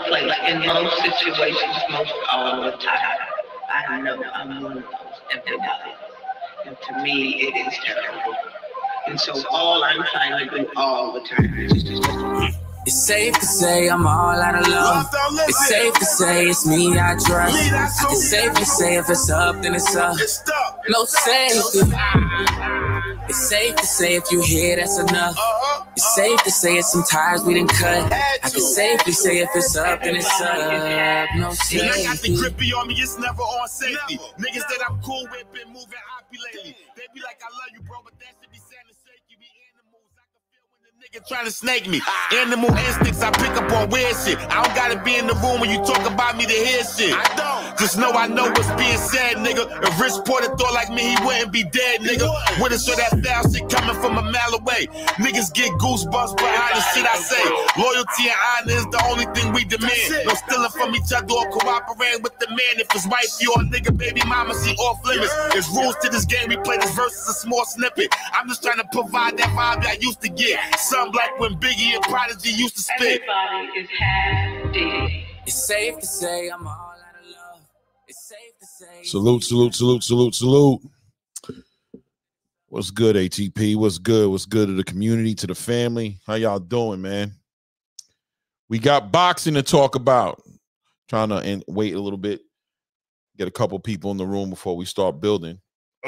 play. Like in most situations, most all the time, I know I'm one of those everybody. And to me, it is terrible. And so all I'm trying to do all the time is just it's safe to say I'm all out of love. It's safe to say it's me I trust. I can safely say if it's up, then it's up. No safety. It's safe to say if you hear that's enough. It's safe to say it's some ties we didn't cut. I can safely say if it's up, then it's up. No safety. I got the grippy on me, it's never on safety. Niggas that I'm cool with been moving hoppy lately. They be like, I love you, bro, but that should be sounding safe. You be animals. I can feel when the nigga trying to snake me. Animal instincts, I pick up on weird shit. I don't gotta be in the room when you talk about me to hear shit. I don't. Just know I know what's being said, nigga. If Rich Porter thought like me, he wouldn't be dead, nigga. Wouldn't show that foul shit coming from a mile away. Niggas get goosebumps behind the shit I say. Loyalty and honor is the only thing we demand. No stealing from each other or cooperating with the man. If it's wifey or a nigga, baby mama, she off limits. There's rules to this game. We play this versus a small snippet. I'm just trying to provide that vibe I used to get. Something like when Biggie and Prodigy used to spit. everybody is half dead. It's safe to say I'm all out of love. It's safe to say. Salute, salute, salute, salute, salute. What's good, ATP? What's good? What's good to the community, to the family? How y'all doing, man? We got boxing to talk about. Trying to wait a little bit. Get a couple people in the room before we start building.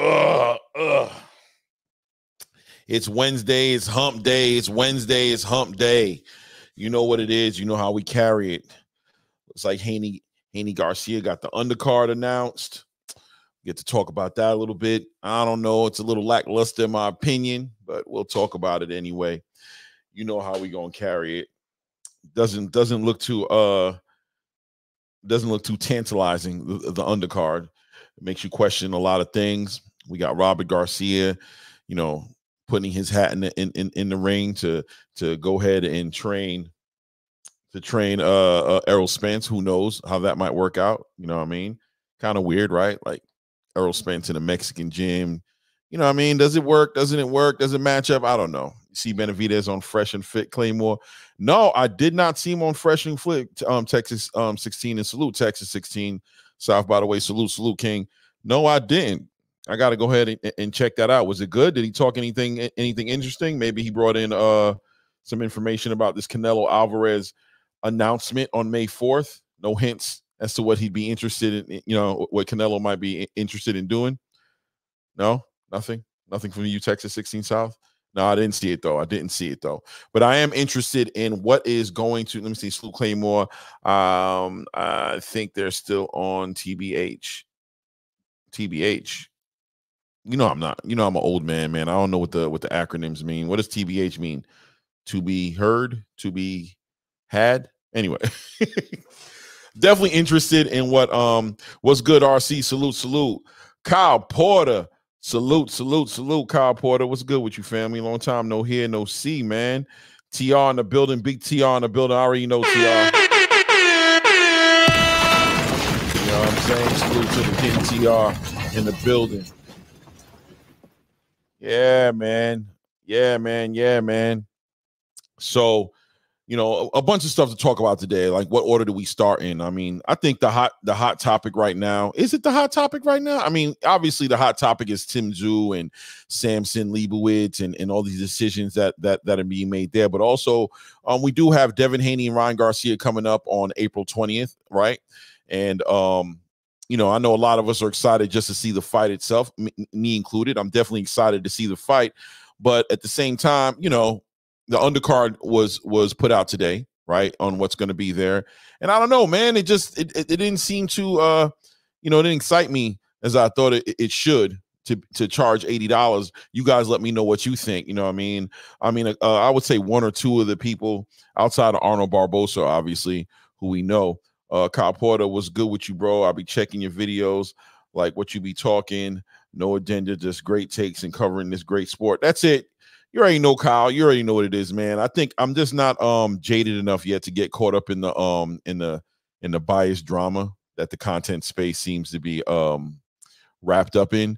It's Wednesday. It's hump day. It's Wednesday. It's hump day. You know what it is. You know how we carry it. Looks like Haney Garcia got the undercard announced. Get to talk about that a little bit. I don't know. It's a little lackluster in my opinion, but we'll talk about it anyway. You know how we gonna carry it. Doesn't look too tantalizing, the undercard. It makes you question a lot of things. We got Robert Garcia, you know, putting his hat in the ring to go ahead and train Errol Spence. Who knows how that might work out? You know what I mean? Kind of weird, right? Like Errol Spence in a Mexican gym. You know what I mean? Does it work? Doesn't it work? Does it match up? I don't know. You see Benavidez on Fresh and Fit Claymore. No, I did not see him on Fresh and Fit Texas 16 and salute Texas 16 South, by the way. Salute King. No, I didn't. I got to go ahead and check that out. Was it good? Did he talk anything interesting? Maybe he brought in some information about this Canelo Alvarez announcement on May 4th. No hints as to what he'd be interested in, you know, what Canelo might be interested in doing. No, nothing from you, Texas 16 South. No, I didn't see it though. But I am interested in what is going to, let me see, Slew Claymore. I think they're still on TBH. You know, I'm an old man. I don't know what the acronyms mean. What does TBH mean? To be heard, to be had. Anyway, definitely interested in what's good. RC, salute. Kyle Porter, salute. Kyle Porter, what's good with you, family? Long time no hear, no see, man. TR in the building, big TR in the building. I already know TR. You know what I'm saying? Salute to the King TR in the building. Yeah, man. So, you know, a bunch of stuff to talk about today. Like, what order do we start in? I mean, I think the hot topic right now, is it the hot topic right now? I mean, obviously the hot topic is Tim Tszyu and Samson Leibowitz and all these decisions that are being made there. But also, we do have Devin Haney and Ryan Garcia coming up on April 20th, right? And you know, I know a lot of us are excited just to see the fight itself, me included. I'm definitely excited to see the fight, but at the same time, you know, the undercard was put out today, right, on what's going to be there. And I don't know, man, it didn't seem to, you know, it didn't excite me as I thought it should to charge $80. You guys let me know what you think. You know what I mean? I would say one or two of the people outside of Arnold Barbosa, obviously, who we know. Kyle Porter, was good with you, bro. I'll be checking your videos, like what you be talking. No agenda, just great takes and covering this great sport. That's it. You already know, Kyle. You already know what it is, man. I think I'm just not jaded enough yet to get caught up in the biased drama that the content space seems to be wrapped up in.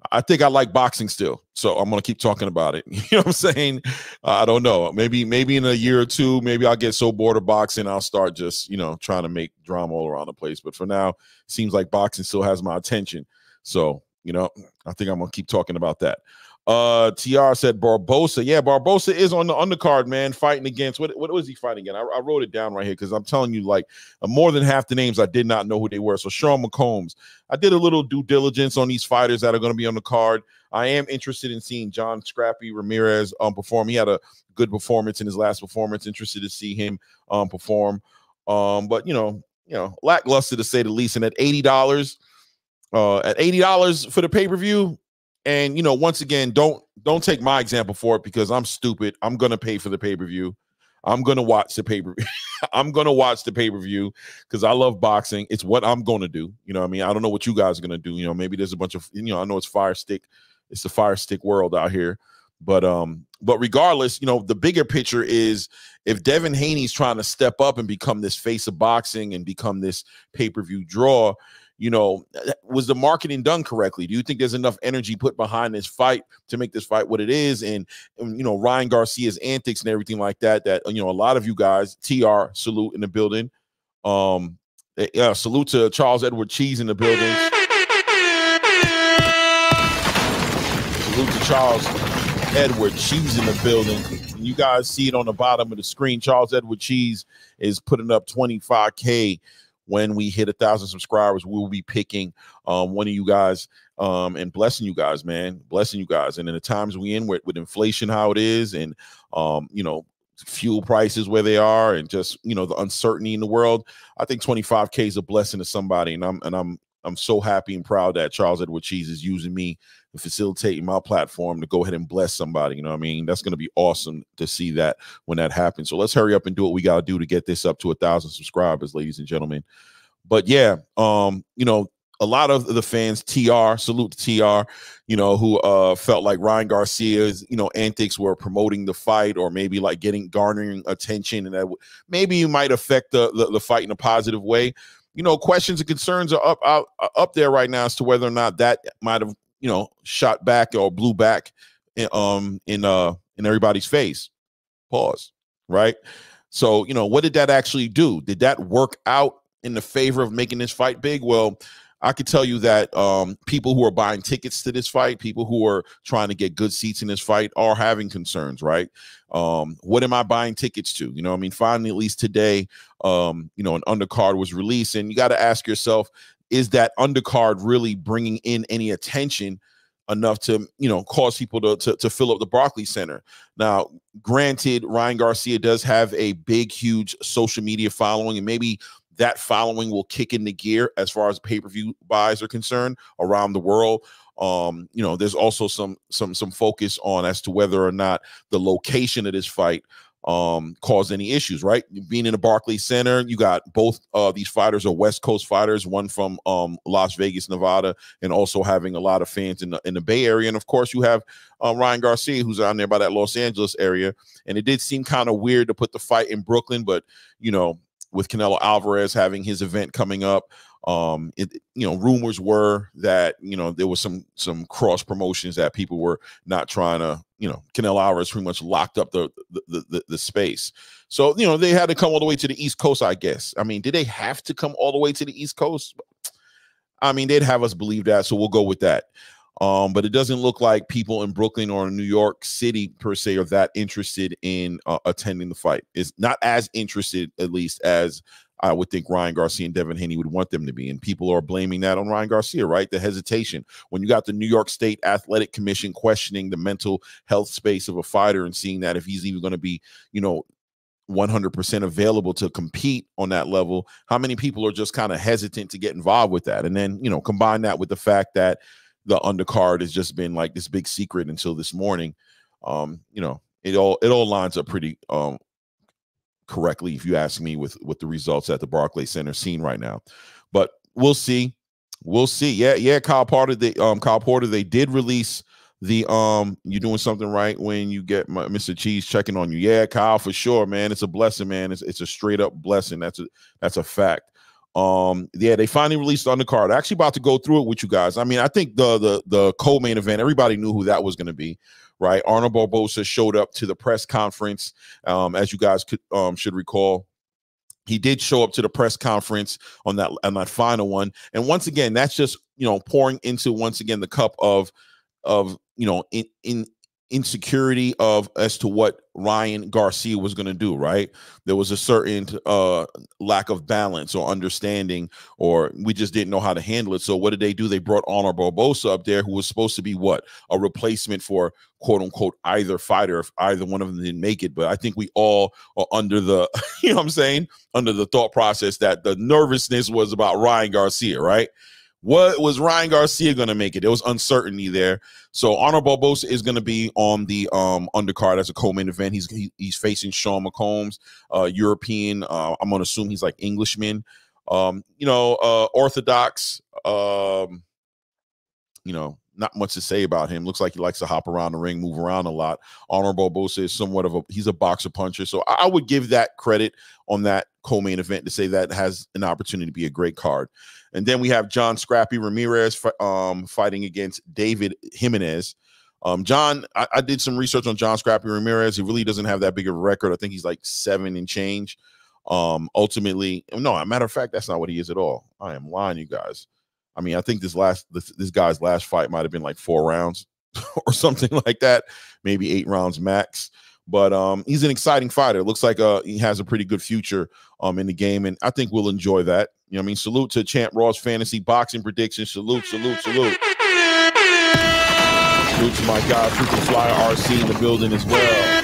I think I like boxing still, so I'm gonna keep talking about it. You know what I'm saying? I don't know. Maybe in a year or two, maybe I'll get so bored of boxing, I'll start just, you know, trying to make drama all around the place. But for now, it seems like boxing still has my attention. So, you know, I think I'm gonna keep talking about that. TR said Barbosa. Yeah, Barbosa is on the undercard, man, fighting against what was he fighting again? I wrote it down right here because I'm telling you, like, more than half the names I did not know who they were. So Sean McCombs. I did a little due diligence on these fighters that are going to be on the card. I am interested in seeing John Scrappy Ramirez perform. He had a good performance in his last performance. Interested to see him perform. But you know, lackluster to say the least. And at $80, for the pay-per-view. And, you know, once again, don't take my example for it because I'm stupid. I'm going to pay for the pay-per-view. I'm going to watch the pay-per-view. I'm going to watch the pay-per-view because I love boxing. It's what I'm going to do. You know what I mean? I don't know what you guys are going to do. You know, maybe there's a bunch of, you know, I know it's Fire Stick. It's the Fire Stick world out here. But regardless, you know, the bigger picture is if Devin Haney's trying to step up and become this face of boxing and become this pay-per-view draw, you know, was the marketing done correctly? Do you think there's enough energy put behind this fight to make this fight what it is? And you know, Ryan Garcia's antics and everything like that, you know, a lot of you guys, TR, salute in the building. Salute to Charles Edward Cheese in the building. Salute to Charles Edward Cheese in the building. You guys see it on the bottom of the screen. Charles Edward Cheese is putting up 25K. When we hit 1,000 subscribers, we will be picking one of you guys and blessing you guys, man, blessing you guys. And in the times we in with inflation, how it is, and you know, fuel prices where they are, and just, you know, the uncertainty in the world, I think 25K is a blessing to somebody, and I'm so happy and proud that Charles Edward Cheese is using me to facilitate my platform to go ahead and bless somebody. You know what I mean? That's going to be awesome to see that when that happens. So let's hurry up and do what we got to do to get this up to 1,000 subscribers, ladies and gentlemen. But yeah, you know, a lot of the fans, salute to TR, you know, who felt like Ryan Garcia's, you know, antics were promoting the fight, or maybe like garnering attention, and that maybe you might affect the fight in a positive way. You know, questions and concerns are up there right now as to whether or not that might have, you know, shot back or blew back in everybody's face. Pause. Right. So, you know, what did that actually do? Did that work out in the favor of making this fight big? Well, I could tell you that people who are buying tickets to this fight, people who are trying to get good seats in this fight, are having concerns, right? What am I buying tickets to? You know, I mean, finally, at least today, you know, an undercard was released, and you got to ask yourself, is that undercard really bringing in any attention enough to, you know, cause people to fill up the Barclays Center? Now, granted, Ryan Garcia does have a big, huge social media following, and maybe that following will kick into gear as far as pay-per-view buys are concerned around the world. You know, there's also some focus on as to whether or not the location of this fight caused any issues, right? Being in the Barclays Center, you got both these fighters are West Coast fighters, one from Las Vegas, Nevada, and also having a lot of fans in the Bay Area. And of course, you have Ryan Garcia, who's down there by that Los Angeles area. And it did seem kind of weird to put the fight in Brooklyn, but, you know, with Canelo Alvarez having his event coming up, you know, rumors were that, you know, there was some cross promotions that people were not trying to, you know, Canelo Alvarez pretty much locked up the space. So, you know, they had to come all the way to the East Coast, I guess. I mean, did they have to come all the way to the East Coast? I mean, they'd have us believe that, so we'll go with that. But it doesn't look like people in Brooklyn or in New York City per se are that interested in attending the fight. Is not as interested, at least, as I would think Ryan Garcia and Devin Haney would want them to be. And people are blaming that on Ryan Garcia, right? The hesitation. When you got the New York State Athletic Commission questioning the mental health space of a fighter and seeing that if he's even going to be, you know, 100% available to compete on that level, how many people are just kind of hesitant to get involved with that? And then, you know, combine that with the fact that the undercard has just been like this big secret until this morning. You know, it all lines up pretty correctly, if you ask me, with the results at the Barclays Center scene right now. But we'll see. Yeah, Kyle Porter, they did release the you're doing something right when you get Mr. Cheese checking on you. Yeah, Kyle, for sure, man. It's a blessing, man. It's a straight up blessing. That's a fact. Yeah, they finally released the undercard. Actually about to go through it with you guys. I mean, I think the co-main event, everybody knew who that was going to be, right? Arnold Barboza showed up to the press conference, as you guys could should recall. He did show up to the press conference on that final one, and once again, that's just pouring into once again the cup of insecurity as to what Ryan Garcia was going to do, right? There was a certain lack of balance or understanding, or we just didn't know how to handle it. So what did they do? They brought Arnold Barboza up there, who was supposed to be a replacement for quote unquote either fighter if either one of them didn't make it. But I think we all are under the, under the thought process that the nervousness was about Ryan Garcia, right? What was Ryan Garcia going to make it? There was uncertainty there. So Arnold Barboza is going to be on the undercard as a co-main event. He's facing Sean McCombs, European. I'm going to assume he's like Englishman, orthodox. Not much to say about him. Looks like he likes to hop around the ring, move around a lot. Arnold Barboza is somewhat of he's a boxer puncher. So I would give that credit on that co-main event to say that has an opportunity to be a great card. And then we have John Scrappy Ramirez fighting against David Jimenez. John, I did some research on John Scrappy Ramirez. He really doesn't have that big of a record. I think he's like 7 and change. Ultimately, no, as a matter of fact, that's not what he is at all. I am lying, you guys. I mean, I think this guy's last fight might have been like 4 rounds or something like that, maybe 8 rounds max. But he's an exciting fighter. It looks like he has a pretty good future in the game, and I think we'll enjoy that. You know what I mean? Salute to Champ Raw's fantasy boxing predictions. Salute, salute, salute. Salute to my guy, Freaking Flyer RC in the building as well.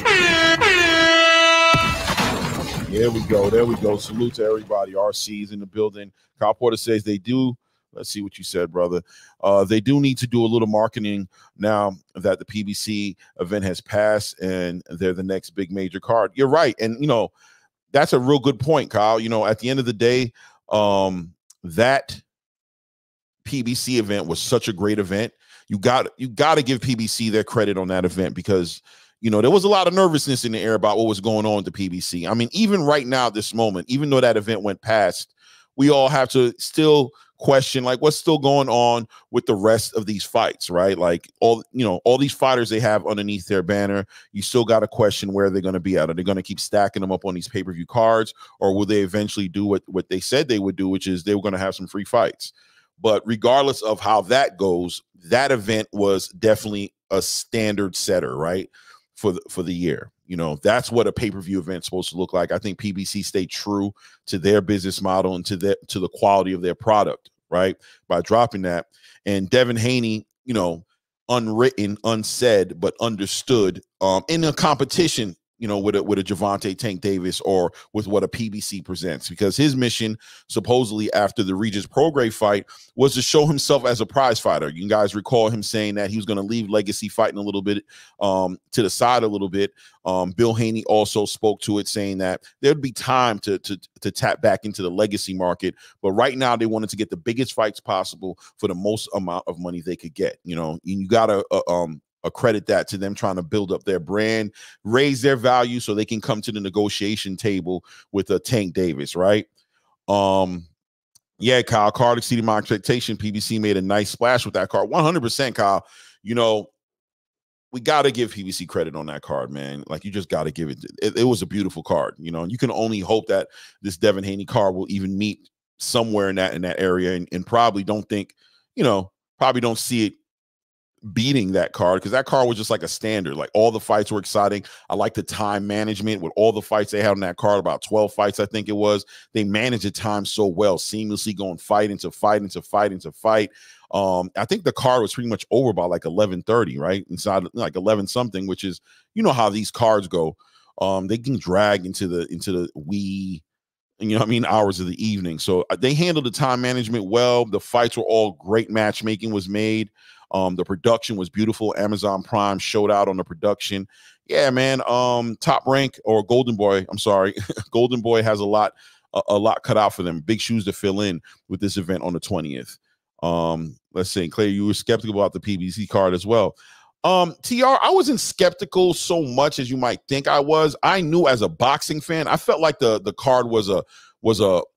There we go. There we go. Salute to everybody. RC's in the building. Kyle Porter says they do. Let's see what you said, brother. They do need to do a little marketing now that the PBC event has passed and they're the next big major card. You're right. And, that's a real good point, Kyle. At the end of the day, that PBC event was such a great event. You got to give PBC their credit on that event because, there was a lot of nervousness in the air about what was going on with the PBC. I mean, even right now, this moment, even though that event went past, we all have to still question like what's still going on with the rest of these fights, right? Like all these fighters they have underneath their banner, you still got to question where they're going to be at. Are they going to keep stacking them up on these pay-per-view cards, or will they eventually do what they said they would do, which is they were going to have some free fights? But regardless of how that goes, that event was definitely a standard setter, right? For the year. That's what a pay-per-view event is supposed to look like. I think PBC stayed true to their business model and to the quality of their product, right? By dropping that. And Devin Haney, unwritten, unsaid, but understood in a competition, with a Gervonta Tank Davis or with what a PBC presents, because his mission supposedly after the Regis Prograis fight was to show himself as a prize fighter. You guys recall him saying that he was going to leave legacy fighting a little bit to the side a little bit. Bill Haney also spoke to it, saying that there'd be time to tap back into the legacy market, but right now they wanted to get the biggest fights possible for the most amount of money they could get. You gotta accredit that to them trying to build up their brand, raise their value so they can come to the negotiation table with a Tank Davis, right? Yeah, Kyle, card exceeded my expectation. PBC made a nice splash with that card. 100%, Kyle. We got to give PBC credit on that card, man. Like, you just got to give it. It was a beautiful card, and you can only hope that this Devin Haney card will even meet somewhere in that area, and probably don't think, probably don't see it beating that card, because that card was just like a standard. Like, all the fights were exciting. I like the time management with all the fights they had on that card, about 12 fights, I think it was. They managed the time so well, seamlessly going fight into fight into fight into fight. I think the card was pretty much over by like 11:30, right? Inside like 11 something, which is, how these cards go. They can drag into the wee, hours of the evening. So they handled the time management well. The fights were all great. Matchmaking was made. The production was beautiful. Amazon Prime showed out on the production. Yeah, man. Top Rank, or Golden Boy, I'm sorry. Golden Boy has a lot cut out for them. Big shoes to fill in with this event on the 20th. Let's see. Clay, you were skeptical about the PBC card as well. TR, I wasn't skeptical so much as you might think I was. I knew as a boxing fan, I felt like the card was a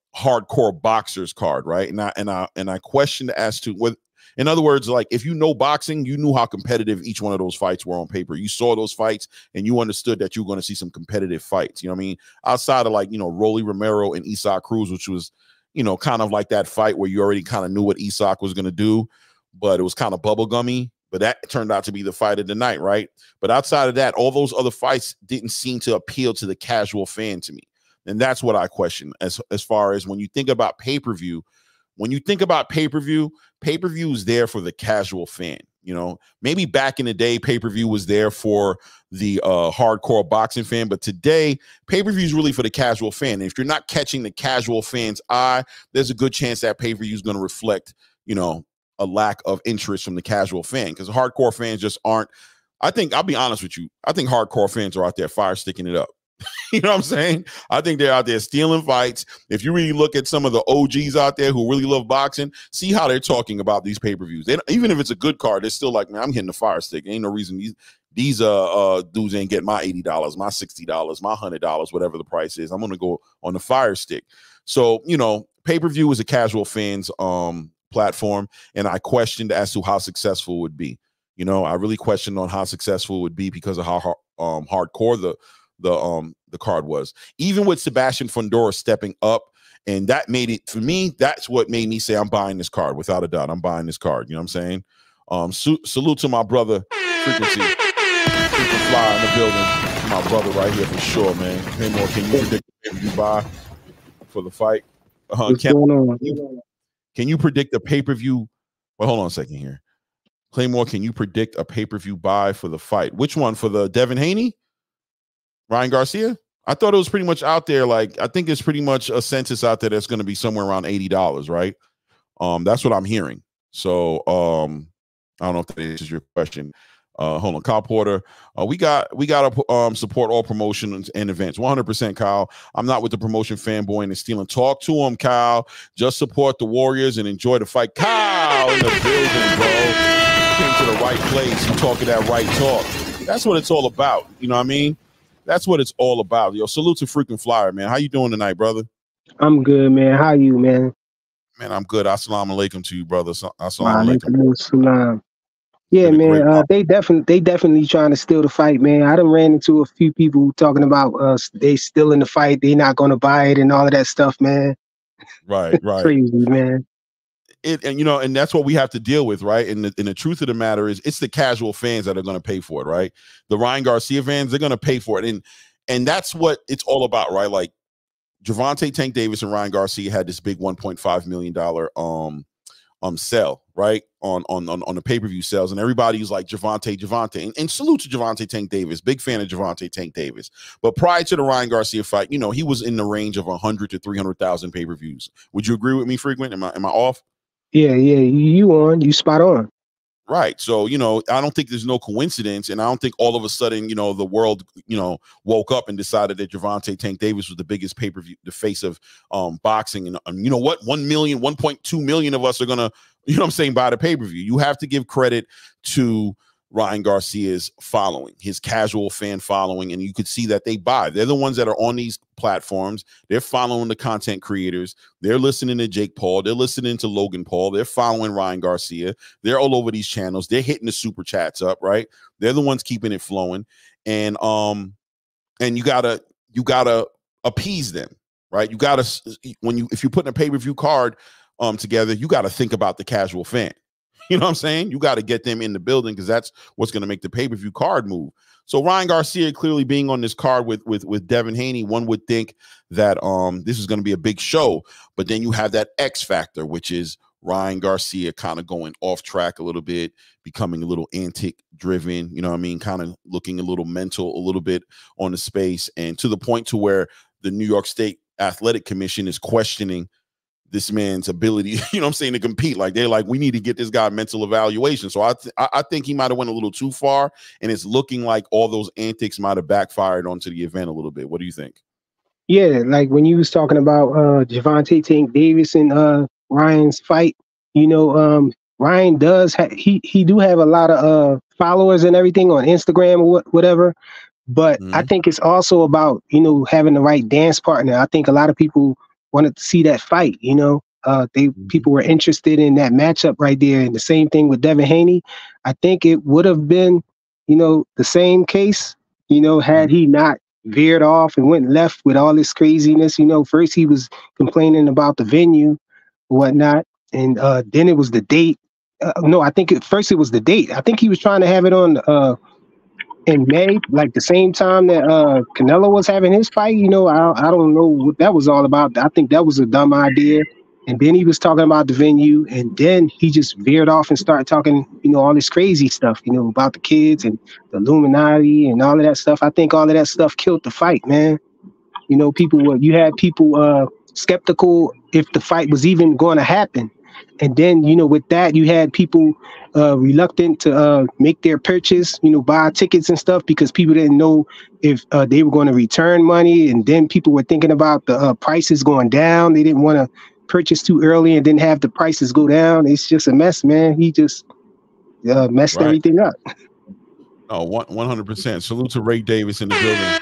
hardcore boxers card, right? And I questioned as to what, in other words, like if you know boxing, you knew how competitive each one of those fights were on paper. You saw those fights and you understood that you were going to see some competitive fights. You know what I mean? Outside of like, Rolly Romero and Isaac Cruz, which was, kind of like that fight where you already kind of knew what Isaac was going to do, but it was kind of bubblegummy. But that turned out to be the fight of the night, right? But outside of that, all those other fights didn't seem to appeal to the casual fan to me. And that's what I question as far as when you think about pay-per-view. When you think about pay-per-view is there for the casual fan. Maybe back in the day, pay-per-view was there for the hardcore boxing fan. But today, pay-per-view is really for the casual fan. And if you're not catching the casual fan's eye, there's a good chance that pay-per-view is going to reflect, a lack of interest from the casual fan, because hardcore fans just aren't. I'll be honest with you. I think hardcore fans are out there fire sticking it up. You know what I'm saying? I think they're out there stealing fights. If you really look at some of the OGs out there who really love boxing, see how they're talking about these pay-per-views. Even if it's a good card, they're still like, man, I'm hitting the fire stick. Ain't no reason these dudes ain't getting my $80, my $60, my $100, whatever the price is. I'm gonna go on the fire stick. So pay-per-view is a casual fan's platform, and I questioned as to how successful it would be. I really questioned on how successful it would be because of how hardcore the card was. Even with Sebastian Fundora stepping up, and that made it, for me, that's what made me say I'm buying this card. Without a doubt, I'm buying this card. You know what I'm saying? Salute to my brother Frequency Fly in the building. My brother right here for sure, man. Hey, more, can you predict the you buy for the fight? What's going on? Can you predict a pay-per-view? Well, hold on a second here. Claymore, can you predict a pay-per-view buy for the fight? Which one? For the Devin Haney? Ryan Garcia? I thought it was pretty much out there. Like, I think it's pretty much a census out there that's going to be somewhere around $80, right? That's what I'm hearing. So I don't know if that answers your question. Hold on, Kyle Porter. We got to support all promotions and events. 100%, Kyle. I'm not with the promotion fanboy and stealing. Talk to him, Kyle. Just support the Warriors and enjoy the fight. Kyle in the building, bro. You came to the right place. You talking that right talk. That's what it's all about. You know what I mean? That's what it's all about. Yo, salute to freaking Flyer, man. How you doing tonight, brother? I'm good, man. How you, man? Man, I'm good. Assalamu alaikum to you, brother. Assalamu alaikum. Yeah, man. They definitely trying to steal the fight, man. I done ran into a few people talking about they still in the fight. They not going to buy it and all of that stuff, man. Right. Crazy, man. And that's what we have to deal with, right? And the truth of the matter is, it's the casual fans that are going to pay for it, right? The Ryan Garcia fans, they're going to pay for it, and that's what it's all about, right? Like Gervonta Tank Davis and Ryan Garcia had this big $1.5 million sell, right, on the pay-per-view sales, and everybody's like Gervonta, and salute to Gervonta Tank Davis, big fan of Gervonta Tank Davis. But prior to the Ryan Garcia fight, he was in the range of 100 to 300,000 pay-per-views. Would you agree with me, Frequent? Am I off? Yeah, you spot on. Right. So, I don't think there's no coincidence, and I don't think all of a sudden, the world, woke up and decided that Gervonta Tank Davis was the biggest pay-per-view, the face of boxing. And you know what? 1.2 million of us are going to, buy the pay-per-view. You have to give credit to Ryan Garcia's following, his casual fan following, and you could see that they buy. They're the ones that are on these platforms. They're following the content creators. They're listening to Jake Paul. They're listening to Logan Paul. They're following Ryan Garcia. They're all over these channels. They're hitting the super chats up, right? They're the ones keeping it flowing. And you gotta appease them, right? If you're putting a pay-per-view card together, you gotta think about the casual fan. You know what I'm saying? You got to get them in the building, because that's what's going to make the pay-per-view card move. So Ryan Garcia clearly being on this card with Devin Haney, one would think that this is going to be a big show. But then you have that X factor, which is Ryan Garcia kind of going off track a little bit, becoming a little antic driven, you know what I mean? Kind of looking a little mental, a little bit on the space, and to the point to where the New York State Athletic Commission is questioning this man's ability, to compete. Like, they're like, we need to get this guy mental evaluation. So I think he might have went a little too far, and it's looking like all those antics might have backfired onto the event a little bit. What do you think? Yeah, like when you was talking about Gervonta Tank Davis and Ryan's fight, Ryan does he do have a lot of followers and everything on Instagram or whatever. But I think it's also about, having the right dance partner. I think a lot of people wanted to see that fight. You know, people were interested in that matchup right there. And the same thing with Devin Haney. I think it would have been, you know, the same case, you know, had he not veered off and went left with all this craziness. You know, first he was complaining about the venue, whatnot, and then it was the date. No, I think first it was the date. I think he was trying to have it on in May, like the same time that Canelo was having his fight. You know, I don't know what that was all about. I think that was a dumb idea. And then he was talking about the venue, and then he just veered off and started talking, you know, all this crazy stuff, you know, about the kids and the Illuminati and all of that stuff. I think all of that stuff killed the fight, man. You know, you had people skeptical if the fight was even going to happen. And then, you know, with that, you had people reluctant to make their purchase, you know, buy tickets and stuff because people didn't know if they were going to return money. And then people were thinking about the prices going down. They didn't want to purchase too early and then have the prices go down. It's just a mess, man. He just messed everything up. Oh, 100%. Salute to Ray Davis in the building.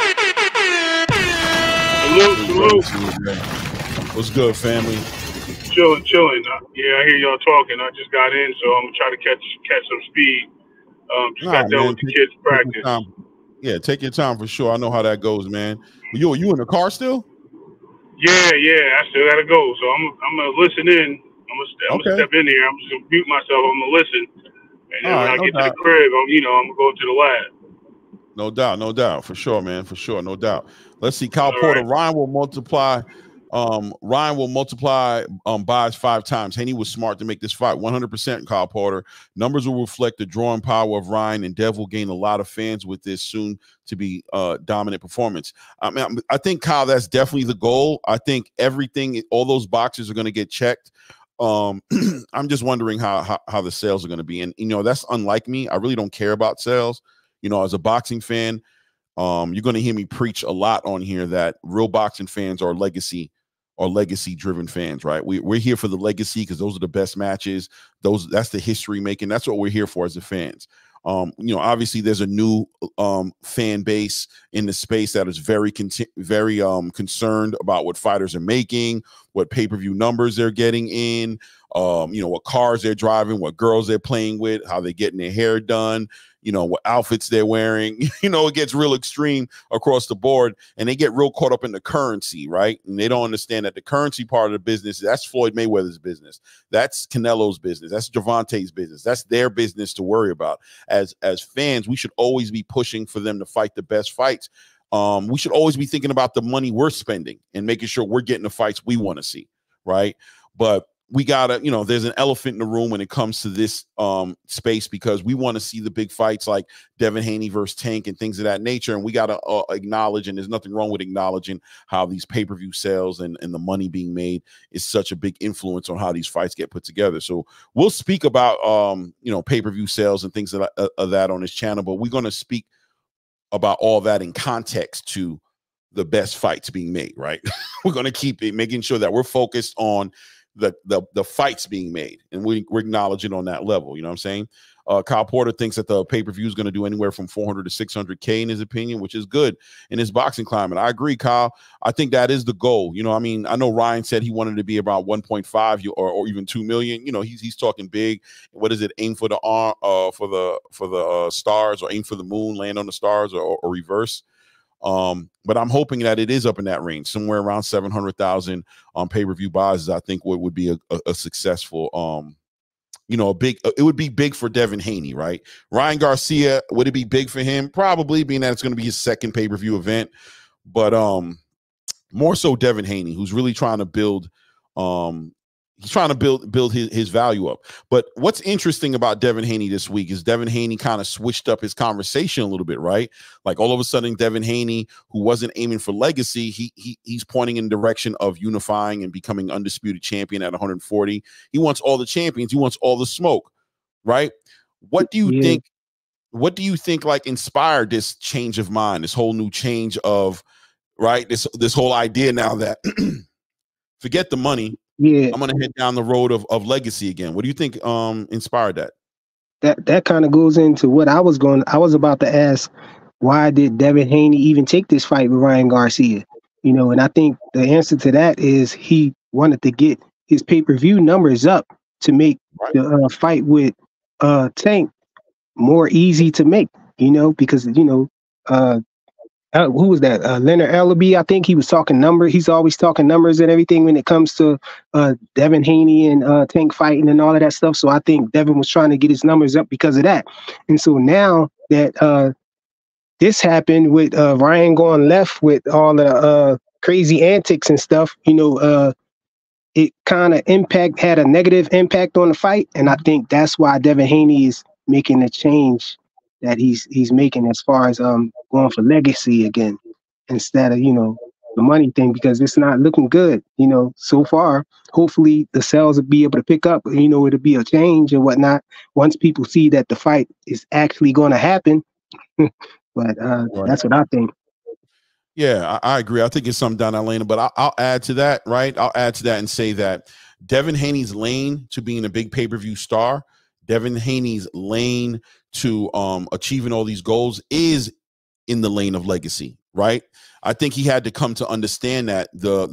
Salute. What's good, family? Chilling. Yeah, I hear y'all talking. I just got in, so I'm gonna try to catch some speed. Just got done with the kids' practice. Yeah, take your time for sure. I know how that goes, man. You in the car still? Yeah. I still gotta go, so I'm gonna listen in. I'm gonna step in here. I'm just gonna mute myself. I'm gonna listen, and then when I get to the crib, I'm gonna go to the lab. No doubt, for sure, man, for sure, no doubt. Let's see, Kyle Porter. Right. Ryan will multiply buys 5 times. Haney was smart to make this fight. 100%, Kyle Porter. Numbers will reflect the drawing power of Ryan, and Dev will gain a lot of fans with this soon to be dominant performance. I think, Kyle, that's definitely the goal. I think all those boxes are going to get checked. I'm just wondering how the sales are going to be. And, you know, that's unlike me. I really don't care about sales. You know, as a boxing fan, you're going to hear me preach a lot on here that real boxing fans are legacy driven fans, right? We're here for the legacy because those are the best matches. That's the history making. That's what we're here for as the fans. You know, obviously there's a new fan base in the space that is very concerned about what fighters are making, what pay-per-view numbers they're getting in, you know, what cars they're driving, what girls they're playing with, how they're getting their hair done, you know, what outfits they're wearing. You know, it gets real extreme across the board, and they get real caught up in the currency, right? And they don't understand that the currency part of the business, that's Floyd Mayweather's business. That's Canelo's business. That's Gervonta's business. That's their business to worry about. As fans, we should always be pushing for them to fight the best fights. We should always be thinking about the money we're spending and making sure we're getting the fights we want to see, right? But we gotta, you know, there's an elephant in the room when it comes to this space, because we want to see the big fights like Devin Haney versus Tank and things of that nature. And we gotta acknowledge, and there's nothing wrong with acknowledging how these pay-per-view sales and the money being made is such a big influence on how these fights get put together. So we'll speak about you know, pay-per-view sales and things of that on this channel, but we're going to speak about all that in context to the best fights being made, right? We're going to keep it, making sure that we're focused on the fights being made, and we're acknowledging on that level. You know what I'm saying? Kyle Porter thinks that the pay-per-view is going to do anywhere from 400 to 600K in his opinion, which is good in his boxing climate. I agree, Kyle. I think that is the goal. You know, I mean, I know Ryan said he wanted to be about 1.5 or even 2 million. You know, he's talking big. What is it? Aim for the for the stars, or aim for the moon, land on the stars, or reverse. But I'm hoping that it is up in that range, somewhere around 700,000 on pay-per-view buys. I think what would be a successful, you know, it would be big for Devin Haney, right? Ryan Garcia, would it be big for him? Probably, being that it's going to be his second pay-per-view event, but more so Devin Haney, who's really trying to build, he's trying to build his value up. But what's interesting about Devin Haney this week is Devin Haney kind of switched up his conversation a little bit, right? Like all of a sudden, Devin Haney, who wasn't aiming for legacy, he's pointing in the direction of unifying and becoming undisputed champion at 140. He wants all the champions. He wants all the smoke, right? What do you think? What do you think like inspired this change of mind, this whole new change of, right? This whole idea now that forget the money. Yeah, I'm gonna head down the road of legacy again. What do you think inspired that? That kind of goes into what I was about to ask. Why did Devin Haney even take this fight with Ryan Garcia? You know, and I think the answer to that is he wanted to get his pay-per-view numbers up to make the fight with Tank more easy to make, you know, because, you know, who was that? Leonard Ellaby, I think he was talking numbers. He's always talking numbers and everything when it comes to Devin Haney and Tank fighting and all of that stuff. So I think Devin was trying to get his numbers up because of that. And so now that this happened with Ryan going left with all the crazy antics and stuff, you know, it kind of had a negative impact on the fight. And I think that's why Devin Haney is making the change that he's making as far as going for legacy again instead of, you know, the money thing, because it's not looking good, you know, so far. Hopefully the sales will be able to pick up, you know, it'll be a change and whatnot once people see that the fight is actually going to happen. But that's what I think. Yeah, I agree. I think it's something down that lane, but I'll add to that, right? I'll add to that and say that Devin Haney's lane to being a big pay-per-view star, Devin Haney's lane to achieving all these goals is in the lane of legacy, right? I think he had to come to understand that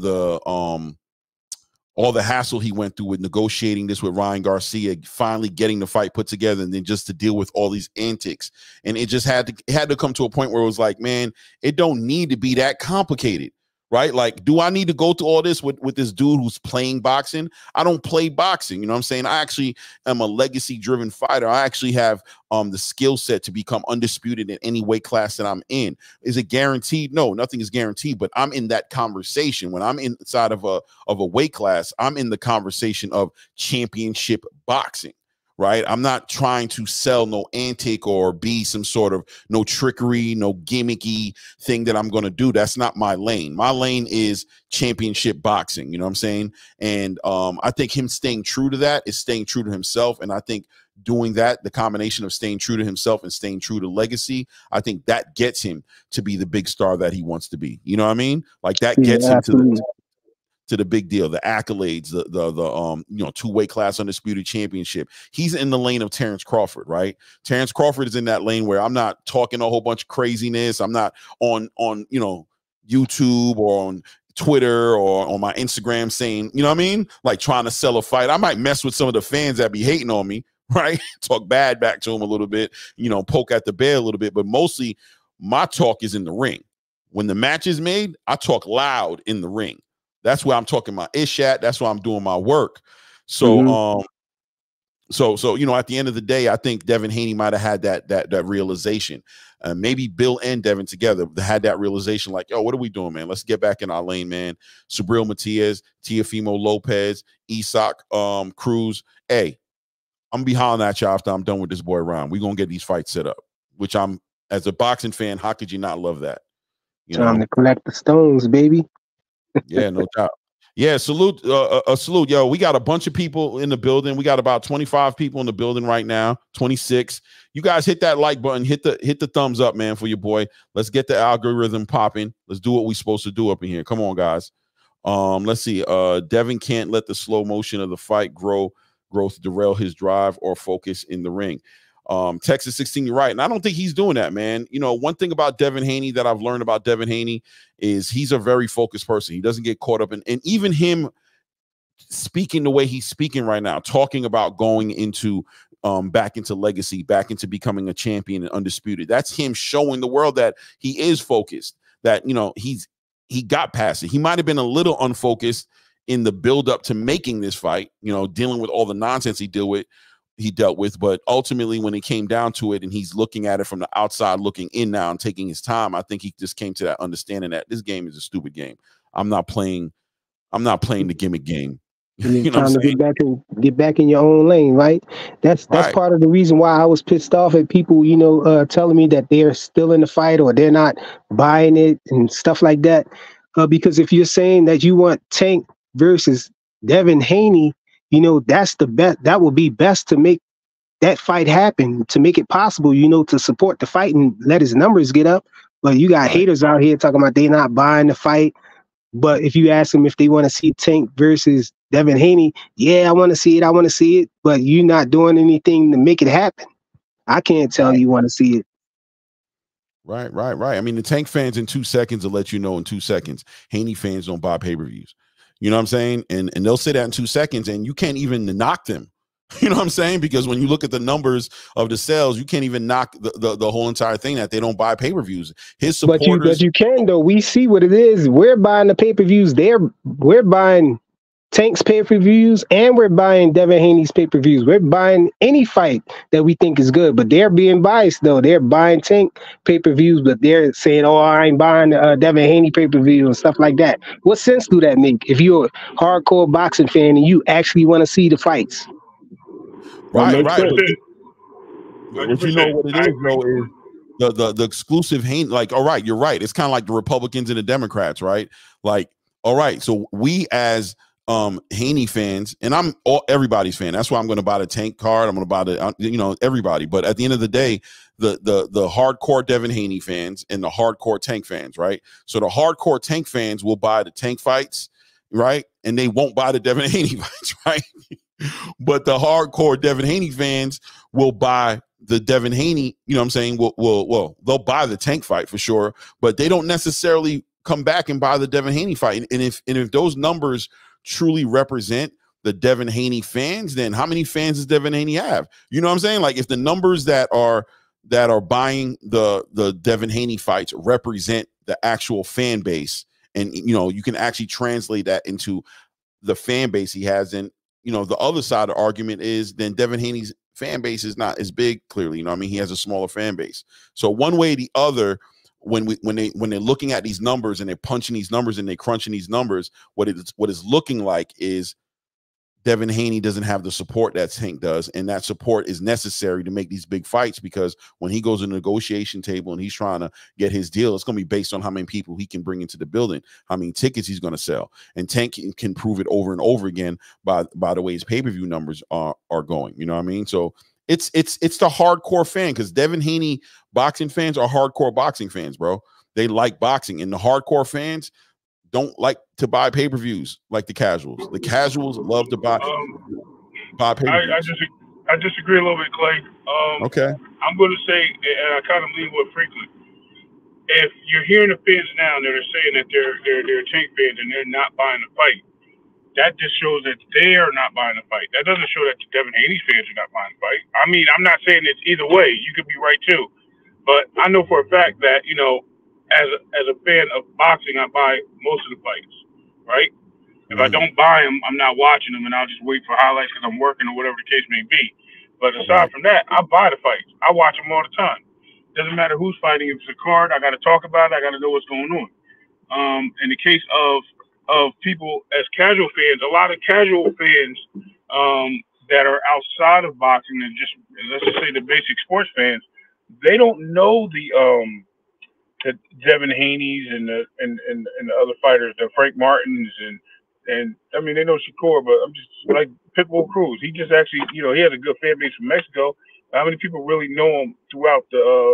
all the hassle he went through with negotiating this with Ryan Garcia, finally getting the fight put together, and then just to deal with all these antics. And it just had to come to a point where it was like, man, it don't need to be that complicated, right? Like, do I need to go through all this with this dude who's playing boxing? I don't play boxing. You know what I'm saying? I actually am a legacy-driven fighter. I actually have the skill set to become undisputed in any weight class that I'm in. Is it guaranteed? No, nothing is guaranteed, but I'm in that conversation. When I'm inside of a weight class, I'm in the conversation of championship boxing. Right? I'm not trying to sell no antic or be some sort of no trickery, no gimmicky thing that I'm going to do. That's not my lane. My lane is championship boxing. You know what I'm saying? And I think him staying true to that is staying true to himself. And I think doing that, the combination of staying true to himself and staying true to legacy, I think that gets him to be the big star that he wants to be. You know what I mean? Like that gets him to the big deal, the accolades, the you know, 2-weight class undisputed championship. He's in the lane of Terrence Crawford, right? Terrence Crawford is in that lane where I'm not talking a whole bunch of craziness. I'm not on you know, YouTube or on Twitter or on my Instagram saying, you know what I mean? Like trying to sell a fight. I might mess with some of the fans that be hating on me, right? Talk bad back to them a little bit, you know, poke at the bear a little bit, but mostly my talk is in the ring. When the match is made, I talk loud in the ring. That's where I'm talking my ish at. That's why I'm doing my work. So, so you know, at the end of the day, I think Devin Haney might have had that realization. Maybe Bill and Devin together had that realization, like, yo, what are we doing, man? Let's get back in our lane, man. Subriel Matias, Teofimo Lopez, Isaac Cruz. Hey, I'm gonna be hollering at y'all after I'm done with this boy round. We're gonna get these fights set up. Which I'm, as a boxing fan, how could you not love that? You Time to collect the stones, baby. Yeah, no doubt. Yeah, salute, salute, yo. We got a bunch of people in the building. We got about 25 people in the building right now, 26. You guys hit that like button, hit the thumbs up, man, for your boy. Let's get the algorithm popping. Let's do what we're supposed to do up in here. Come on, guys. Let's see. Devin can't let the slow motion of the fight growth derail his drive or focus in the ring. Texas 16, you're right. And I don't think he's doing that, man. You know, one thing about Devin Haney that I've learned about Devin Haney is he's a very focused person. He doesn't get caught up in, and even him speaking the way he's speaking right now, talking about going into back into legacy, back into becoming a champion and undisputed. That's him showing the world that he is focused, that, you know, he got past it. He might have been a little unfocused in the build up to making this fight, you know, dealing with all the nonsense he dealt with, but ultimately when it came down to it and he's looking at it from the outside looking in now and taking his time, I think he just came to that understanding that this game is a stupid game. I'm not playing the gimmick game. You know, time to get back in your own lane, right? That's right. Part of the reason why I was pissed off at people, you know, telling me that they're still in the fight or they're not buying it and stuff like that. Because if you're saying that you want Tank versus Devin Haney, you know, that's the best. That will be best to make that fight happen, to make it possible, you know, to support the fight and let his numbers get up. But you got haters out here talking about they not buying the fight. But if you ask them if they want to see Tank versus Devin Haney, yeah, I want to see it. I want to see it. But you're not doing anything to make it happen. I can't tell you want to see it. Right. I mean, the Tank fans in 2 seconds will let you know in 2 seconds. Haney fans don't buy pay-per-views. You know what I'm saying? And they'll say that in 2 seconds, and you can't even knock them. You know what I'm saying? Because when you look at the numbers of the sales, you can't even knock the whole entire thing that they don't buy pay-per-views. His supporters, but you can though. We see what it is. We're buying the pay-per-views. We're buying Tank's pay-per-views, and we're buying Devin Haney's pay-per-views. We're buying any fight that we think is good, but they're being biased though. They're buying Tank pay-per-views, but they're saying, "Oh, I ain't buying Devin Haney pay-per-view" and stuff like that. What sense do that make if you're a hardcore boxing fan and you actually want to see the fights? Right. But you know what it is, though, is the exclusive Haney. Like, all right, you're right. It's kind of like the Republicans and the Democrats, right? Like, all right, so we as Haney fans, and I'm everybody's fan. That's why I'm going to buy the Tank card. I'm going to buy the everybody. But at the end of the day, the hardcore Devin Haney fans and the hardcore Tank fans, right? So the hardcore Tank fans will buy the Tank fights, right? And they won't buy the Devin Haney fights, right? But the hardcore Devin Haney fans will buy the Devin Haney. You know what I'm saying? Well, they'll buy the Tank fight for sure, but they don't necessarily come back and buy the Devin Haney fight. And if those numbers truly represent the Devin Haney fans, then how many fans does Devin Haney have? You know what I'm saying? Like, if the numbers that are buying the Devin Haney fights represent the actual fan base, and you can actually translate that into the fan base he has, then the other side of the argument is then Devin Haney's fan base is not as big. Clearly, he has a smaller fan base. So one way or the other, when they're looking at these numbers and they're punching these numbers and they're crunching these numbers, what it's looking like is Devin Haney doesn't have the support that Tank does, and that support is necessary to make these big fights, because when he goes to the negotiation table and he's trying to get his deal, it's going to be based on how many people he can bring into the building, how many tickets he's going to sell. And Tank can prove it over and over again by the way his pay-per-view numbers are going. You know what I mean? So it's the hardcore fan, because Devin Haney boxing fans are hardcore boxing fans, bro. They like boxing, and the hardcore fans don't like to buy pay-per-views like the casuals. The casuals love to buy pay-per-views. I disagree a little bit, Clay. Okay. I'm going to say, and I kind of lean with Franklin. If you're hearing the fans now that are saying that they're Tank fans and they're not buying the fight, that just shows that they're not buying the fight. That doesn't show that the Devin Haney fans are not buying the fight. I mean, I'm not saying it's either way. You could be right too, but I know for a fact that as a fan of boxing, I buy most of the fights, right? If I don't buy them, I'm not watching them, and I'll just wait for highlights because I'm working or whatever the case may be. But aside from that, I buy the fights. I watch them all the time. Doesn't matter who's fighting. If it's a card, I got to talk about it. I got to know what's going on. In the case of people as casual fans, a lot of casual fans that are outside of boxing and just, let's just say, the basic sports fans, they don't know the Devin Haney's and the other fighters, the Frank Martins and I mean, they know Shakur, but I'm just like Pitbull Cruz. He just actually, he has a good fan base from Mexico. How many people really know him throughout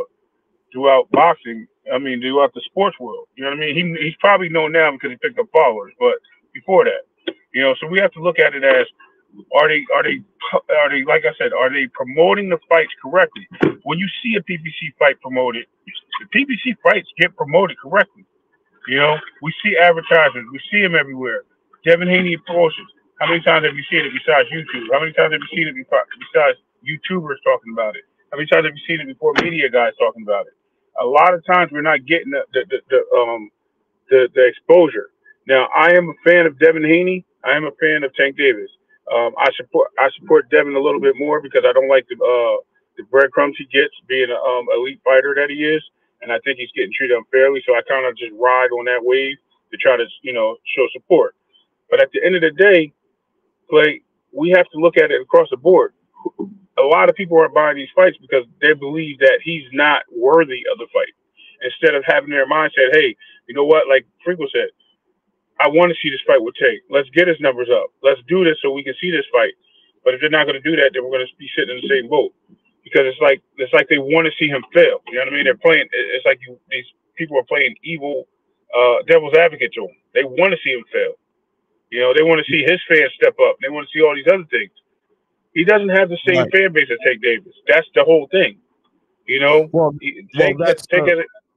boxing? I mean, throughout the sports world. You know what I mean? He's probably known now because he picked up followers, but before that, so we have to look at it as, are they like I said, are they promoting the fights correctly? When you see a PBC fight promoted, the PBC fights get promoted correctly. We see advertisements, we see them everywhere. Devin Haney promotions. How many times have you seen it besides YouTube? How many times have you seen it besides YouTubers talking about it? How many times have you seen it before media guys talking about it? A lot of times we're not getting the exposure. Now, I am a fan of Devin Haney. I am a fan of Tank Davis. I support Devin a little bit more because I don't like the breadcrumbs he gets being an elite fighter that he is, and I think he's getting treated unfairly. So I kind of just ride on that wave to try to show support. But at the end of the day, Clay, we have to look at it across the board. A lot of people are buying these fights because they believe that he's not worthy of the fight. Instead of having their mindset, hey, you know what? Like Franco said, I want to see this fight with Tank. Let's get his numbers up. Let's do this so we can see this fight. But if they're not going to do that, then we're going to be sitting in the same boat, because it's like they want to see him fail. You know what I mean? They're playing. It's like these people are playing evil devil's advocate to him. They want to see him fail. They want to see his fans step up. They want to see all these other things. He doesn't have the same fan base as Tank Davis. That's the whole thing. Tank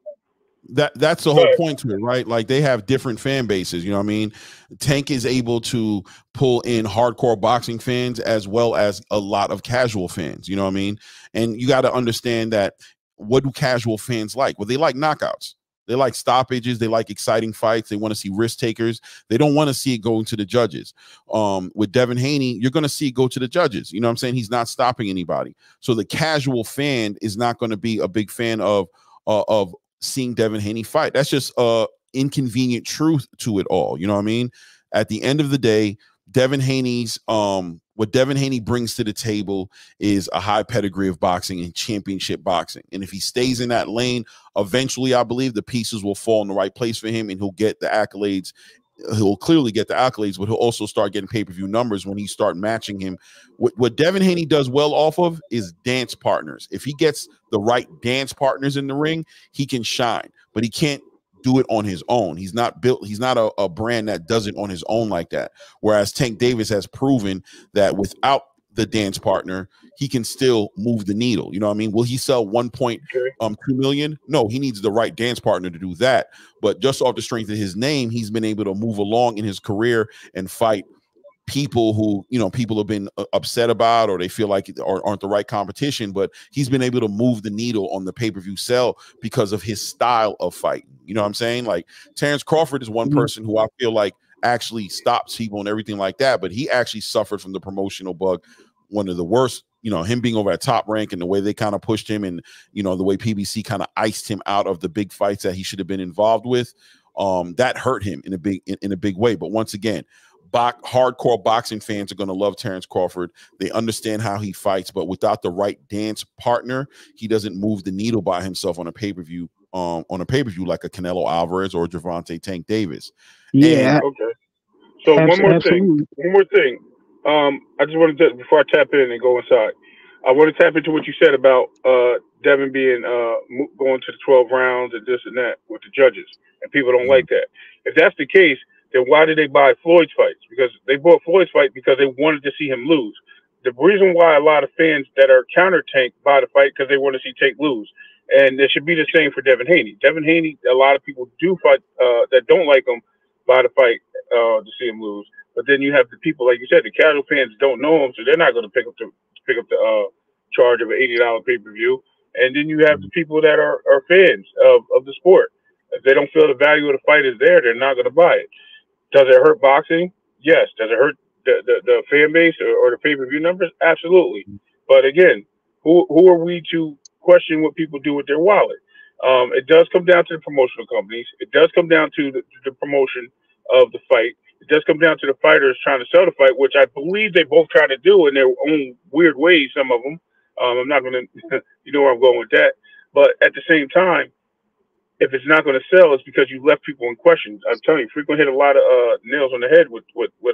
That's the whole point to it, right? Like they have different fan bases, you know what I mean? Tank is able to pull in hardcore boxing fans as well as a lot of casual fans, you know what I mean? And you got to understand that what do casual fans like? Well, they like knockouts. They like stoppages. They like exciting fights. They want to see risk takers. They don't want to see it going to the judges. With Devin Haney, you're going to see it go to the judges. You know what I'm saying? He's not stopping anybody. So the casual fan is not going to be a big fan of seeing Devin Haney fight. That's just inconvenient truth to it all. You know what I mean? At the end of the day, Devin Haney's what Devin Haney brings to the table is a high pedigree of boxing and championship boxing. And if he stays in that lane, eventually I believe the pieces will fall in the right place for him and he'll get the accolades. He'll clearly get the accolades, but he'll also start getting pay-per-view numbers when he start matching him. What Devin Haney does well off of is dance partners. If he gets the right dance partners in the ring, he can shine, but he can't do it on his own. He's not built. He's not a brand that does it on his own like that. Whereas Tank Davis has proven that without the dance partner, he can still move the needle. You know what I mean? Will he sell 1.2 million? No, he needs the right dance partner to do that. But just off the strength of his name, he's been able to move along in his career and fight people who, you know, people have been upset about or they feel like aren't the right competition, but he's been able to move the needle on the pay-per-view sell because of his style of fighting. You know what I'm saying? Like Terrence Crawford is one person who I feel like actually stops people and everything like that, but he actually suffered from the promotional bug. One of the worst, you know, him being over at Top Rank and the way they kind of pushed him and, you know, the way PBC kind of iced him out of the big fights that he should have been involved with, that hurt him in a big way. But once again, hardcore boxing fans are going to love Terrence Crawford. They understand how he fights, but without the right dance partner, he doesn't move the needle by himself on a pay-per-view, like a Canelo Alvarez or Gervonta Tank Davis. Yeah. Okay. So one more thing. I just wanted to, before I tap in and go inside, I want to tap into what you said about Devin being going to the 12 rounds and this and that with the judges, and people don't like that. If that's the case, then why did they buy Floyd's fights? Because they bought Floyd's fight because they wanted to see him lose. The reason why a lot of fans that are counter Tank buy the fight because they want to see Tank lose. And it should be the same for Devin Haney. Devin Haney, a lot of people do fight that don't like him buy the fight to see him lose. But then you have the people, like you said, the casual fans don't know him, so they're not going to pick up the charge of an $80 pay-per-view. And then you have the people that are fans of the sport. If they don't feel the value of the fight is there, they're not going to buy it. Does it hurt boxing? Yes. Does it hurt the fan base or the pay-per-view numbers? Absolutely. But again, who are we to question what people do with their wallet? It does come down to the promotional companies. It does come down to the promotion of the fight. It does come down to the fighters trying to sell the fight, which I believe they both try to do in their own weird ways, some of them. I'm not going to, you know where I'm going with that. But at the same time, if it's not going to sell, it's because you left people in questions. I'm telling you, Frequent hit a lot of nails on the head with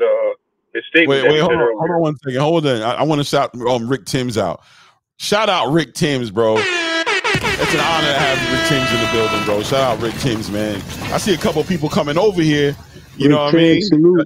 his statement. Wait, hold on 1 second. Hold on. I want to shout Rick Timms out. Shout out Rick Timms, bro. It's an honor to have Rick Timms in the building, bro. Shout out Rick Timms, man. I see a couple of people coming over here. You know what I mean?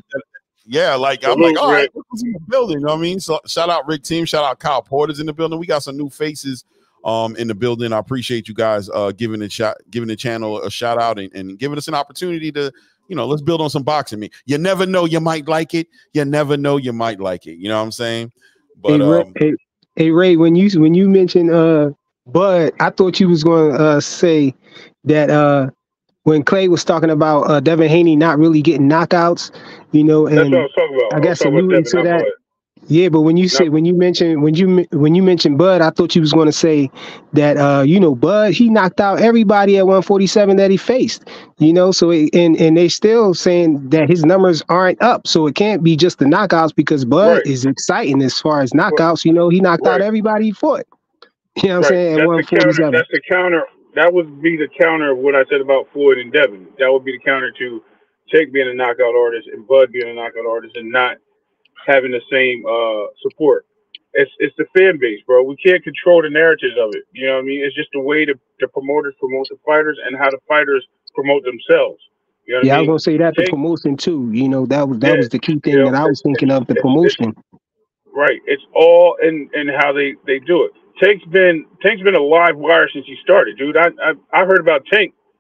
Yeah, like I'm like, all right, who's in the building? You know what I mean? So shout out Rick Timms. Shout out Kyle Porter's in the building. We got some new faces in the building. I appreciate you guys giving the channel a shout out and giving us an opportunity to, you know, let's build on some boxing. You never know, you might like it. You never know, you might like it. You know what I'm saying? But hey Ray, when you mentioned Bud, I thought you was going to say that when Clay was talking about Devin Haney not really getting knockouts, you know, and that's what I was talking about. I guess alluding to that. Yeah, but when you mentioned Bud, I thought you was going to say that you know, Bud, he knocked out everybody at 147 that he faced, you know, so and they still saying that his numbers aren't up, so it can't be just the knockouts because Bud is exciting as far as knockouts. You know, he knocked out everybody he fought. You know what I'm saying? At 147. That's the counter. That would be the counter of what I said about Floyd and Devin. That would be the counter to Tank being a knockout artist and Bud being a knockout artist and not having the same support. It's the fan base, bro. We can't control the narratives of it. You know what I mean? It's just the way the promoters promote the fighters and how the fighters promote themselves. You know what I mean? I was gonna say that the promotion too. You know, that was the key thing that I was thinking of, the promotion. Right. It's all in how they do it. Tank's been a live wire since he started, dude. I heard about Tank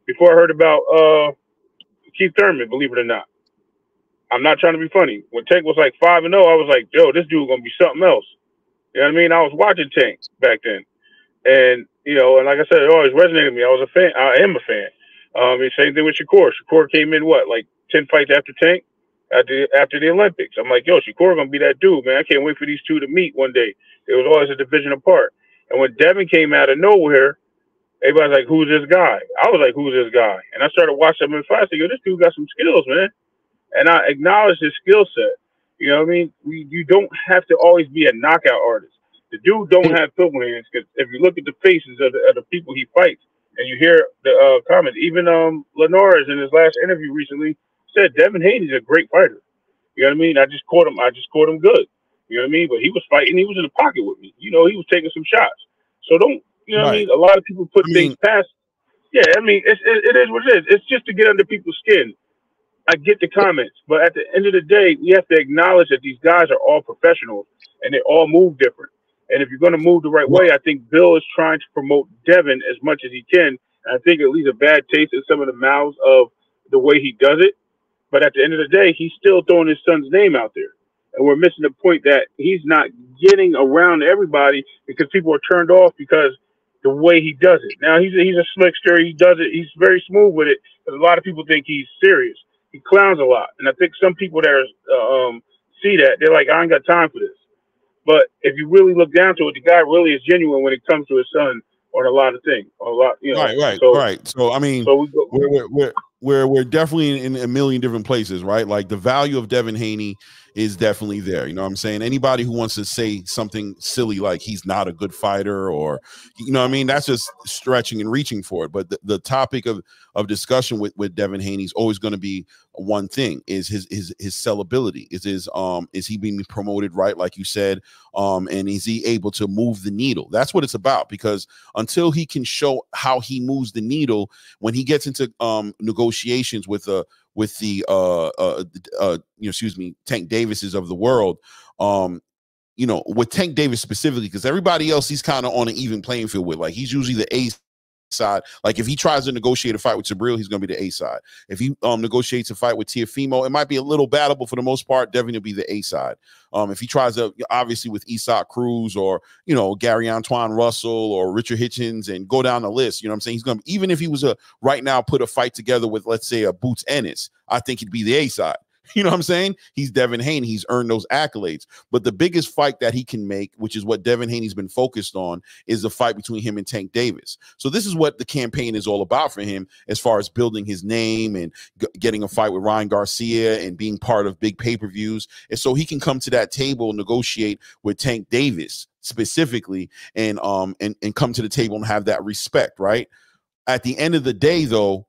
before I heard about Keith Thurman, believe it or not. I'm not trying to be funny. When Tank was like 5-0, I was like, yo, this dude gonna be something else. You know what I mean? I was watching Tank back then. And, you know, and like I said, it always resonated with me. I was a fan. I am a fan. Same thing with Shakur. Shakur came in, 10 fights after Tank? After the Olympics. I'm like, yo, Shakur gonna be that dude, man. I can't wait for these two to meet one day. It was always a division apart. And when Devin came out of nowhere, everybody's like, who's this guy? I was like, who's this guy? And I started watching him in fight. I said, yo, this dude got some skills, man. And I acknowledge his skill set. You know what I mean? You don't have to always be a knockout artist. The dude don't have filthy hands, because if you look at the faces of the people he fights, and you hear the comments, even Linares in his last interview recently said Devin Haney's a great fighter. You know what I mean? I just caught him good. You know what I mean? But he was fighting. He was in the pocket with me. You know, he was taking some shots. So don't, you know what I mean? A lot of people put things past. Yeah, I mean, it is what it is. It's just to get under people's skin. I get the comments, but at the end of the day, we have to acknowledge that these guys are all professionals and they all move different. And if you're going to move the right way, I think Bill is trying to promote Devin as much as he can. And I think it leaves a bad taste in some of the mouths of the way he does it. But at the end of the day, he's still throwing his son's name out there. And we're missing the point that he's not getting around everybody because people are turned off because the way he does it. Now, he's a slickster. He does it. He's very smooth with it. But a lot of people think he's serious. He clowns a lot. And I think some people that see that, they're like, I ain't got time for this. But if you really look down to it, the guy really is genuine when it comes to his son on a lot of things. Right. So I mean, we're definitely in a million different places, right? Like the value of Devin Haney is definitely there. You know what I'm saying? Anybody who wants to say something silly like he's not a good fighter, or, you know what I mean, that's just stretching and reaching for it. But the topic of discussion with Devin Haney is always going to be one thing: is his sellability. Is he being promoted right, like you said, and is he able to move the needle? That's what it's about, because until he can show how he moves the needle when he gets into negotiations with Tank Davis's of the world, with Tank Davis specifically, because everybody else he's kind of on an even playing field with. Like, he's usually the A side. Like, if he tries to negotiate a fight with Sabril, he's going to be the A side. If he negotiates a fight with Teofimo, it might be a little battle, but for the most part, definitely will be the A side. If he tries to, obviously, with Isaac Cruz or, Gary Antoine Russell or Richard Hitchens and go down the list, you know what I'm saying? He's going to, even if he was right now put a fight together with, let's say, a Boots Ennis, I think he'd be the A side. You know what I'm saying? He's Devin Haney. He's earned those accolades. But the biggest fight that he can make, which is what Devin Haney's been focused on, is the fight between him and Tank Davis. So this is what the campaign is all about for him, as far as building his name and getting a fight with Ryan Garcia and being part of big pay-per-views. And so he can come to that table, negotiate with Tank Davis specifically, and come to the table and have that respect, right? At the end of the day, though,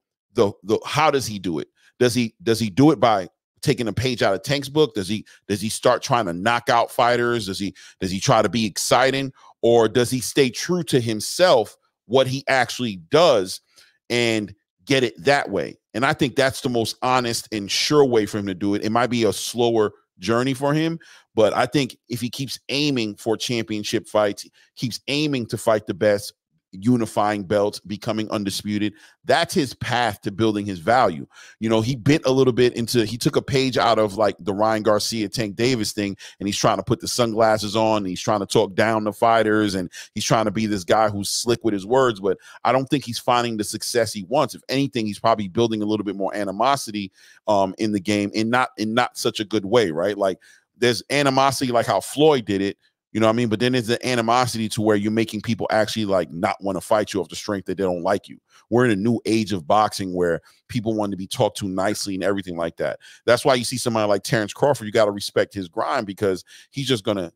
how does he do it? Does he do it by taking a page out of Tank's book? Does he start trying to knock out fighters? Does he try to be exciting, or does he stay true to himself, what he actually does, and get it that way? And I think that's the most honest and sure way for him to do it. It might be a slower journey for him, but I think if he keeps aiming for championship fights, keeps aiming to fight the best, unifying belts, becoming undisputed, that's his path to building his value. He bit a little bit he took a page out of like the Ryan Garcia Tank Davis thing, and he's trying to put the sunglasses on, and he's trying to talk down the fighters, and he's trying to be this guy who's slick with his words, but I don't think he's finding the success he wants. If anything, he's probably building a little bit more animosity in the game, in not such a good way, right? Like, there's animosity like how Floyd did it, you know what I mean? But then there's the animosity to where you're making people actually like not want to fight you off the strength that they don't like you. We're in a new age of boxing where people want to be talked to nicely and everything like that. That's why you see somebody like Terrence Crawford, you got to respect his grind, because he's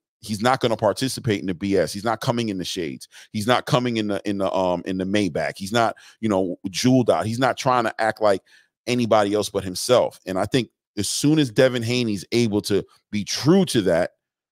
not going to participate in the BS. He's not coming in the shades. He's not coming in the Maybach. He's not, jeweled out. He's not trying to act like anybody else but himself. And I think as soon as Devin Haney's able to be true to that,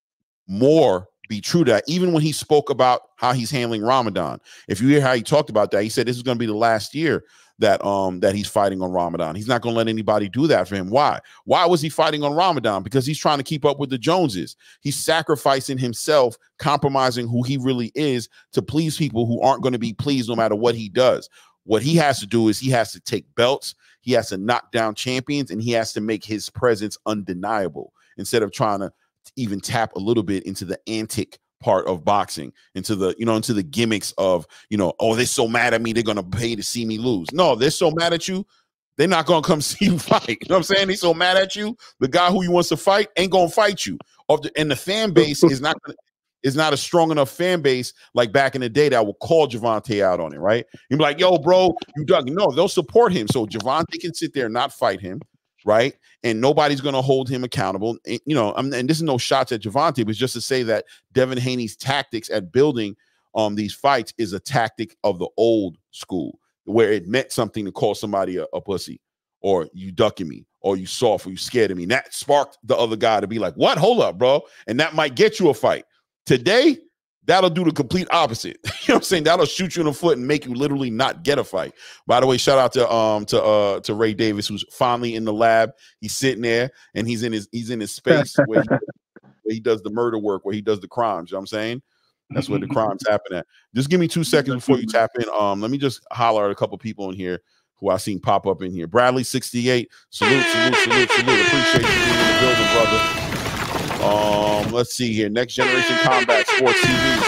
even when he spoke about how he's handling Ramadan, if you hear how he talked about that, he said this is going to be the last year that he's fighting on Ramadan. He's not going to let anybody do that for him. Why was he fighting on Ramadan? Because he's trying to keep up with the Joneses. He's sacrificing himself, compromising who he really is to please people who aren't going to be pleased no matter what he does. What he has to do is he has to take belts, he has to knock down champions, and he has to make his presence undeniable instead of trying to even tap a little bit into the antic part of boxing, into the, you know, into the gimmicks of, you know, oh, they're so mad at me, they're gonna pay to see me lose. No, they're so mad at you, they're not gonna come see you fight. You know what I'm saying? They're so mad at you, the guy who you wants to fight ain't gonna fight you. And the fan base is not a strong enough fan base like back in the day that will call Gervonta out on it, right? You'd be like, yo, bro, you dug. No, they'll support him. So Gervonta can sit there and not fight him, right? And nobody's going to hold him accountable. And, you know, and this is no shots at Gervonta, but just to say that Devin Haney's tactics at building these fights is a tactic of the old school, where it meant something to call somebody a pussy, or you ducking me, or you soft, or you scared of me. And that sparked the other guy to be like, what? Hold up, bro. And that might get you a fight. Today, that'll do the complete opposite. You know what I'm saying? That'll shoot you in the foot and make you literally not get a fight. By the way, shout out to Ray Davis, who's finally in the lab. He's sitting there and he's in his space where he does the murder work, where he does the crimes. You know what I'm saying? That's where the crimes happen at. Just give me 2 seconds before you tap in. Let me just holler at a couple people in here who I seen pop up in here. Bradley 68. Salute. Appreciate you being in the building, brother. Let's see here. Next Generation Combat Sports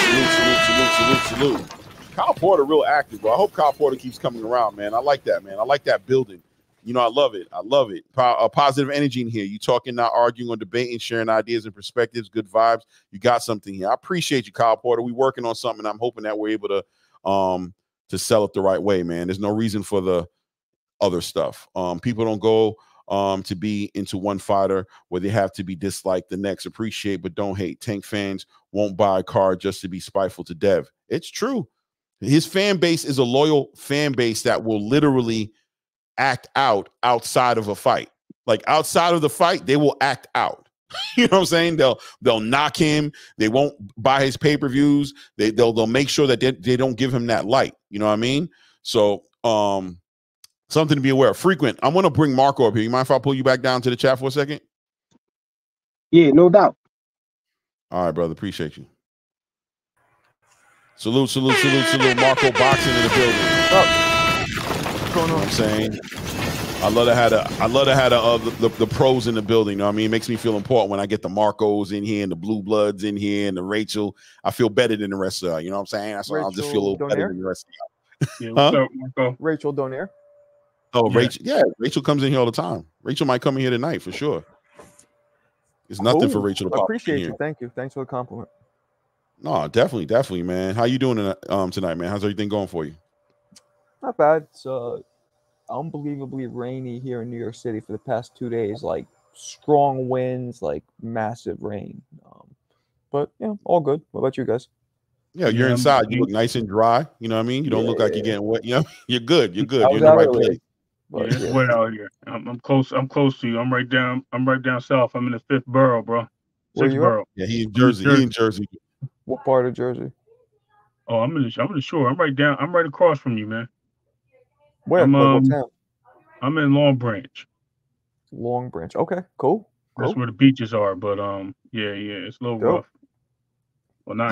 TV. Salute. Kyle Porter real active, bro. I hope Kyle Porter keeps coming around, man. I like that, man. I like that building. You know, I love it. Positive energy in here. You talking, not arguing or debating, sharing ideas and perspectives, good vibes. You got something here. I appreciate you, Kyle Porter. We working on something. I'm hoping that we're able to sell it the right way, man. There's no reason for the other stuff. People don't go to be into one fighter where they have to be disliked the next. Appreciate but don't hate. Tank fans won't buy a card just to be spiteful to Dev. It's true. His fan base is a loyal fan base that will literally act out outside of a fight. Like outside of the fight, they will act out. You know what I'm saying? They'll knock him. They won't buy his pay-per-views. They'll make sure that they don't give him that light. You know what I mean? So something to be aware of. Frequent, I'm going to bring Marco up here. You mind if I pull you back down to the chat for a second? Yeah, no doubt. All right, brother. Appreciate you. Salute. Marco boxing in the building. What's going on? I'm saying, I love to have the pros in the building. You know what I mean? It makes me feel important when I get the Marcos in here and the Blue Bloods in here and the Rachel. I feel better than the rest of y'all. You know what I'm saying? That's why I'll just feel a little better than the rest of y'all. Yeah, what's up, Marco? Rachel Donaire. Oh, yeah. Rachel. Yeah, Rachel comes in here all the time. Rachel might come in here tonight for sure. It's nothing for Rachel to pop appreciate in here. You. Thank you. Thanks for the compliment. No, definitely, man. How you doing tonight, man? How's everything going for you? Not bad. It's unbelievably rainy here in New York City for the past 2 days. Like strong winds, like massive rain. But yeah, all good. What about you guys? Yeah, you're inside. You look nice and dry. You know what I mean? You don't look like you're getting wet. You know, you're good. You're in the right place. But it's wet out here. I'm close to you. I'm right down south. I'm in the 5th borough, bro. 6th borough. Yeah, he's in Jersey. He's in Jersey. What part of Jersey? Oh, I'm in the shore. I'm right across from you, man. Where? What town? I'm in Long Branch. Long Branch. Okay, cool. That's where the beaches are. But yeah, it's a little rough. Well, not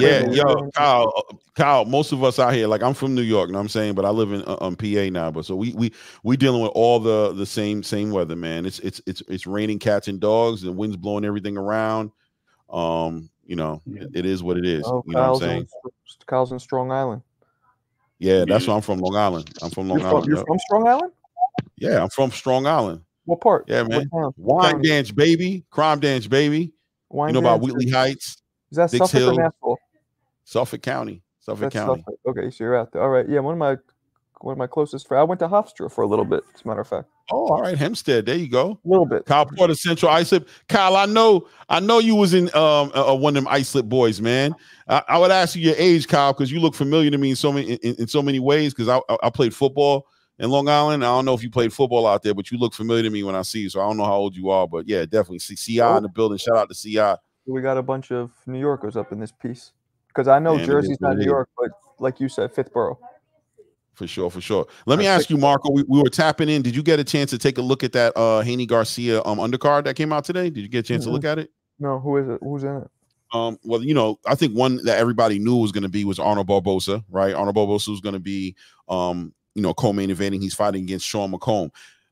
Kyle, most of us out here, like I'm from New York, you know what I'm saying, but I live in PA now. But so we dealing with all the same weather, man. It's raining cats and dogs, and wind's blowing everything around. You know, it is what it is. Oh, you know what I'm saying? Kyle's in Strong Island. Yeah, that's why I'm from Long Island. I'm from Long Island. You're from Strong Island? Yeah, I'm from Strong Island. What part? Yeah, man. Wine Dance, baby. Crime Dance, baby. You know about Wheatley Heights? Is that Suffolk or Nashville? Suffolk County. Suffolk County. Okay, so you're out there. All right. Yeah, one of my closest friends. I went to Hofstra for a little bit, as a matter of fact. Oh, all right, Hempstead. There you go. A little bit. Kyle Porter, Central Islip. Kyle, I know you was in one of them Islip boys, man. I would ask you your age, Kyle, because you look familiar to me in so many ways. Because I played football in Long Island. I don't know if you played football out there, but you look familiar to me when I see you. So I don't know how old you are, but yeah, definitely. CI in the building. Shout out to CI. We got a bunch of New Yorkers up in this piece because I know Jersey's not New York, but like you said, 5th borough. For sure. Let me ask you, Marco. We were tapping in. Did you get a chance to take a look at that Haney Garcia undercard that came out today? Did you get a chance to look at it? No. Who is it? Who's in it? Well, you know, I think one that everybody knew was going to be was Arnold Barboza, right? Arnold Barboza was going to be co-main eventing. He's fighting against Sean McComb.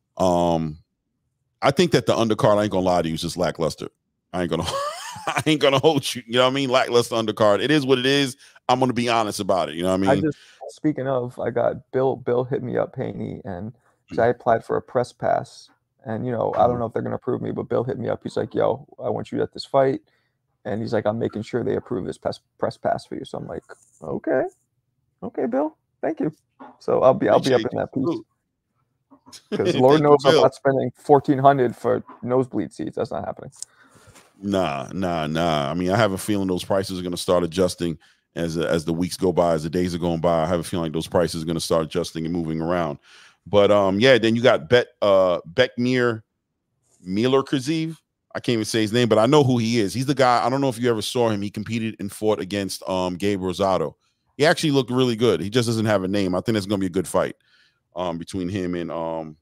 I think that the undercard, I ain't gonna lie to you, is just lackluster. I ain't gonna hold you. You know what I mean? Lackluster undercard. It is what it is. I'm gonna be honest about it. You know what I mean? Speaking of, I got Bill hit me up, Haney, and because I applied for a press pass, and I don't know if they're gonna approve me, but Bill hit me up. He's like, "Yo, I want you at this fight," and he's like, "I'm making sure they approve this press pass for you." So I'm like, "Okay, Bill, thank you." So I'll be up in that piece. Because Lord knows I'm not spending $1,400 for nosebleed seats. That's not happening. Nah. I mean, I have a feeling those prices are going to start adjusting as the weeks go by, as the days are going by. I have a feeling like those prices are going to start adjusting and moving around. But yeah, then you got Bekmir Milarkaziev. I can't even say his name, but I know who he is. He's the guy. I don't know if you ever saw him. He competed and fought against Gabe Rosado. He actually looked really good. He just doesn't have a name. I think it's going to be a good fight between him and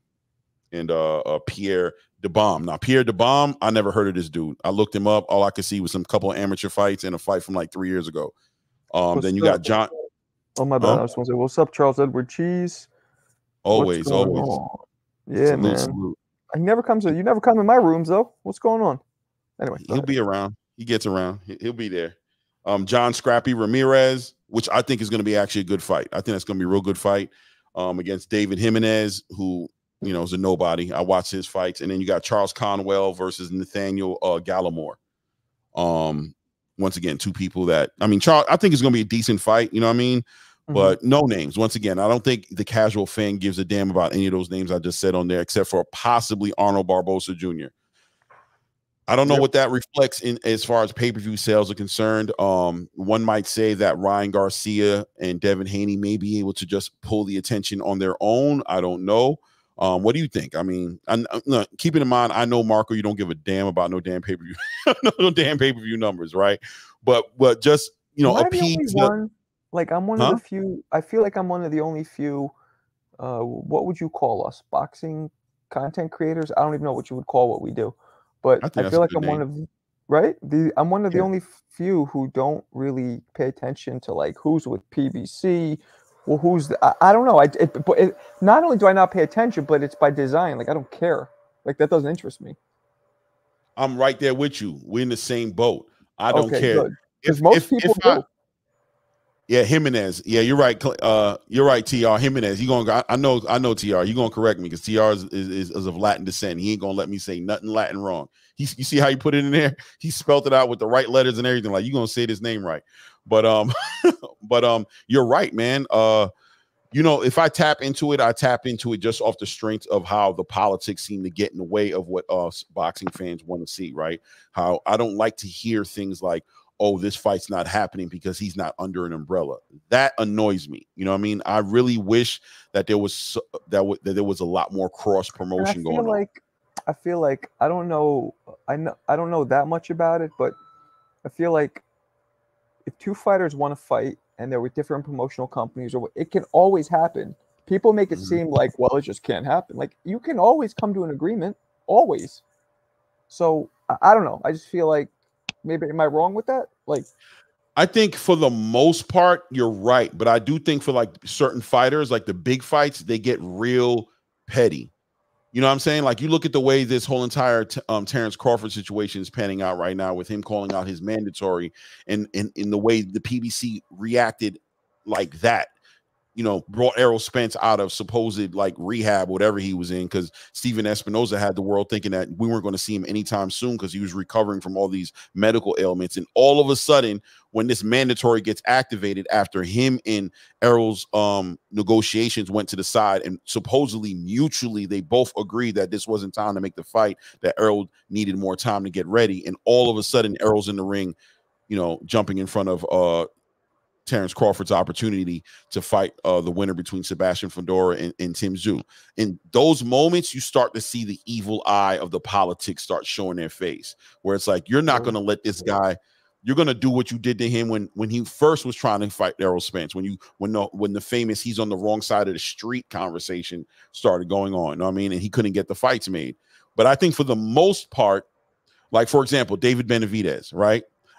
Pierre DeBom. Now, Pierre DeBom, I never heard of this dude. I looked him up. All I could see was some couple of amateur fights and a fight from like 3 years ago. Then you got John. Oh, my bad. I was going to say, what's up, Charles Edward Cheese? Always. Yeah, salute, man. Salute. You never come in my rooms, though. What's going on? Anyway. He'll be around. He gets around. He'll be there. John Scrappy Ramirez, which I think is going to be actually a good fight. I think that's going to be a real good fight against David Jimenez, who is a nobody. I watch his fights. And then you got Charles Conwell versus Nathaniel Gallimore. Once again, two people that, I mean, Charles, I think it's going to be a decent fight, you know what I mean? But no names. Once again, I don't think the casual fan gives a damn about any of those names I just said on there, except for possibly Arnold Barbosa Jr. I don't know what that reflects in as far as pay-per-view sales are concerned. One might say that Ryan Garcia and Devin Haney may be able to just pull the attention on their own. I don't know. What do you think? I mean, keeping in mind, I know, Marco, you don't give a damn about no damn pay-per-view, no damn pay-per-view numbers, right? But just appease. Like, I'm one of the few. I feel like I'm one of the only few. What would you call us? Boxing content creators? I don't even know what you would call what we do. But I feel like I'm one of, right? I'm one of the only few who don't really pay attention to like who's with PBC, well, who's I don't know. Not only do I not pay attention, but it's by design. Like I don't care. Like that doesn't interest me. I'm right there with you. We're in the same boat. I don't care. Because most people do. Yeah, Jimenez. Yeah, you're right. You're right, TR. Jimenez. You gonna? I know, TR. You gonna correct me because TR is of Latin descent. He ain't gonna let me say nothing Latin wrong. You see how he put it in there? He spelled it out with the right letters and everything. Like you gonna say this name right? But you're right, man. If I tap into it, I tap into it just off the strength of how the politics seem to get in the way of what us boxing fans want to see. Right? How I don't like to hear things like, oh, this fight's not happening because he's not under an umbrella. That annoys me. You know what I mean? I really wish that there was that there was a lot more cross promotion going on. I feel like I don't know that much about it, but I feel like if two fighters want to fight and they're with different promotional companies, or it can always happen. People make it seem like, well, it just can't happen. Like you can always come to an agreement, always. So I don't know. I just feel like, maybe am I wrong with that? Like, I think for the most part, you're right. But I do think for like certain fighters, like the big fights, they get real petty. You know what I'm saying? Like you look at the way this whole entire Terrence Crawford situation is panning out right now with him calling out his mandatory and in the way the PBC reacted like that. Brought Errol Spence out of supposed like rehab, whatever he was in, because Steven Espinoza had the world thinking that we weren't going to see him anytime soon because he was recovering from all these medical ailments. And all of a sudden, when this mandatory gets activated after him and Errol's negotiations went to the side and supposedly mutually they both agreed that this wasn't time to make the fight, that Errol needed more time to get ready. And all of a sudden, Errol's in the ring, jumping in front of Terrence Crawford's opportunity to fight the winner between Sebastian Fundora and Tim Tszyu. In those moments, you start to see the evil eye of the politics start showing their face, where it's like, you're not going to let this guy, you're going to do what you did to him when he first was trying to fight Errol Spence, when the famous he's on the wrong side of the street conversation started going on, you know what I mean? And he couldn't get the fights made. But I think for the most part, like, for example, David Benavidez, right?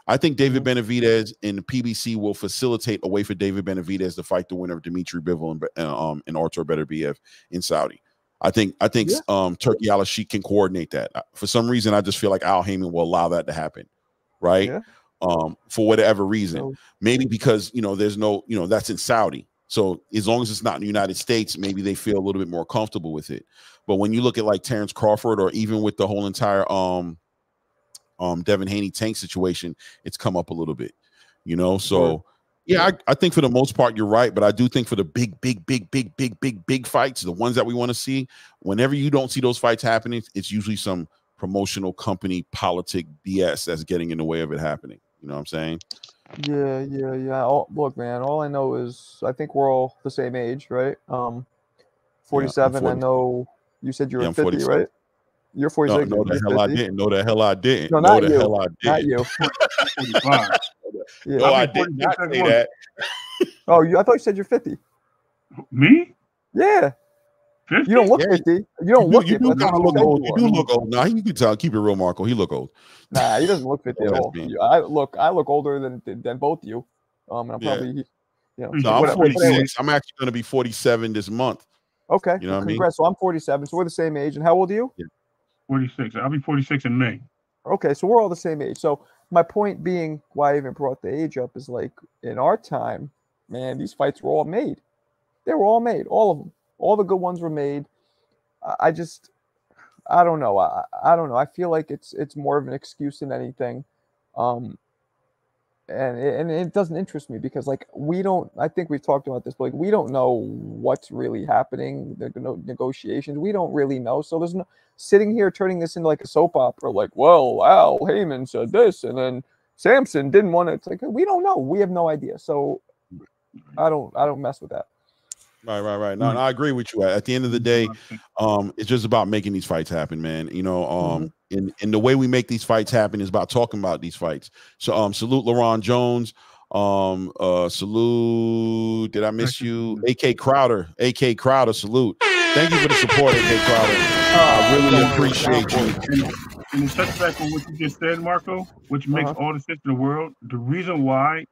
I think David Benavidez in the PBC will facilitate a way for David Benavidez to fight the winner of Dmitry Bivol and Artur Beterbiev in Saudi. I think Turki Al-Sheikh can coordinate that. For some reason, I just feel like Al Heyman will allow that to happen, right? Yeah. For whatever reason, maybe because there's no, that's in Saudi. So as long as it's not in the United States, maybe they feel a little bit more comfortable with it. But when you look at like Terrence Crawford, or even with the whole entire Devin Haney Tank situation, it's come up a little bit, So yeah, I think for the most part you're right, but I do think for the big fights, the ones that we want to see, whenever you don't see those fights happening, it's usually some promotional company politic BS that's getting in the way of it happening. You know what I'm saying? Yeah. Look, man, all I know is I think we're all the same age, right? 47. I know you said you were 50, 47. Right? You're 46. No, the hell 50. I didn't. No, the hell I didn't. No, not you. Hell I didn't. Not you. 45. Yeah. No, I did not say that. Oh, I thought you said you're 50. Me? Yeah. 50? You don't look 50. You don't look 50. You do kind of look old. You do look old. Nah, you can tell. Keep it real, Marco. He look old. Nah, he doesn't look 50 at all. I look older than both of you. And I'm probably, No, I'm 46. I'm actually going to be 47 this month. Okay. You know what I mean? So I'm 47. So we're the same age. And how old are you? Yeah. 46. I'll be 46 in May. Okay, so we're all the same age. So my point being, why I even brought the age up, is like in our time, man, these fights were all made. They were all made, all of them. All the good ones were made. I don't know. I don't know. I feel like it's more of an excuse than anything, and it doesn't interest me because like I think we've talked about this, but like we don't know what's really happening. There are no negotiations. We don't really know. So there's no sitting here turning this into like a soap opera. Like, well, Al Heyman said this, and then Samson didn't want it. It's like we don't know. We have no idea. So I don't mess with that. Right. No, I agree with you. At the end of the day, it's just about making these fights happen, man. In the way we make these fights happen is about talking about these fights. So, salute LaRon Jones. Salute. Did I miss you? AK Crowder. Salute. Thank you for the support, AK Crowder. I really appreciate you. And to touch back on what you just said, Marco, which makes all the sense in the world. The reason why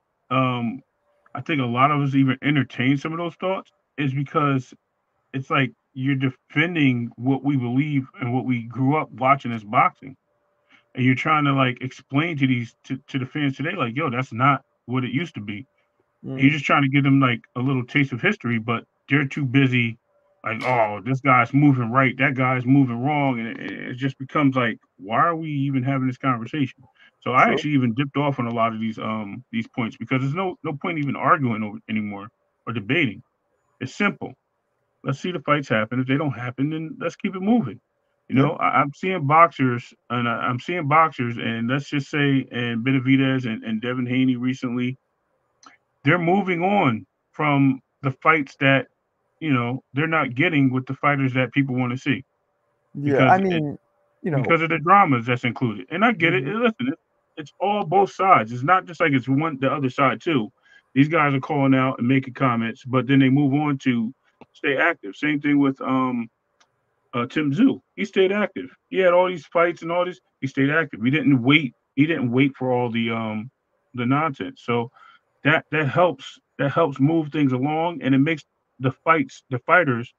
I think a lot of us even entertain some of those thoughts is because it's like you're defending what we believe and what we grew up watching as boxing, and you're trying to like explain to the fans today, like, yo, that's not what it used to be. You're just trying to give them like a little taste of history, but they're too busy, like, oh, this guy's moving right, that guy's moving wrong, and it just becomes like, why are we even having this conversation? So I actually even dipped off on a lot of these points because there's no point even arguing over anymore or debating. It's simple. Let's see the fights happen. If they don't happen, then let's keep it moving. I'm seeing boxers, and let's just say, and Benavidez and Devin Haney recently, they're moving on from the fights that, they're not getting with the fighters that people want to see. Because, because of the dramas that's included. And I get it. Listen, it's all both sides. It's not just like it's the other side too. These guys are calling out and making comments, but then they move on to stay active. Same thing with Tim Tszyu. He stayed active. He had all these fights and all this. He stayed active. He didn't wait for all the nonsense. So that helps move things along, and it makes the fighters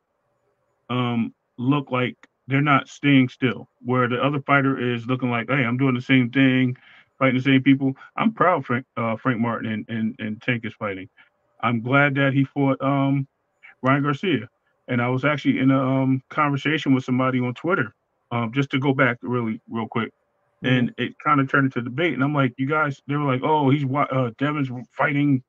look like they're not staying still. Where the other fighter is looking like, hey, I'm doing the same thing, fighting the same people. I'm proud Frank Martin and Tank is fighting. I'm glad that he fought Ryan Garcia. And I was actually in a conversation with somebody on Twitter, just to go back real quick. And it kind of turned into debate. And I'm like, you guys, they were like, oh, Devin's fighting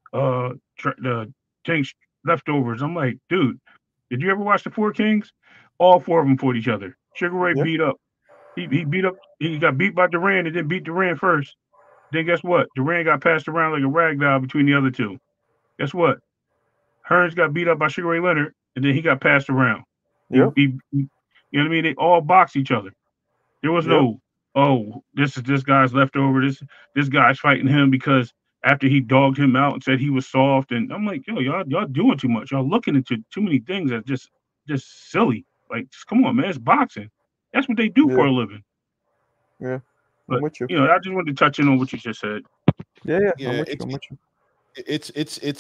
the Tank's leftovers. I'm like, dude, did you ever watch the Four Kings? All four of them fought each other. Sugar Ray beat up. He got beat by Duran and then beat Duran first. Then guess what? Duran got passed around like a rag doll between the other two. Guess what? Hearns got beat up by Sugar Ray Leonard and then he got passed around. Yeah. You know what I mean? They all box each other. There was no, oh, this is this guy's leftover. This guy's fighting him because after he dogged him out and said he was soft. And I'm like, yo, y'all doing too much. Y'all looking into too many things that just silly. Like, just come on, man. It's boxing. That's what they do for a living. Yeah. I'm with you. You know, I just wanted to touch in on what you just said. Yeah, I'm with you. It's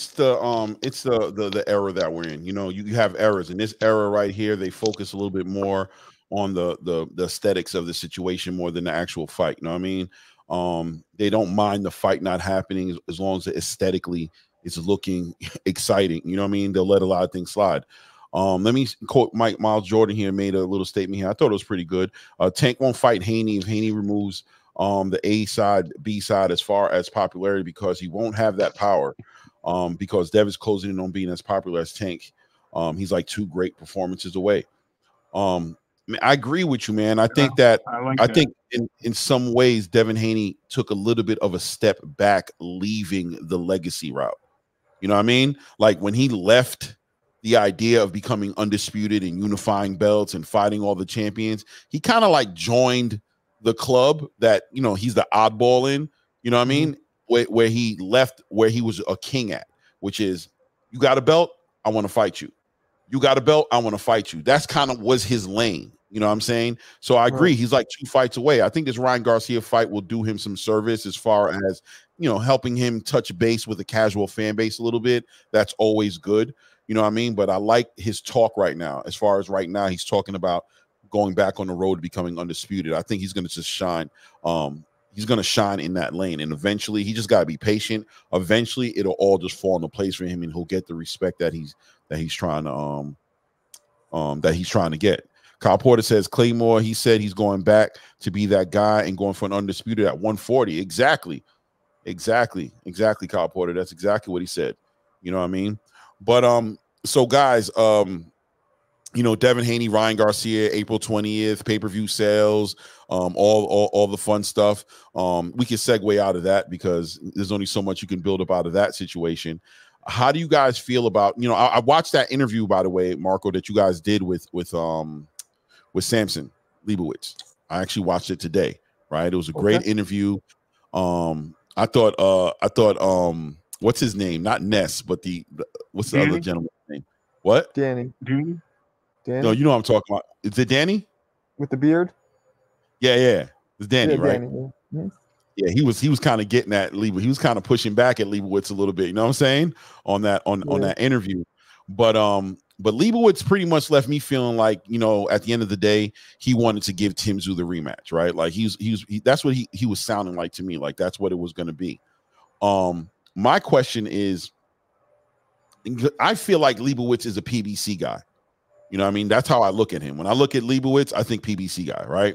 the era that we're in. You know, you have eras. In this era right here, they focus a little bit more on the aesthetics of the situation more than the actual fight. You know what I mean? They don't mind the fight not happening as long as it aesthetically is looking exciting. You know what I mean? They'll let a lot of things slide. Let me quote Miles Jordan here, made a little statement here. I thought it was pretty good. Tank won't fight Haney if Haney removes the A side, B side as far as popularity, because he won't have that power. Because Dev is closing in on being as popular as Tank. He's like 2 great performances away. I agree with you, man. I think that I think in some ways Devin Haney took a little bit of a step back, leaving the legacy route. You know what I mean? Like when he left the idea of becoming undisputed and unifying belts and fighting all the champions, he kind of like joined the club that, you know, he's the oddball in, you know what I mean? Where he left where he was a king at, which is, you got a belt, I want to fight you. You got a belt, I want to fight you. That's kind of was his lane. You know what I'm saying? So I agree. He's like 2 fights away. I think this Ryan Garcia fight will do him some service as far as, you know, helping him touch base with a casual fan base a little bit. That's always good. You know what I mean? But I like his talk right now. As far as right now, he's talking about going back on the road to becoming undisputed. I think he's going to just shine. He's going to shine in that lane. And eventually, he just got to be patient. Eventually, it'll all just fall into place for him, and he'll get the respect that he's trying to get. Kyle Porter says Claymore, he said he's going back to be that guy and going for an undisputed at 140. Exactly, Kyle Porter. That's exactly what he said. You know what I mean? But so guys, you know, Devin Haney, Ryan Garcia, April 20th, pay-per-view sales, all the fun stuff. We can segue out of that because there's only so much you can build up out of that situation. How do you guys feel about, you know, I watched that interview, by the way, Marco, that you guys did with Samson Leibowitz. I actually watched it today, right? It was a great interview. I thought what's his name? Not Ness, but what's the Danny? other gentleman's name? What? Danny. No, you know what I'm talking about. Is it Danny? With the beard? Yeah. It's Danny, right? Danny, yeah. Yeah, he was kind of getting at Leibowitz. He was kind of pushing back at Leibowitz a little bit, you know what I'm saying? On that interview. But Leibowitz pretty much left me feeling like, you know, at the end of the day, he wanted to give Tim Tszyu the rematch, right? Like that's what he was sounding like to me. Like that's what it was going to be. My question is, I feel like Leibowitz is a PBC guy. You know what I mean? That's how I look at him. When I look at Leibowitz, I think PBC guy, right?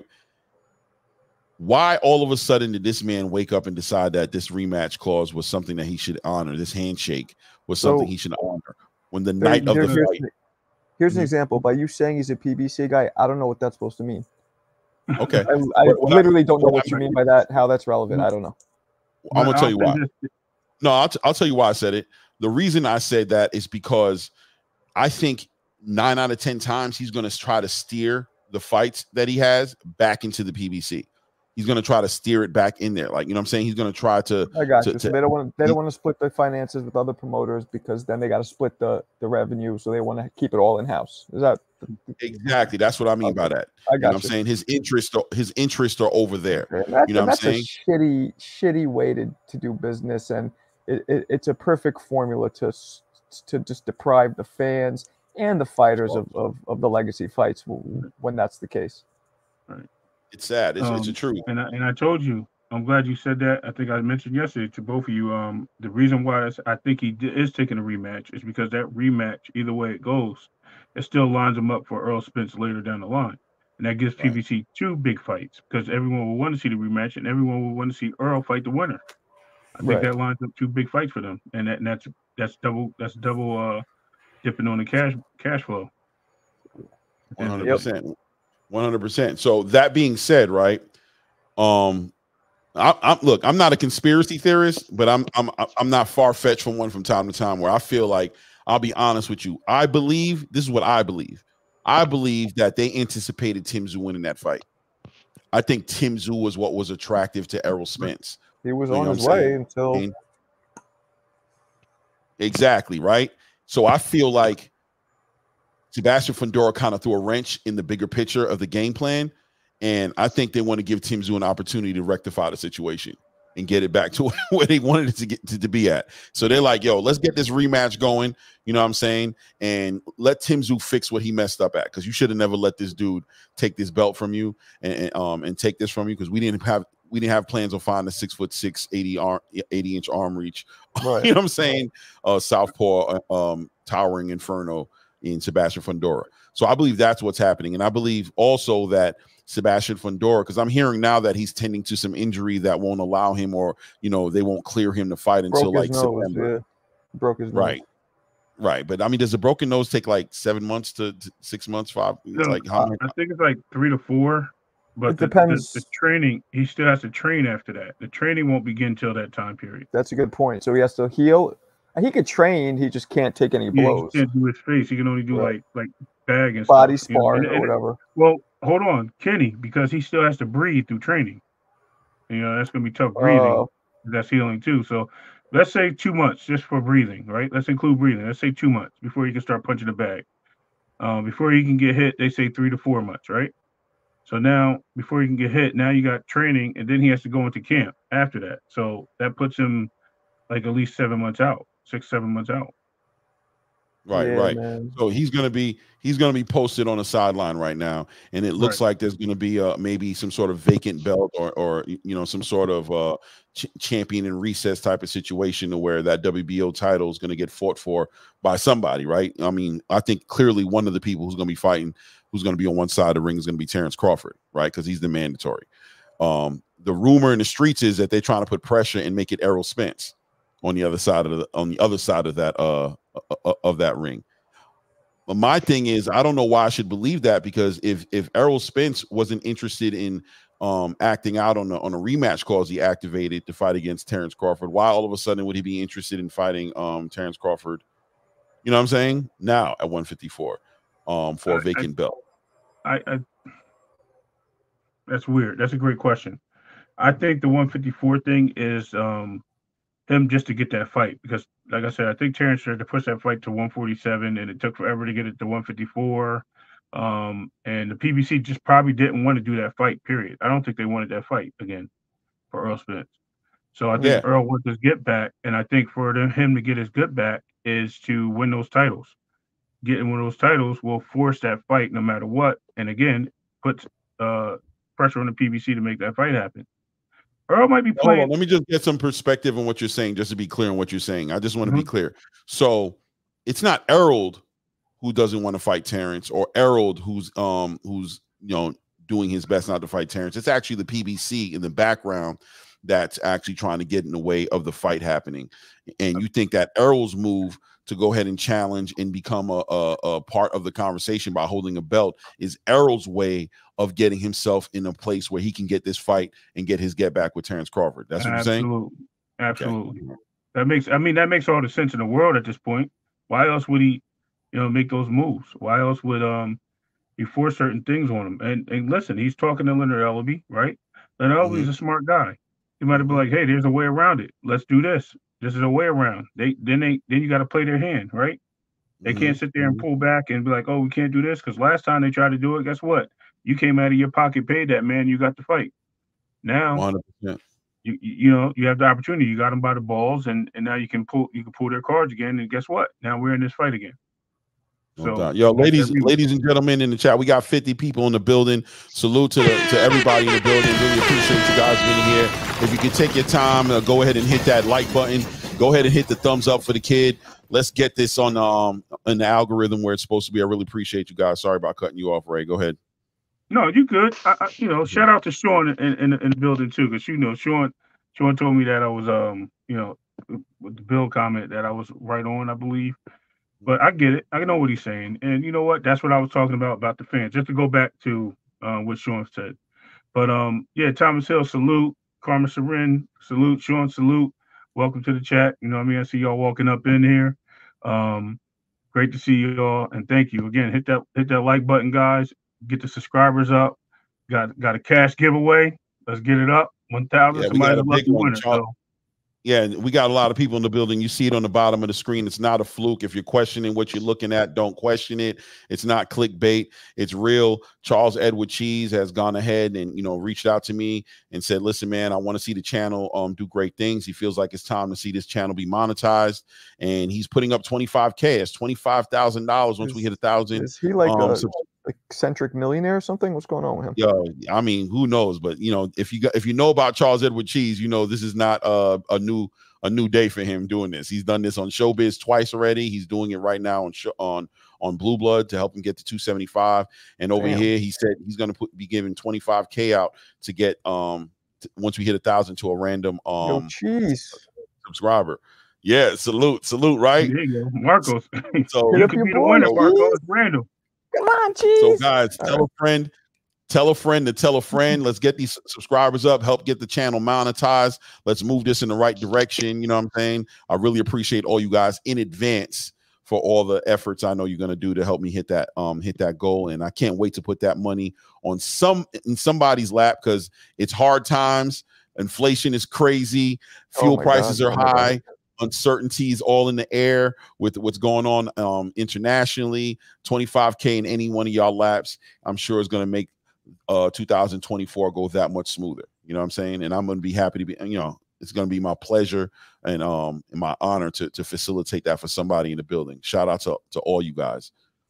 Why all of a sudden did this man wake up and decide that this rematch clause was something that he should honor? This handshake was something he should honor when the night of the fight. Here's an example. By you saying he's a PBC guy, I don't know what that's supposed to mean. Okay. I literally don't know what you mean by that, how that's relevant. I don't know. I'm going to tell you why. No, I'll tell you why I said it. The reason I said that is because I think 9 out of 10 times he's going to try to steer the fights that he has back into the PBC. He's going to try to steer it back in there. Like, you know what I'm saying? He's going to try to. I got you. So they don't want to split the finances with other promoters because then they got to split the revenue. So they want to keep it all in house. Is that exactly? That's what I mean by that. I got you. Know what I'm saying his interests are over there. You know what I'm saying? That's a shitty way to do business, and it's a perfect formula to just deprive the fans and the fighters of the legacy fights when that's the case. Right. It's sad. It's a truth. And I told you, I'm glad you said that. I think I mentioned yesterday to both of you. The reason why I think he is taking a rematch is because that rematch, either way it goes, it still lines him up for Earl Spence later down the line, and that gives PBC 2 big fights because everyone will want to see the rematch and everyone will want to see Earl fight the winner. I think that lines up 2 big fights for them, and that's double dipping on the cash flow. 100%. 100%. So that being said, right? Look, I'm not a conspiracy theorist, but I'm not far-fetched from one from time to time where I feel like, I'll be honest with you, I believe this is what I believe. I believe that they anticipated Tim Tszyu winning that fight. I think Tim Tszyu was what was attractive to Errol Spence. He was on his way until exactly right. So I feel like Sebastian Fundora kind of threw a wrench in the bigger picture of the game plan, And I think they want to give Tim Tszyu an opportunity to rectify the situation and get it back to where they wanted it to get to be at. So they're like, yo, let's get this rematch going. You know what I'm saying? And let Tim Tszyu fix what he messed up at, because you should have never let this dude take this belt from you and take this from you, because we didn't have plans on finding a 6'6", 80-inch arm reach. Right. You know what I'm saying? Southpaw towering inferno in Sebastian Fundora. So I believe that's what's happening. And I believe also that Sebastian Fundora, because I'm hearing now that he's tending to some injury that won't allow him, or, you know, they won't clear him to fight until like September. Yeah. Broke his nose. Right. But I mean, does a broken nose take like 7 months to 6 months, 5? No, like I think it's like 3 to 4. But it depends. The training, he still has to train after that. The training won't begin until that time period. That's a good point. So he has to heal. He could train. He just can't take any blows. He can't do his face. He can only do like bag and body stuff, sparring or whatever. Well, hold on, Kenny, because he still has to breathe through training. You know, that's going to be tough breathing. That's healing too. So let's say 2 months just for breathing, right? Let's include breathing. Let's say 2 months before he can start punching the bag. Before he can get hit, they say 3 to 4 months, right? So now, before he can get hit, now you got training, and then he has to go into camp after that. So that puts him like at least 7 months out, 6, 7 months out. Right. Man. So he's gonna be posted on the sideline right now, and it looks like there's gonna be maybe some sort of vacant belt or you know, some sort of champion in recess type of situation, to where that WBO title is gonna get fought for by somebody, right? I mean, I think clearly one of the people who's gonna be fighting, who's gonna be on one side of the ring, is gonna be Terrence Crawford, right? Because he's the mandatory. The rumor in the streets is that they're trying to put pressure and make it Errol Spence on the other side of that ring. But my thing is, I don't know why I should believe that, because if Errol Spence wasn't interested in acting out on a rematch clause he activated to fight against Terrence Crawford, why all of a sudden would he be interested in fighting Terrence Crawford? You know what I'm saying? Now at 154 for a vacant belt. That's weird. That's a great question. I think the 154 thing is him just to get that fight, because like I said, I think Terrence tried to push that fight to 147, and it took forever to get it to 154. And the PBC just probably didn't want to do that fight, period. I don't think they wanted that fight again for Errol Spence. So I think Earl wants his get back, and I think for him to get his get back is to win those titles. Getting one of those titles will force that fight no matter what, and again, puts pressure on the PBC to make that fight happen. Earl might be playing. Hold on, let me just get some perspective on what you're saying, just to be clear on what you're saying. I just want to be clear. So it's not Errol who doesn't want to fight Terrence, or Errol who's you know, doing his best not to fight Terrence. It's actually the PBC in the background that's actually trying to get in the way of the fight happening. And you think that Errol's move to go ahead and challenge and become a part of the conversation by holding a belt is Errol's way of getting himself in a place where he can get this fight and get his get back with Terrence Crawford. That's what you're saying? Absolutely. Okay. That makes all the sense in the world at this point. Why else would he, you know, make those moves? Why else would he force certain things on him? And listen, he's talking to Leonard Ellerbe, right? Leonard Ellerbe's a smart guy. He might have been like, hey, there's a way around it. Let's do this. This is a way around. Then you got to play their hand, right? They can't sit there and pull back and be like, oh, we can't do this, because last time they tried to do it, guess what? You came out of your pocket, paid that man, you got the fight. Now 100%. You know, you have the opportunity. You got them by the balls, and now you can pull their cards again, and guess what? Now we're in this fight again. So, yo, ladies and gentlemen in the chat, we got 50 people in the building. Salute to everybody in the building. Really appreciate you guys being here. If you can take your time, go ahead and hit that like button. Go ahead and hit the thumbs up for the kid. Let's get this on in the algorithm where it's supposed to be. I really appreciate you guys. Sorry about cutting you off, Ray. Go ahead. No, you good. You know, shout out to Sean in the building too, because you know Sean told me that I was you know, with the Bill comment that I was right on, I believe. But I get it. I know what he's saying, and you know what? That's what I was talking about the fans. Just to go back to what Sean said. But yeah, Thomas Hill, salute. Karma Seren, salute. Sean, salute. Welcome to the chat. You know what I mean? I see y'all walking up in here. Great to see you all, and thank you again. Hit that like button, guys. Get the subscribers up. Got a cash giveaway. Let's get it up. 1,000. Somebody's a lucky winner. Yeah, we got a lot of people in the building. You see it on the bottom of the screen. It's not a fluke. If you're questioning what you're looking at, don't question it. It's not clickbait. It's real. Charles Edward Cheese has gone ahead and, you know, reached out to me and said, listen, man, I want to see the channel do great things. He feels like it's time to see this channel be monetized. And he's putting up $25K. It's $25,000 once we hit 1,000. Is he like a eccentric millionaire or something? What's going on with him? Yo, I mean, who knows? But you know, if you know about Charles Edward Cheese, you know this is not a new day for him doing this. He's done this on Showbiz twice already. He's doing it right now on Blue Blood to help him get to 275. And over here, he said he's going to be giving $25K out to get once we hit 1,000 to a random subscriber. Yeah, salute, right? There you go, Marcos. So you could be the winner, Marcos. Random. Come on, Cheese. So guys, tell a friend to tell a friend. Let's get these subscribers up, help get the channel monetized. Let's move this in the right direction. You know what I'm saying? I really appreciate all you guys in advance for all the efforts I know you're going to do to help me hit that goal. And I can't wait to put that money on in somebody's lap, because it's hard times. Inflation is crazy. Fuel prices are high. Uncertainties all in the air with what's going on internationally. 25K in any one of y'all laps, I'm sure is going to make 2024 go that much smoother. You know what I'm saying? And I'm going to be happy to be, you know, it's going to be my pleasure and my honor to facilitate that for somebody in the building. Shout out to all you guys.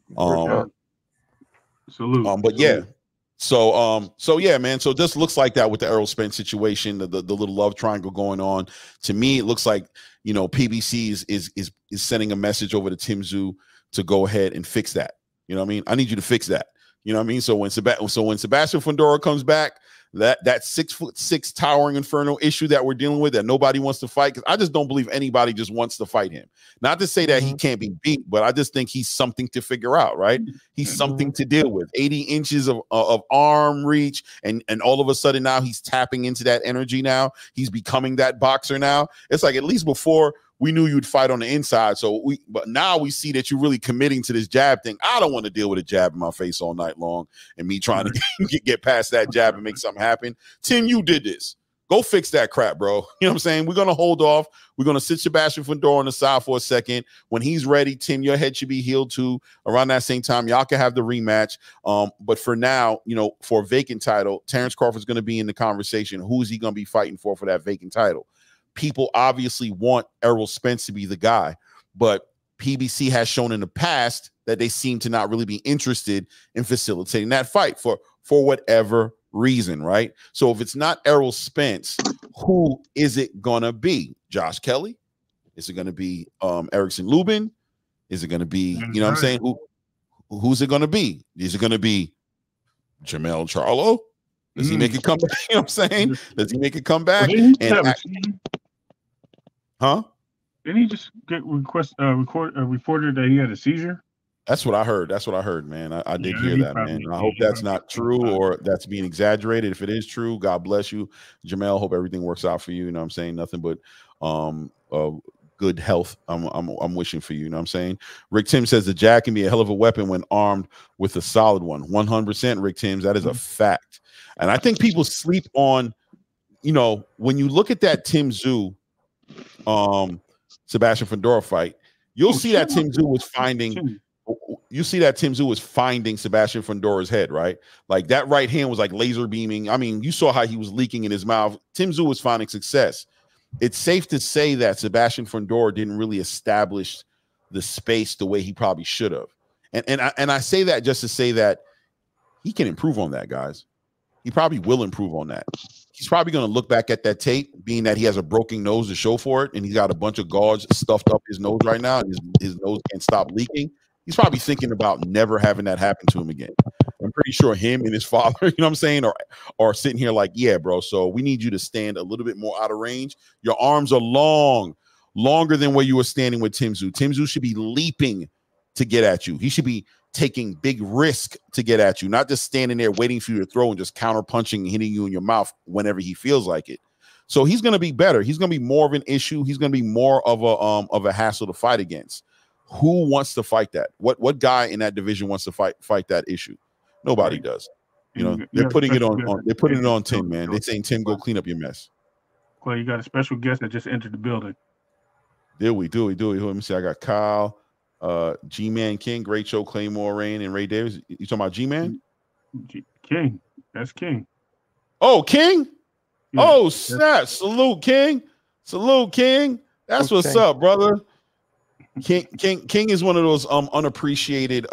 Salute. But yeah. So yeah, man. So it just looks like that with the Errol Spence situation, the little love triangle going on. To me, it looks like, you know, PBC is sending a message over to Tim Tszyu to go ahead and fix that. You know what I mean? I need you to fix that. You know what I mean? So when Sebastian Fundora comes back, that 6'6" towering inferno issue that we're dealing with that nobody wants to fight, because I just don't believe anybody just wants to fight him. Not to say that he can't be beat, but I just think he's something to figure out, right? He's something to deal with. 80 inches of arm reach, and all of a sudden now he's tapping into that energy now. He's becoming that boxer now. It's like, at least before we knew you'd fight on the inside. But now we see that you're really committing to this jab thing. I don't want to deal with a jab in my face all night long and me trying to get past that jab and make something happen. Tim, you did this. Go fix that crap, bro. You know what I'm saying? We're going to hold off. We're going to sit Sebastian Fundora on the side for a second. When he's ready, Tim, your head should be healed too. Around that same time, y'all can have the rematch. But for now, you know, for a vacant title, Terrence Crawford's going to be in the conversation. Who is he going to be fighting for that vacant title? People obviously want Errol Spence to be the guy, but PBC has shown in the past that they seem to not really be interested in facilitating that fight for whatever reason, right? So if it's not Errol Spence, who is it gonna be? Josh Kelly? Is it gonna be Erickson Lubin? Is it gonna be, you know what I'm saying? Who's it gonna be? Is it gonna be Jermell Charlo? Does he make it come back? You know what I'm saying? Does he make it come back? Huh? Didn't he just get reported that he had a seizure? That's what I heard. That's what I heard, man. I did hear that, man. I hope that's not true or that's being exaggerated. If it is true, God bless you, Jermell. Hope everything works out for you. You know what I'm saying? Nothing but good health. I'm wishing for you. You know what I'm saying? Rick Tim says the jab can be a hell of a weapon when armed with a solid one. 100%, Rick Timms. That is a fact. And I think people sleep on, you know, when you look at that Tim Tszyu Sebastian Fundora fight, you'll see that Tim Tszyu was finding. You see that Tim Tszyu was finding Sebastian Fundora's head, right? Like that right hand was like laser beaming. I mean, you saw how he was leaking in his mouth. Tim Tszyu was finding success. It's safe to say that Sebastian Fundora didn't really establish the space the way he probably should have. And I say that just to say that he can improve on that, guys. He probably will improve on that. He's probably going to look back at that tape, being that he has a broken nose to show for it, and he's got a bunch of gauze stuffed up his nose right now, and his nose can't stop leaking. He's probably thinking about never having that happen to him again. I'm pretty sure him and his father, you know what I'm saying, are sitting here like, yeah, bro, so we need you to stand a little bit more out of range. Your arms are longer than where you were standing with Tim Tszyu. Tim Tszyu should be leaping to get at you. He should be taking big risk to get at you, not just standing there waiting for you to throw and just counter punching and hitting you in your mouth whenever he feels like it. So he's going to be better. He's going to be more of an issue. He's going to be more of a hassle to fight against. Who wants to fight that? What guy in that division wants to fight that issue? Nobody does. You know, they're putting it on Tim, man. They're saying, Tim, go clean up your mess. Clay, you got a special guest that just entered the building. Do we? Let me see. I got Kyle, G-Man King, great show, Claymore Rain, and Ray Davis. You talking about G-Man? King. That's King. Oh, King? Yeah. Oh, snap. Salute, King. That's what's King. up, brother. King is one of those unappreciated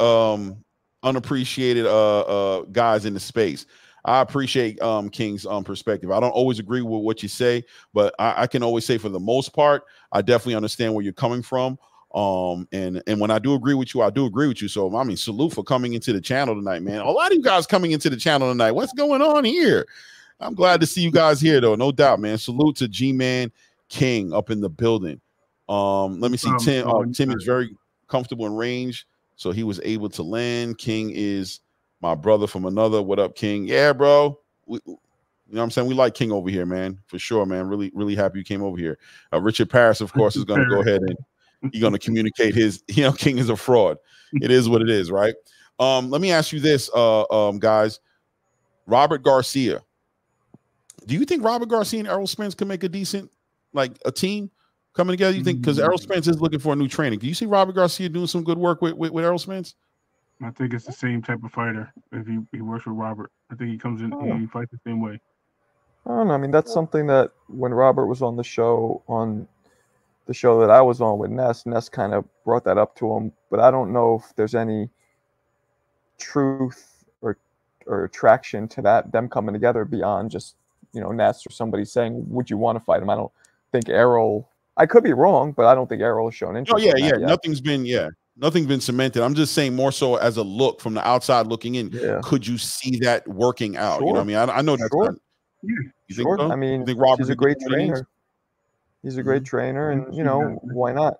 guys in the space. I appreciate King's perspective. I don't always agree with what you say, but I can always say for the most part, I definitely understand where you're coming from. And when I do agree with you, I do agree with you. So I mean, salute for coming into the channel tonight, man. A lot of you guys coming into the channel tonight. What's going on here? I'm glad to see you guys here, though. No doubt, man. Salute to G-Man King up in the building. Let me see. Tim is very comfortable in range, so he was able to land. King is my brother from another. What up, King? Yeah, bro. You know what I'm saying? We like King over here, man, for sure, man. Really, really happy you came over here. Richard Paris, of course, is going to go ahead and he's going to communicate his, King is a fraud. It is what it is, right? Let me ask you this, guys. Robert Garcia. Do you think Robert Garcia and Errol Spence can make a decent, like, a team coming together? You think, because Errol Spence is looking for a new training. Do you see Robert Garcia doing some good work with Errol Spence? I think it's the same type of fighter. If he works with Robert, I think he comes in, he fights the same way. I don't know. I mean, that's something that when Robert was on the show that I was on with Ness kind of brought that up to him. But I don't know if there's any truth or attraction to them coming together beyond just, Ness or somebody saying, would you want to fight him? I don't think Errol, I could be wrong, but I don't think Errol has shown interest. Oh, yeah. Nothing's been cemented. I'm just saying more so as a look from the outside looking in. Yeah. Could you see that working out? Sure. You know what I mean? I know that's sure. You sure. So? I mean, think Robert he's a great trainer. He's a great trainer, and why not?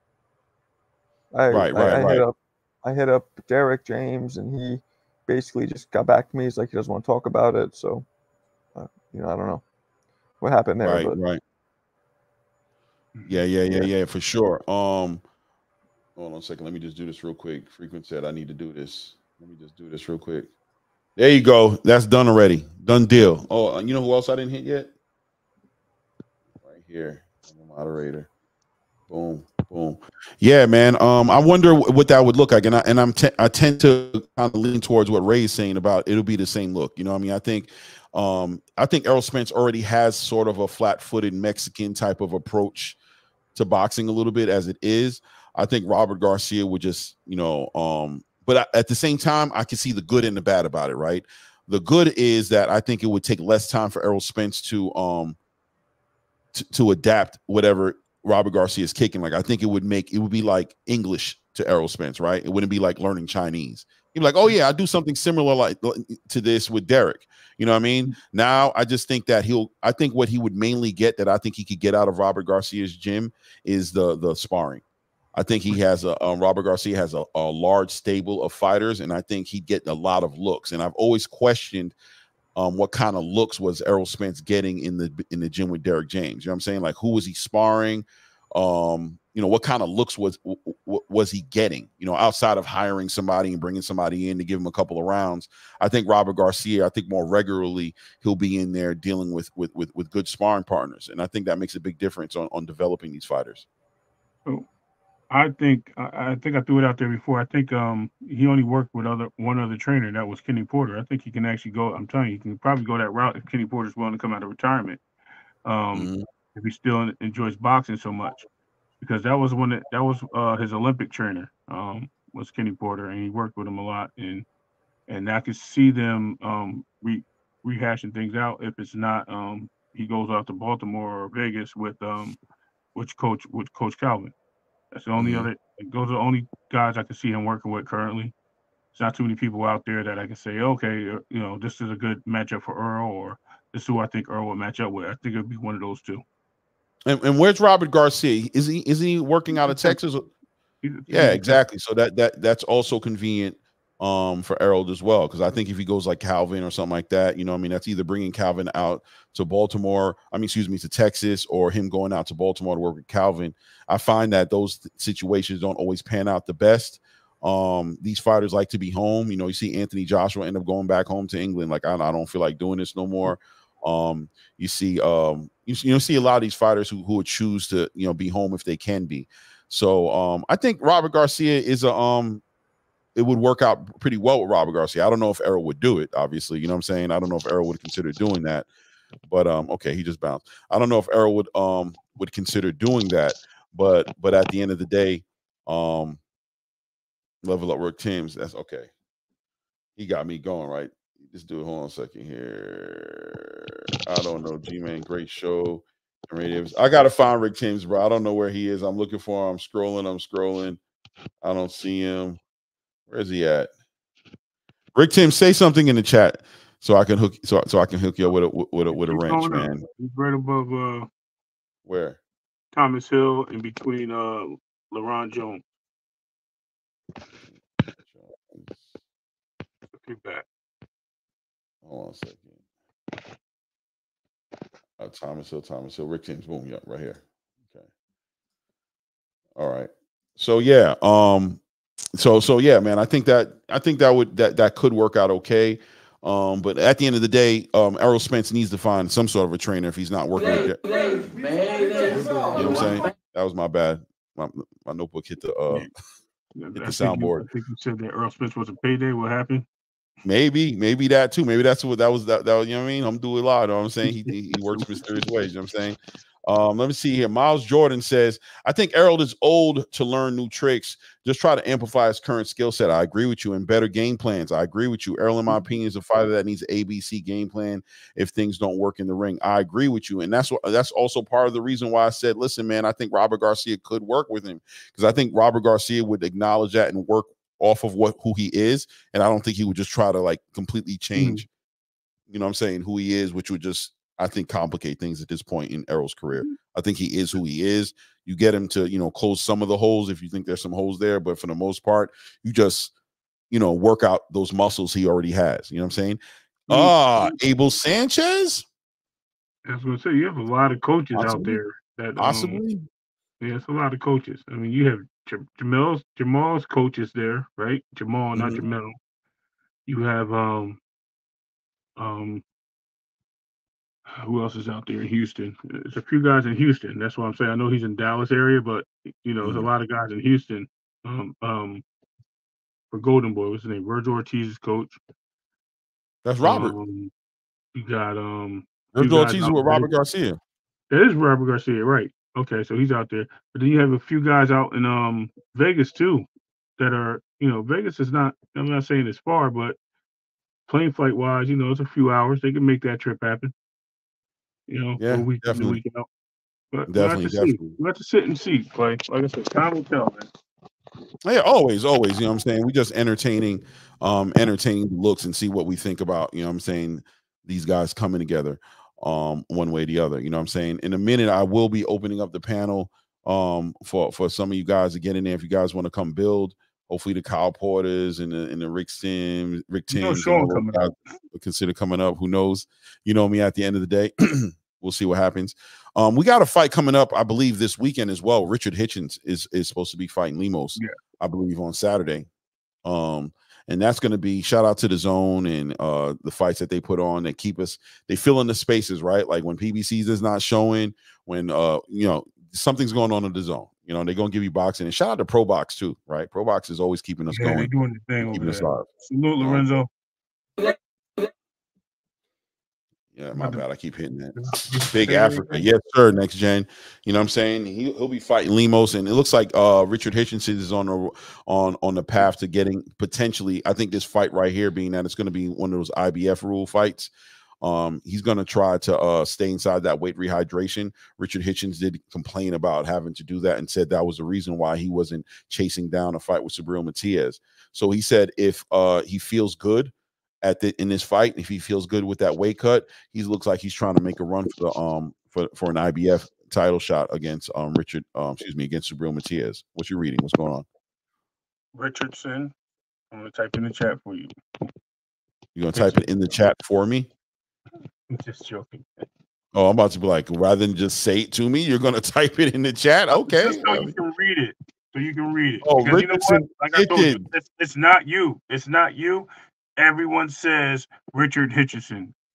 I hit up Derek James, and he basically just got back to me. He's like, he doesn't want to talk about it. So, I don't know what happened there. Right. Yeah, for sure. Hold on a second. Let me just do this real quick. Frequent said I need to do this. Let me just do this real quick. There you go. That's done already. Done deal. Oh, you know who else I didn't hit yet? Right here. I'm a moderator. Boom. Yeah, man. I wonder what that would look like, and I tend to kind of lean towards what Ray's saying about it'll be the same look. You know what I mean? I think Errol Spence already has sort of a flat-footed Mexican type of approach to boxing a little bit as it is. I think Robert Garcia would just, but at the same time, I can see the good and the bad about it, right? The good is that I think it would take less time for Errol Spence to adapt whatever Robert Garcia is kicking. Like, I think it would be like English to Errol Spence, right? It wouldn't be like learning Chinese. You'd be like, oh yeah, I do something similar like to this with Derek. You know what I mean? Now I just think that I think what he would mainly get that I think he could get out of Robert Garcia's gym is the sparring. I think he has Robert Garcia has a large stable of fighters, and I think he'd get a lot of looks. And I've always questioned what kind of looks was Errol Spence getting in the gym with Derek James. You know what I'm saying? Like, who was he sparring? What kind of looks was he getting? Outside of hiring somebody and bringing somebody in to give him a couple of rounds. I think Robert Garcia, more regularly he'll be in there dealing with good sparring partners, and I think that makes a big difference on developing these fighters. Oh. I think I threw it out there before. I think he only worked with one other trainer. That was Kenny Porter. I think he can actually go. I'm telling you, he can probably go that route if Kenny Porter's willing to come out of retirement. If he still enjoys boxing so much, because that was his Olympic trainer. Was Kenny Porter, and he worked with him a lot. And I could see them rehashing things out if it's not he goes out to Baltimore or Vegas with Coach Calvin. That's the only those are the only guys I can see him working with currently. There's not too many people out there that I can say, okay, this is a good matchup for Earl, or this is who I think Earl would match up with. I think it'd be one of those two. And where's Robert Garcia? Is he working out of Texas? Yeah, exactly. So that's also convenient for Errol as well, because I think if he goes like Calvin or something like that, that's either bringing Calvin out to Baltimore, to Texas, or him going out to Baltimore to work with Calvin. I find that those situations don't always pan out the best. These fighters like to be home. You see Anthony Joshua end up going back home to England. Like, I don't feel like doing this no more. You see you see a lot of these fighters who would choose to be home if they can be. So I think Robert Garcia is it would work out pretty well with Robert Garcia. I don't know if Errol would do it, obviously. You know what I'm saying? I don't know if Errol would consider doing that. But okay, he just bounced. I don't know if Errol would consider doing that. But at the end of the day, Level Up Rick Timms, that's okay. He got me going, right? Just do it. Hold on a second here. I don't know. G-Man, great show. I gotta find Rick Timms, bro. I don't know where he is. I'm looking for him. I'm scrolling. I don't see him. Where's he at? Rick Timms, say something in the chat so I can hook I can hook you up with a wrench, man. He's right above where? Thomas Hill, in between LeRon Jones. Back. Hold on a second. Thomas Hill, Rick Timms, boom, yeah, right here. Okay. All right. So yeah, so yeah, man, I think that could work out okay. But at the end of the day, Errol Spence needs to find some sort of a trainer if he's not working with it. You know what I'm saying? That was my bad. My notebook hit the hit the soundboard. I think you said that Errol Spence was a payday. What happened? Maybe that too. Maybe that's what that was. That was, you know what I mean? I'm doing a lot. You know what I'm saying? He works mysterious ways. You know what I'm saying? Let me see here. Miles Jordan says, I think Errol is old to learn new tricks. Just try to amplify his current skill set. I agree with you. And better game plans. I agree with you. Errol, in my opinion, is a fighter that needs an ABC game plan if things don't work in the ring. I agree with you. And that's also part of the reason why I said, listen, man, I think Robert Garcia could work with him, because I think Robert Garcia would acknowledge that and work off of who he is. And I don't think he would just try to like completely change, you know what I'm saying, who he is, which would just, I think, complicate things at this point in Errol's career. I think he is who he is. You get him to, close some of the holes if you think there's some holes there, but for the most part, you just, work out those muscles he already has. You know what I'm saying? Abel Sanchez? I was going to say, you have a lot of coaches out there that possibly. Yeah, it's a lot of coaches. I mean, you have Jamal's coaches there, right? Jamal, not Jamal. You have who else is out there in Houston? There's a few guys in Houston. That's what I'm saying. I know he's in Dallas area, but there's a lot of guys in Houston. For Golden Boy, what's his name? Virgil Ortiz's coach. That's Robert. You got Virgil Ortiz with Robert Garcia. That is Robert Garcia, right? Okay, so he's out there. But then you have a few guys out in Vegas too, that are Vegas is not. I'm not saying it's far, but plane flight wise, it's a few hours. They can make that trip happen. Yeah, a week, definitely. Week out. But definitely. We have to sit and see, Clay. Like I said, time will tell, man. Yeah, always. You know what I'm saying? We just entertaining looks and see what we think about, you know what I'm saying, these guys coming together one way or the other. You know what I'm saying? In a minute, I will be opening up the panel for some of you guys to get in there if you guys want to come build. Hopefully the Kyle Porters and the Rick Timms consider coming up. Who knows? You know me, at the end of the day, we'll see what happens. We got a fight coming up, I believe, this weekend as well. Richard Hitchens is supposed to be fighting Lemos, I believe, on Saturday. And that's going to be, shout out to the Zone and the fights that they put on that keep us, they fill in the spaces, right? Like when PBCs is not showing, when something's going on in the Zone. They're going to give you boxing. And shout out to Pro Box too, right? Pro Box is always keeping us going. They're doing the thing keeping over us there. live. Salute, Lorenzo. Yeah, my bad. I keep hitting that. Big Africa. Yes, sir. Next gen. You know what I'm saying? He'll be fighting Lemos. And it looks like Richard Hitchens is on the path to getting potentially, I think this fight right here, being that it's going to be one of those IBF rule fights. He's going to try to stay inside that weight rehydration. Richard Hitchens did complain about having to do that and said that was the reason why he wasn't chasing down a fight with Subriel Matias. So he said if he feels good in this fight, if he feels good with that weight cut, he looks like he's trying to make a run for an IBF title shot against against Subriel Matias. What you reading? What's going on? Richardson. I'm going to type in the chat for you. You're going to type it in the chat for me? I'm just joking. Oh, I'm about to be like, rather than just say it to me, you're going to type it in the chat? Okay. Just so you can read it. Oh, because Richardson, like I told you, it's not you. It's not you. Everyone says Richard Hitchison.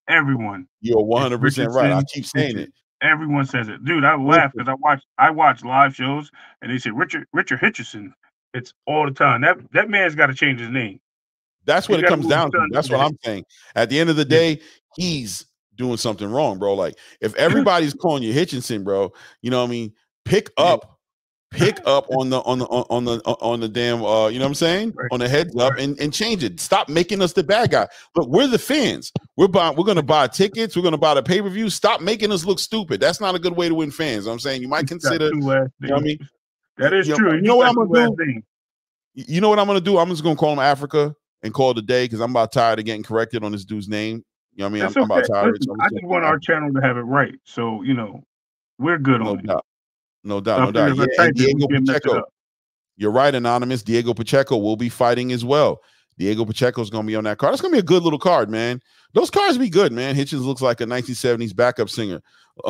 Everyone. You're 100% right. I keep saying it. Everyone says it, dude. I laugh because I watch live shows and they say Richard Hitcherson. It's all the time. That man's got to change his name. That's what it comes down to. That's what I'm saying. At the end of the day, he's doing something wrong, bro. Like if everybody's calling you Hitchinson, bro, you know what I mean? Pick up on the damn you know what I'm saying? On the heads up and change it. Stop making us the bad guy. Look, we're the fans. We're gonna buy tickets, we're gonna buy the pay-per-view. Stop making us look stupid. That's not a good way to win fans. I'm saying you might consider, you know what I mean? That is true. You know what I'm gonna do? You know what I'm gonna do? I'm just gonna call him Africa and call it a day because I'm about tired of getting corrected on this dude's name. You know what I mean? I'm about tired. Listen, I just want our channel to have it right. So, you know, we're good on it. No doubt. Yeah, and Diego Pacheco. You're right, Anonymous. Diego Pacheco will be fighting as well. Diego Pacheco is going to be on that card. That's going to be a good little card, man. Those cards be good, man. Hitchens looks like a 1970s backup singer.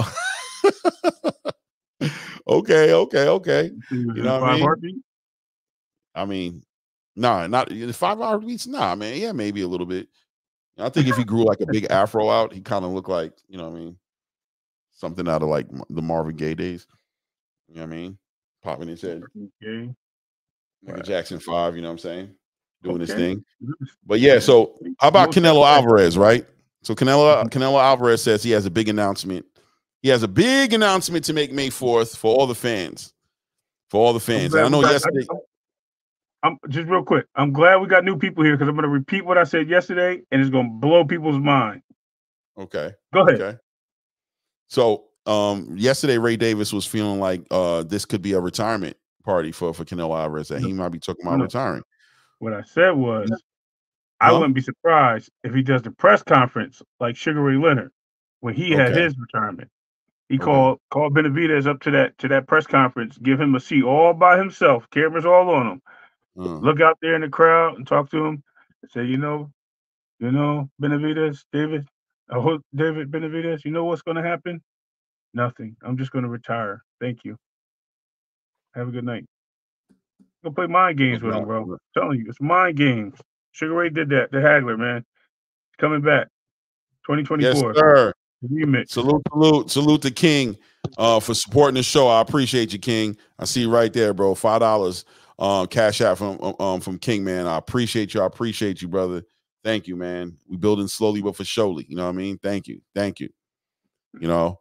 Okay. You know what I mean? I mean, nah, not 5 heartbeats. Nah, man. Yeah, maybe a little bit. I think if he grew like a big afro out, he kind of looked like, you know what I mean? Something out of like the Marvin Gaye days. You know what I mean? Popping his head. Okay. Like a Jackson 5, you know what I'm saying? Doing his thing. But yeah, so how about Canelo Alvarez, right? So Canelo Alvarez says he has a big announcement. He has a big announcement to make May 4th for all the fans. For all the fans. I know yesterday. I'm just real quick. I'm glad we got new people here because I'm going to repeat what I said yesterday, and it's going to blow people's mind. Okay. Go ahead. Okay. So yesterday, Ray Davis was feeling like this could be a retirement party for Canelo Alvarez, that he might be talking about retiring. What I said was, I wouldn't be surprised if he does the press conference like Sugar Ray Leonard when he had his retirement. He called Benavidez up to that press conference, give him a seat all by himself, cameras all on him. Look out there in the crowd and talk to him and say, you know, Benavidez, David Benavidez, you know what's going to happen? Nothing. I'm just going to retire. Thank you. Have a good night. Go play mind games with him, bro. I'm telling you, it's mind games. Sugar Ray did that. The Hagler, man. He's coming back. 2024. Yes, sir. Remix. Salute to King for supporting the show. I appreciate you, King. I see you right there, bro. $5 cash out from King, man. I appreciate you. I appreciate you, brother. Thank you, man. We building slowly but for surely. You know what I mean? Thank you. You know,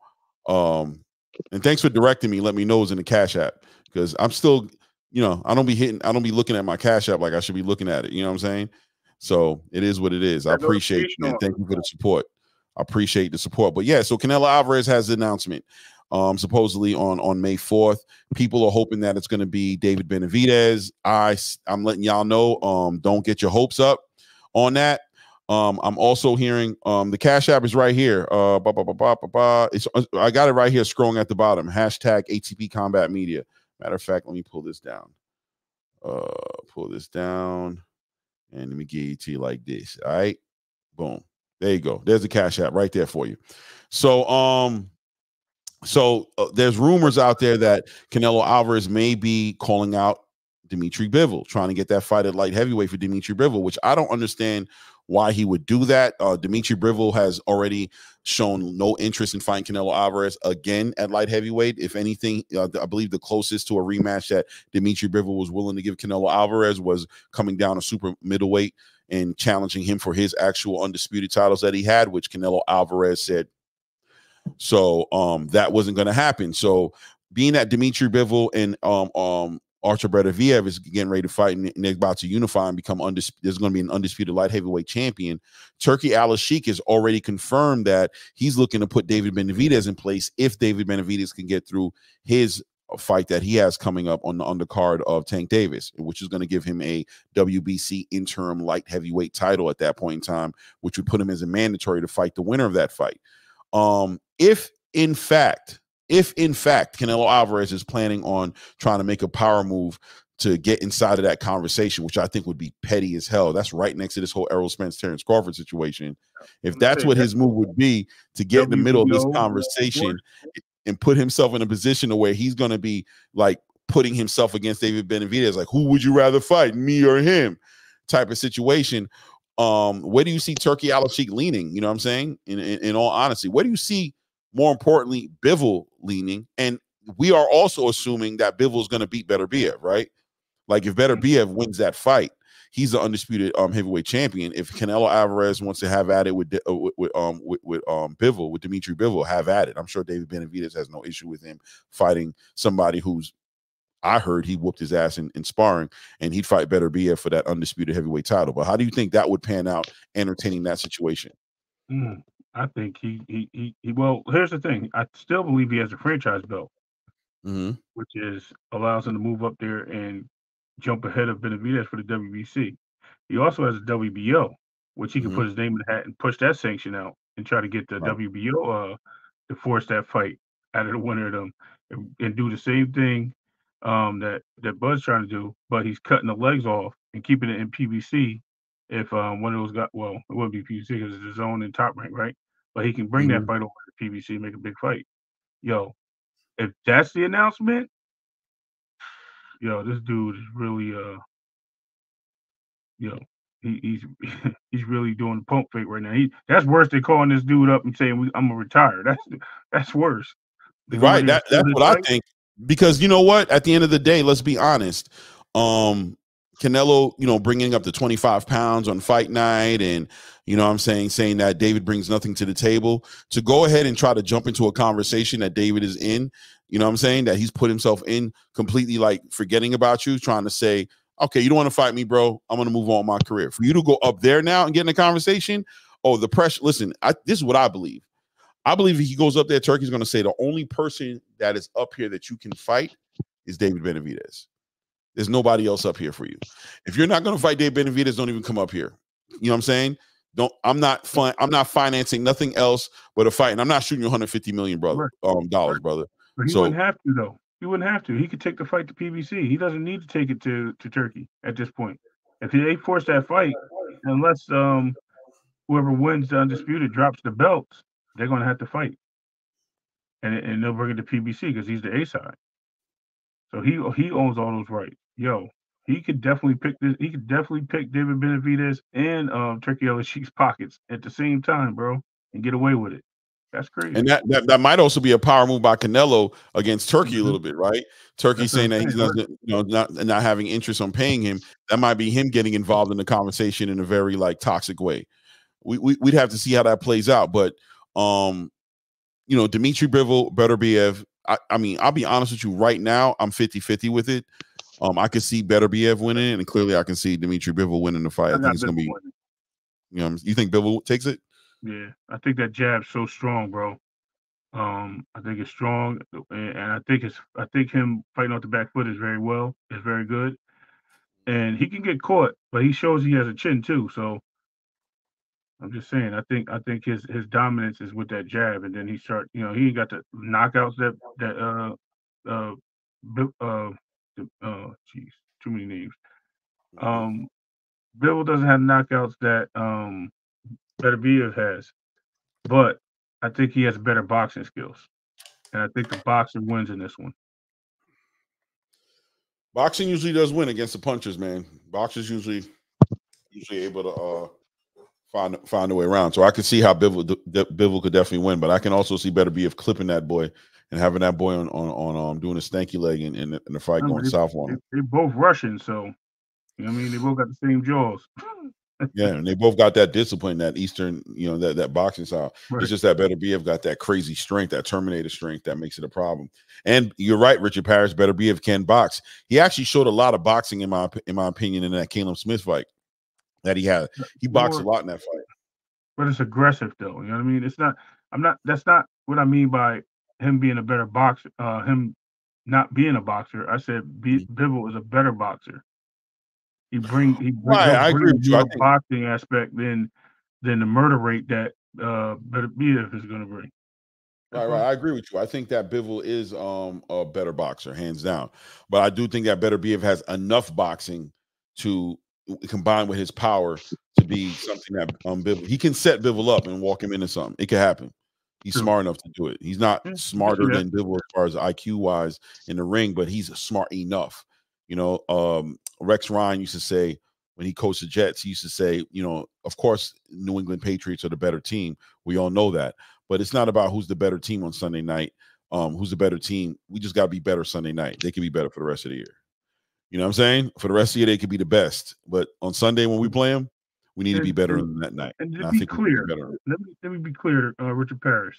and thanks for directing me. Let me know it's in the Cash App because I'm still, you know, I don't be looking at my Cash App like I should be looking at it. You know what I'm saying? So it is what it is. I appreciate you, man. Thank you for the support. I appreciate the support. But yeah, so Canelo Alvarez has the announcement. Supposedly on May 4th. People are hoping that it's going to be David Benavidez. I'm letting y'all know, don't get your hopes up on that. I'm also hearing the Cash App is right here. I got it right here scrolling at the bottom. Hashtag ATP Combat Media. Matter of fact, let me pull this down. And let me give it to you like this. All right. Boom. There you go. There's the Cash App right there for you. So there's rumors out there that Canelo Alvarez may be calling out Dimitri Bivol, trying to get that fight at light heavyweight for Dimitri Bivol, which I don't understand why he would do that. Dimitri Bivol has already shown no interest in fighting Canelo Alvarez again at light heavyweight. If anything, I believe the closest to a rematch that Dimitri Bivol was willing to give Canelo Alvarez was coming down to super middleweight and challenging him for his actual undisputed titles that he had, which Canelo Alvarez said so that wasn't going to happen. So being that Dimitri Bivol and Artur Beterbiev is getting ready to fight and they're about to unify and become there's going to be an undisputed light heavyweight champion. Turki Al-Sheikh has already confirmed that he's looking to put David Benavidez in place if David Benavidez can get through his fight that he has coming up on the undercard of Tank Davis, which is going to give him a WBC interim light heavyweight title at that point in time, which would put him as a mandatory to fight the winner of that fight. If in fact Canelo Alvarez is planning on trying to make a power move to get inside of that conversation, which I think would be petty as hell. That's right next to this whole Errol Spence, Terrence Crawford situation. If that's what his move would be to get in the middle of this conversation and put himself in a position to where he's going to be like putting himself against David Benavidez, like, who would you rather fight, me or him type of situation. Where do you see Turki Al Sheikh leaning? You know what I'm saying? In all honesty, where do you see, more importantly, Bivol leaning? And we are also assuming that Bivol is going to beat Beterbiev, right? Like if Beterbiev wins that fight, he's the undisputed heavyweight champion. If Canelo Alvarez wants to have at it with Bivol, with Dimitri Bivol, have at it. I'm sure David Benavidez has no issue with him fighting somebody who's, I heard he whooped his ass in sparring, and he'd fight Beterbiev for that undisputed heavyweight title. But how do you think that would pan out, entertaining that situation? I think he well, here's the thing. I still believe he has a franchise belt, which allows him to move up there and jump ahead of Benavidez for the WBC. He also has a WBO, which he can put his name in the hat and push that sanction out and try to get the WBO to force that fight out of the winner of them and do the same thing that Bud's trying to do, but he's cutting the legs off and keeping it in PBC. If one of those got, well, it wouldn't be PBC because it's his own in Top Rank, right? But he can bring that fight over to PBC and make a big fight. Yo, if that's the announcement, yo, this dude is really he's really doing the pump fake right now. That's worse than calling this dude up and saying I'm gonna retire. That's worse. Right. That's what I think. Because you know what? At the end of the day, let's be honest. Canelo, bringing up the 25 pounds on fight night, and I'm saying that David brings nothing to the table. To go ahead and try to jump into a conversation that David is in, that he's put himself in completely, like forgetting about you, trying to say, okay, you don't want to fight me, bro. I'm going to move on with my career. For you to go up there now and get in a conversation, the pressure. Listen, this is what I believe. I believe if he goes up there, Turki's going to say the only person that is up here that you can fight is David Benavidez. There's nobody else up here for you. If you're not going to fight Dave Benavidez, don't even come up here. You know what I'm saying? I'm not financing nothing else but a fight. And I'm not shooting you $150 million, brother. Dollars, brother. But he wouldn't have to, though. He wouldn't have to. He could take the fight to PBC. He doesn't need to take it to Turkey at this point. If they force that fight, unless whoever wins the undisputed drops the belts, they're going to have to fight. And they'll bring it to PBC because he's the A side. So he owns all those rights. Yo, he could definitely pick this. He could definitely pick David Benavidez and Turki Al Sheikh's pockets at the same time, bro, and get away with it. That's crazy. And that might also be a power move by Canelo against Turkey a little bit, right? Turkey saying that he's not having interest on paying him. That might be him getting involved in the conversation in a very toxic way. We'd have to see how that plays out. But Dimitri Bivol, Beterbiev. I mean, I'll be honest with you. Right now, I'm 50-50 with it. I could see Beterbiev winning, and clearly I can see Dimitri Bivol winning the fight. I think it's going to be. You think Bivol takes it? Yeah, I think that jab's so strong, bro. I think it's strong, and I think him fighting off the back foot is very good, and he can get caught, but he shows he has a chin too. So I'm just saying, I think his dominance is with that jab, and then he ain't got the knockouts too many names. Bivol doesn't have knockouts that Beterbiev has, but I think he has better boxing skills, and I think the boxer wins in this one. Boxing usually does win against the punchers, man. Boxers usually able to find a way around. So I can see how Bivol could definitely win, but I can also see Beterbiev clipping that boy and having that boy on doing a stanky leg in the fight going south on him. They're both Russian, so you know what I mean. They both got the same jaws. Yeah, and they both got that discipline, that Eastern, that boxing style. Right. It's just that Beterbiev got that crazy strength, that Terminator strength that makes it a problem. And you're right, Richard Parrish, Beterbiev can box. He actually showed a lot of boxing in my opinion in that Caleb Smith fight that he had. He boxed a lot in that fight. But it's aggressive though. You know what I mean? That's not what I mean by him being a better boxer, him not being a boxer. I said Bivol is a better boxer. He brings I agree with you. Boxing aspect than the murder rate that Beterbiev is going to bring. Right. I agree with you. I think that Bivol is a better boxer, hands down. But I do think that Beterbiev has enough boxing to combine with his power to be something that Bivol, he can set Bivol up and walk him into something. It could happen. He's smart enough to do it. He's not smarter than Bivol as far as IQ wise in the ring, but he's smart enough. Rex Ryan used to say, when he coached the Jets, he used to say, you know, of course, New England Patriots are the better team. We all know that. But it's not about who's the better team on Sunday night. Who's the better team. We just got to be better Sunday night. They can be better for the rest of the year. You know what I'm saying? For the rest of the year, they could be the best. But on Sunday when we play them, we need to be better than that night. And to be clear, let me be clear, Richard Parrish.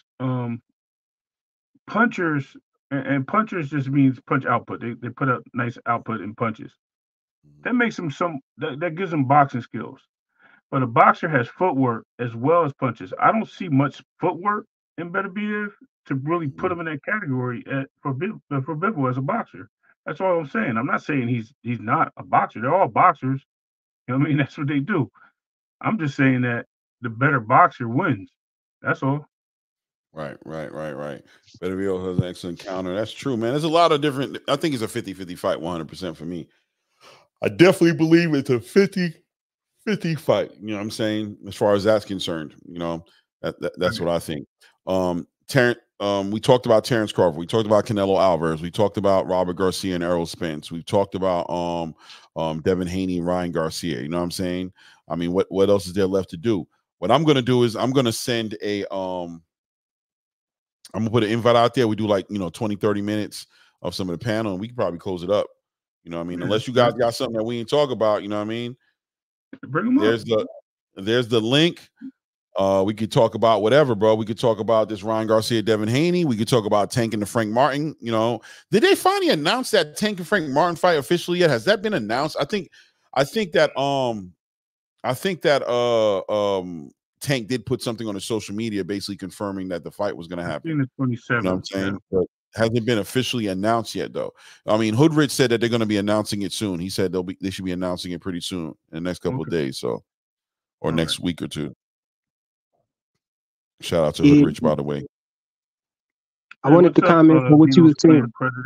Punchers, and punchers just means punch output. They put up nice output in punches. That makes them that gives them boxing skills. But a boxer has footwork as well as punches. I don't see much footwork in Beterbiev to really put him in that category for Bivol as a boxer. That's all I'm saying. I'm not saying he's not a boxer. They're all boxers. You know what I mean? That's what they do. I'm just saying that the better boxer wins. That's all. Right. Beterbiev has an excellent counter. That's true, man. There's a lot of different. I think it's a 50-50 fight, 100% for me. I definitely believe it's a 50-50 fight. You know what I'm saying? As far as that's concerned, you know, that's what I think. We talked about Terrence Crawford. We talked about Canelo Alvarez. We talked about Robert Garcia and Errol Spence. We talked about Devin Haney and Ryan Garcia. You know what I'm saying? I mean, what else is there left to do? What I'm gonna do is I'm gonna send a I'm gonna put an invite out there. We do like 20-30 minutes of some of the panel, and we can probably close it up. You know what I mean? Unless you guys got something that we ain't talk about, you know what I mean? Bring them up. There's the link. We could talk about whatever, bro. We could talk about this Ryan Garcia, Devin Haney. We could talk about Tank and the Frank Martin. You know, did they finally announce that Tank and Frank Martin fight officially yet? Has that been announced? I think that Tank did put something on his social media basically confirming that the fight was going to happen. The 27th. You know what I'm saying? But hasn't been officially announced yet, though. I mean, Hoodrich said that they're going to be announcing it soon. He said they should be announcing it pretty soon in the next couple of days, or next week or two. Shout out to Hoodrich, by the way. I wanted to comment on what you were saying.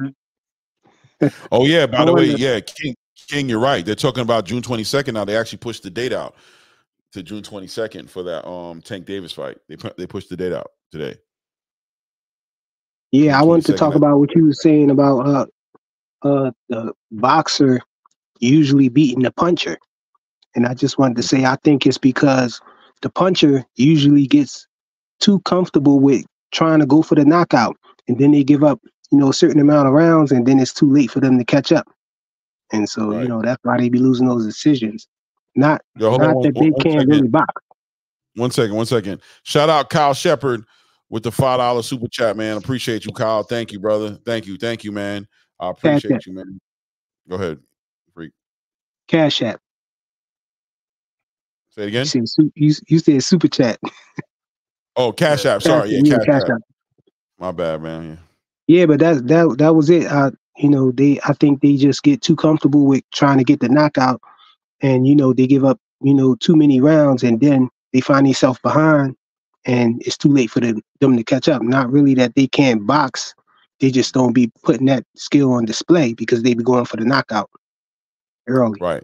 Oh yeah, by the way, yeah, King, you're right. They're talking about June 22nd now. They actually pushed the date out to June 22nd for that Tank Davis fight. They pushed the date out today. Yeah, I wanted to talk about what you were saying about the boxer usually beating the puncher. And I just wanted to say I think it's because the puncher usually gets too comfortable with trying to go for the knockout, and then they give up, a certain amount of rounds, and then it's too late for them to catch up. And so, that's why they be losing those decisions. Not that they can't really box. One second. Shout out Kyle Shepard with the $5 super chat, man. Appreciate you, Kyle. Thank you, brother. Thank you, man. I appreciate you, man. Go ahead, freak. Cash App. Say it again. You said super chat. Oh, Cash App. Sorry, yeah, Cash App. My bad, man. Yeah, but that was it. I think they just get too comfortable with trying to get the knockout, and they give up too many rounds, and then they find themselves behind, and it's too late for them to catch up. Not really that they can't box, they just don't be putting that skill on display because they be going for the knockout early. Right.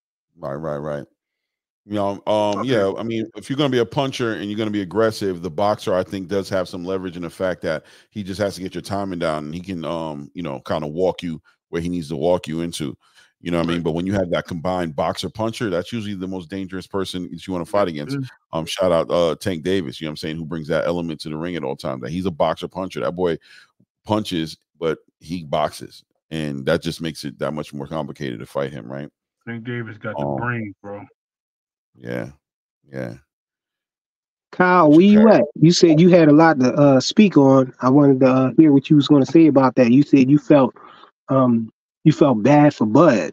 Yeah, I mean, if you're going to be a puncher and you're going to be aggressive, the boxer, I think, does have some leverage in the fact that he just has to get your timing down, and he can, kind of walk you where he needs to walk you into, you know what I mean? But when you have that combined boxer puncher, that's usually the most dangerous person that you want to fight against. Shout out Tank Davis, you know what I'm saying, who brings that element to the ring at all times. That he's a boxer puncher. That boy punches, but he boxes, and that just makes it that much more complicated to fight him, right? Tank Davis got the brain, bro. Yeah. Kyle, where you at? You said you had a lot to speak on. I wanted to hear what you was going to say about that. You said you felt bad for Bud.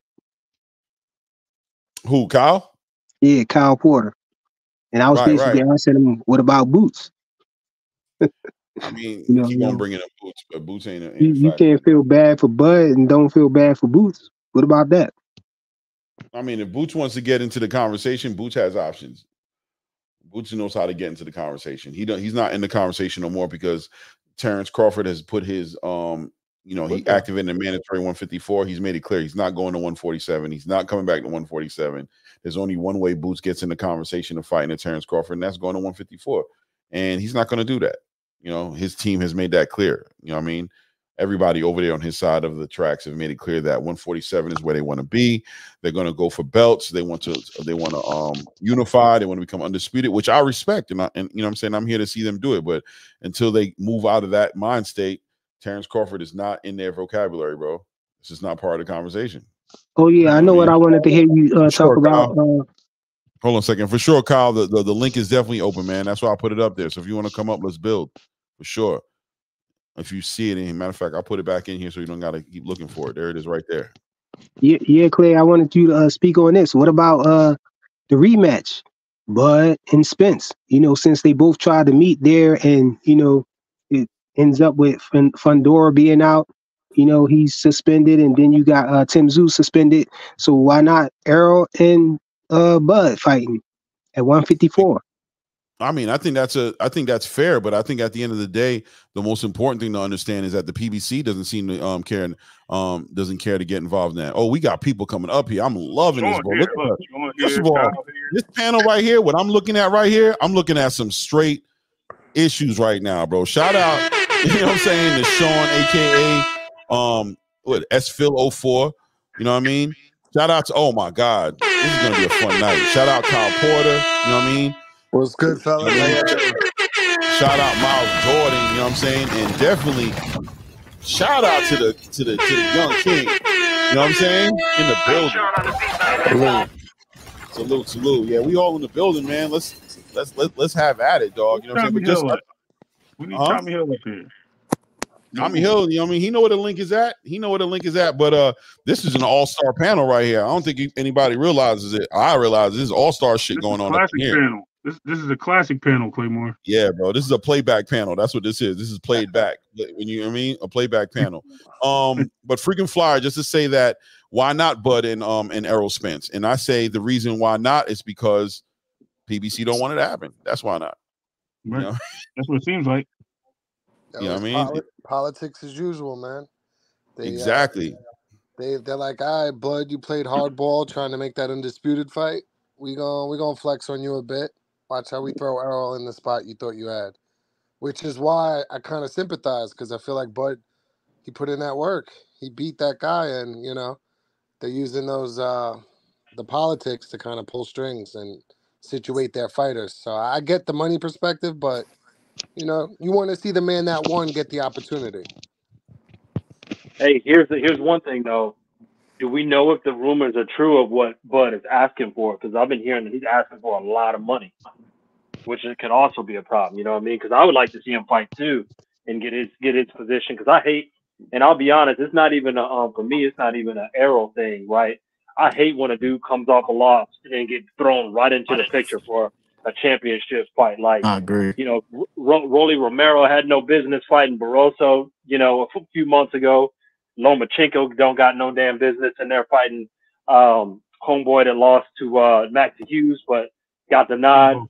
Who, Kyle? Yeah, Kyle Porter. And I was basically asking him, what about Boots? I mean, keep on bringing up Boots, but Boots ain't you can't feel bad for Bud and don't feel bad for Boots. What about that? I mean, if Boots wants to get into the conversation, Boots has options. Boots knows how to get into the conversation. He's not in the conversation no more because Terrence Crawford has put his he activated a mandatory 154. He's made it clear he's not going to 147. He's not coming back to 147. There's only one way Boots gets in the conversation of fighting at Terrence Crawford, and that's going to 154. And he's not going to do that. His team has made that clear. You know what I mean? everybody over there on his side of the tracks have made it clear that 147 is where they want to be. They're going to go for belts. They want to unify. They want to become undisputed, which I respect. And you know what I'm saying? I'm here to see them do it. But until they move out of that mind state, Terrence Crawford is not in their vocabulary, bro. This is not part of the conversation. Oh yeah, I know what I wanted to hear you talk about. Hold on a second. For sure, Kyle, the link is definitely open, man. That's why I put it up there. So if you want to come up, let's build. For sure. If you see it, matter of fact, I'll put it back in here so you don't got to keep looking for it. There it is right there. Yeah, Clay, I wanted you to speak on this. What about the rematch, Bud and Spence? You know, since they both tried to meet there and, you know, it ends up with Fundora being out. You know, he's suspended, and then you got Tim Tszyu suspended. So why not Errol and Bud fighting at 154? I mean, I think that's fair, but I think at the end of the day, the most important thing to understand is that the PBC doesn't seem to doesn't care to get involved in that. Oh, we got people coming up here. I'm loving this, bro. First of all, this panel right here, what I'm looking at right here, I'm looking at some straight issues right now, bro. Shout out, you know what I'm saying, to Sean, aka S-Phil04. You know what I mean? Shout out to, oh my God, this is gonna be a fun night. Shout out Kyle Porter, you know what I mean? What's good, fellas? Shout out Miles Jordan, you know what I'm saying? And definitely shout out to the young king. You know what I'm saying? In the building. Salute. Yeah, we all in the building, man. Let's have at it, dog. You know what I'm saying? We need Tommy Hill up here. Tommy Hill, you know what I mean? He know where the link is at. But this is an all-star panel right here. I don't think anybody realizes it. I realize this is all-star shit going on up here. Panel. This is a classic panel, Claymore. Yeah, bro. This is a playback panel. That's what this is. This is played back. When you know what I mean? A playback panel. But freaking flyer, just to say that why not Bud and Errol Spence? And I say the reason why not is because PBC don't want it to happen. That's why not. Right. You know? That's what it seems like. You know what I mean? Politics as usual, man. Exactly. They're like, all right, Bud, you played hardball trying to make that undisputed fight. We gonna flex on you a bit. Watch how we throw Errol in the spot you thought you had. Which is why I kind of sympathize, because I feel like Bud, he put in that work. He beat that guy, and, you know, they're using those the politics to kind of pull strings and situate their fighters. So I get the money perspective, but, you know, you want to see the man that won get the opportunity. Hey, here's one thing, though. Do we know if the rumors are true of what Bud is asking for? Because I've been hearing that he's asking for a lot of money, which can also be a problem. You know what I mean? Because I would like to see him fight too and get his position. Because I hate, and I'll be honest, it's not even for me, it's not even an Errol thing, right? I hate when a dude comes off a loss and then get thrown right into the picture for a championship fight. Like, I agree. You know, Rolly Romero had no business fighting Barroso, you know, a few months ago. Lomachenko don't got no damn business, and they're fighting homeboy that lost to Max Hughes, but got the nod.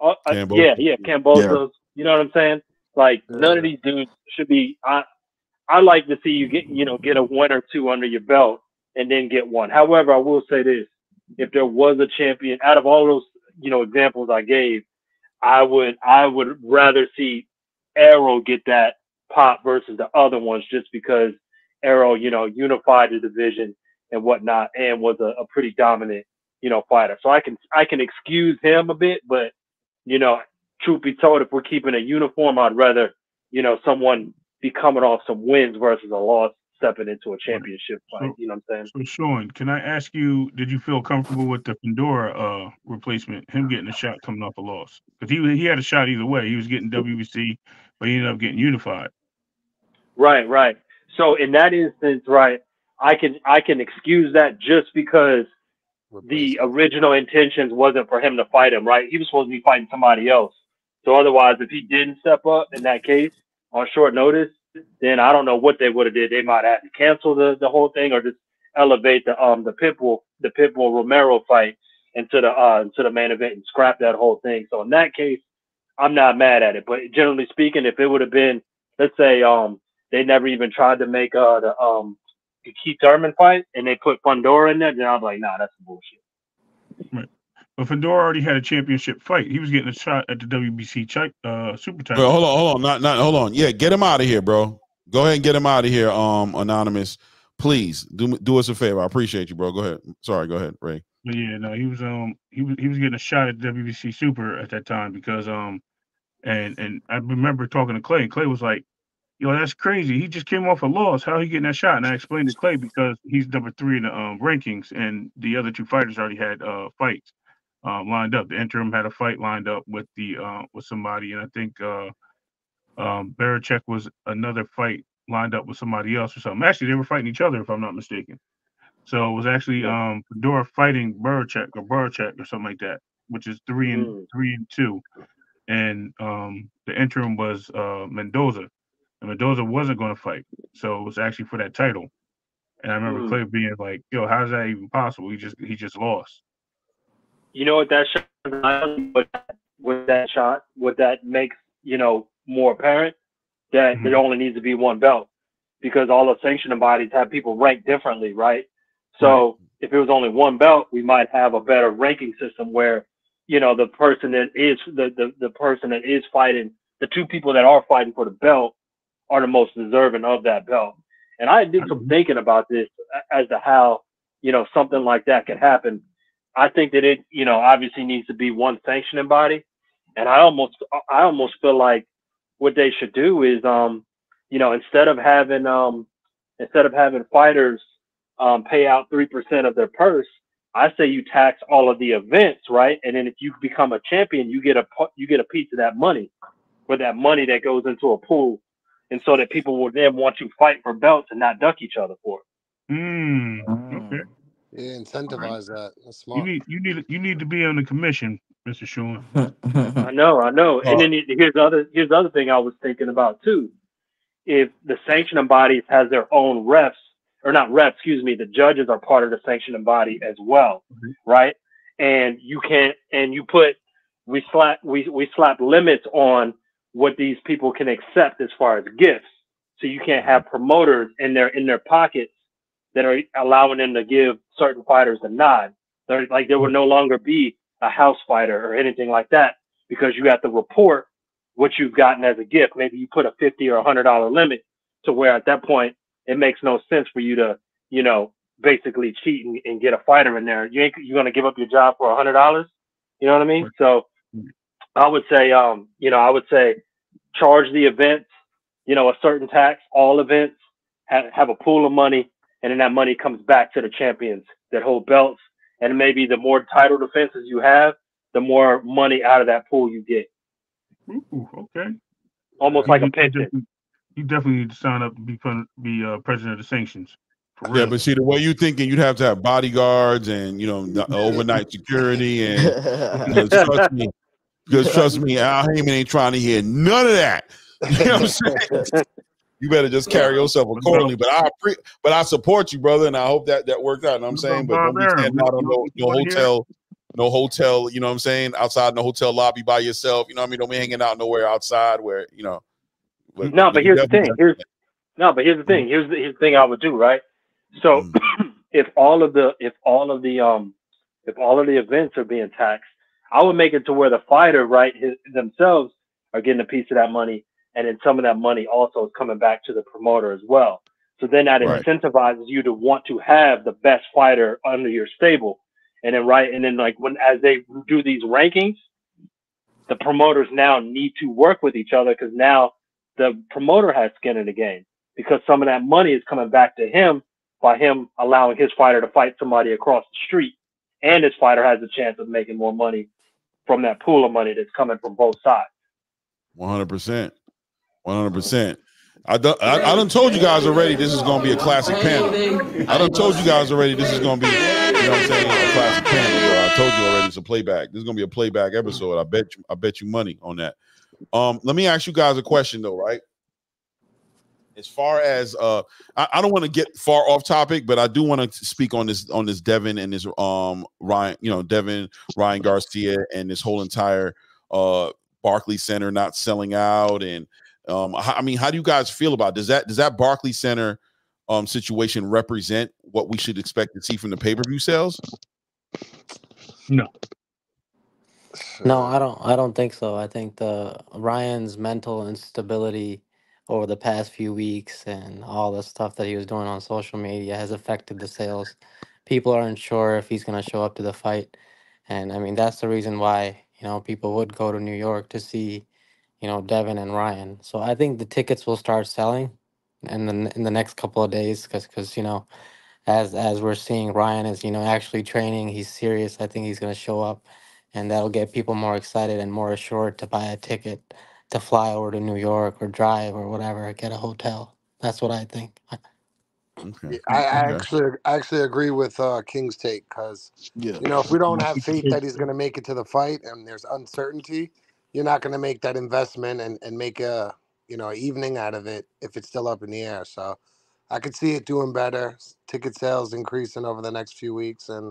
Cambosos. You know what I'm saying? Like, none of these dudes should be. I like to see you get a win or two under your belt and then get one. However, I will say this: if there was a champion out of all those examples I gave, I would rather see Errol get that pop versus the other ones, just because Errol, unified the division and whatnot, and was a pretty dominant, fighter. So I can excuse him a bit, but, truth be told, if we're keeping a uniform, I'd rather, someone be coming off some wins versus a loss stepping into a championship fight. You know what I'm saying? So Sean, can I ask you, did you feel comfortable with the Fundora replacement, him getting a shot coming off a loss? Because he had a shot either way. He was getting WBC, but he ended up getting unified. Right. So in that instance, right, I can excuse that just because the original intentions wasn't for him to fight him, right? He was supposed to be fighting somebody else. So otherwise, if he didn't step up in that case on short notice, then I don't know what they would have did. They might have to cancel the whole thing, or just elevate the Pitbull Romero fight into the main event and scrap that whole thing. So in that case, I'm not mad at it. But generally speaking, if it would have been, let's say, they never even tried to make the Keith Thurman fight, and they put Fundora in there, then I was like, nah, that's some bullshit. Right. But Fundora already had a championship fight. He was getting a shot at the WBC super title. Bro, hold on. Hold on. Yeah, get him out of here, bro. Go ahead and get him out of here, Anonymous. Please do us a favor. I appreciate you, bro. Go ahead. Sorry, go ahead, Ray. Yeah, no, he was getting a shot at WBC Super at that time because and I remember talking to Clay, and Clay was like, "Yo, that's crazy. He just came off a loss. How he getting that shot?" And I explained to Clay because he's number 3 in the rankings, and the other 2 fighters already had fights lined up. The interim had a fight lined up with with somebody, and I think Barachek was another fight lined up with somebody else or something. Actually, they were fighting each other, if I'm not mistaken. So it was actually Fedor fighting Barachek or something like that, which is 3 and 2. And the interim was Mendoza. And Mendoza wasn't going to fight. So it was actually for that title. And I remember Clay being like, "Yo, how is that even possible? He just lost." You know what that shot what that makes, more apparent, that there only needs to be one belt, because all the sanctioning bodies have people ranked differently, right? So if it was only one belt, we might have a better ranking system where, the person that is the person that is fighting, the 2 people that are fighting for the belt are the most deserving of that belt. And I did some thinking about this as to how, something like that could happen. I think that it, obviously needs to be one sanctioning body. And I almost feel like what they should do is, instead of having fighters pay out 3% of their purse, I say you tax all of the events, right? And then if you become a champion, you get a piece of that money, with that money that goes into a pool, and so that people will then want to fight for belts and not duck each other for it. Okay. Yeah, incentivize that. That's smart. You need to be on the commission, Mr. Sean. I know. And then here's the other thing I was thinking about too. If the sanctioning bodies has their own refs, or not refs, excuse me, the judges are part of the sanctioning body as well, right? And we slap limits on what these people can accept as far as gifts. So you can't have promoters in their pockets that are allowing them to give certain fighters a nod. There will no longer be a house fighter or anything like that, because you have to report what you've gotten as a gift. Maybe you put a $50 or $100 limit, to where at that point it makes no sense for you to, basically cheat and get a fighter in there. You're going to give up your job for $100. You know what I mean? So I would say, charge the events, a certain tax, all events, have a pool of money, and then that money comes back to the champions that hold belts. And maybe the more title defenses you have, the more money out of that pool you get. Ooh, okay. Almost like a pension. You definitely need to sign up to be president of the sanctions. Yeah, but see, the way you thinking, you'd have to have bodyguards and overnight security, and trust me, Al Heyman ain't trying to hear none of that. You know what I'm saying? You better just carry yourself accordingly. But I support you, brother, and I hope that worked out. You know what I'm saying? But don't be standing out on no hotel. You know what I'm saying? Outside in the hotel lobby by yourself. You know what I mean? Don't be hanging out nowhere outside where But here's the thing. Here's the thing I would do, right? So if all of the events are being taxed, I would make it to where the fighter, right, themselves are getting a piece of that money, and then some of that money also is coming back to the promoter as well. So then that incentivizes you to want to have the best fighter under your stable. And then as they do these rankings, the promoters now need to work with each other, because now the promoter has skin in the game, because some of that money is coming back to him by him allowing his fighter to fight somebody across the street, and his fighter has a chance of making more money from that pool of money that's coming from both sides. 100%. I done told you guys already this is going to be a classic panel. I done told you guys already this is going to be, a classic panel, bro. I told you already it's a playback. This is going to be a playback episode. I bet you money on that. Let me ask you guys a question though, right? As far as I don't want to get far off topic, but I do want to speak on this Devin and this Ryan Garcia and this whole entire Barclays Center not selling out. And how do you guys feel about it? Does that Barclays Center situation represent what we should expect to see from the pay-per-view sales? No, I don't think so. I think the Ryan's mental instability over the past few weeks, and all the stuff that he was doing on social media has affected the sales. People aren't sure if he's going to show up to the fight. And I mean, that's the reason why, people would go to New York to see, Devin and Ryan. So I think the tickets will start selling in the next couple of days because as we're seeing, Ryan is, actually training. He's serious. I think he's going to show up, and that'll get people more excited and more assured to buy a ticket to fly over to New York or drive or whatever, get a hotel. That's what I think. Okay. I actually agree with King's take because if we don't have faith that he's going to make it to the fight and there's uncertainty, you're not going to make that investment and make a evening out of it if it's still up in the air. So I could see it doing better, ticket sales increasing over the next few weeks, and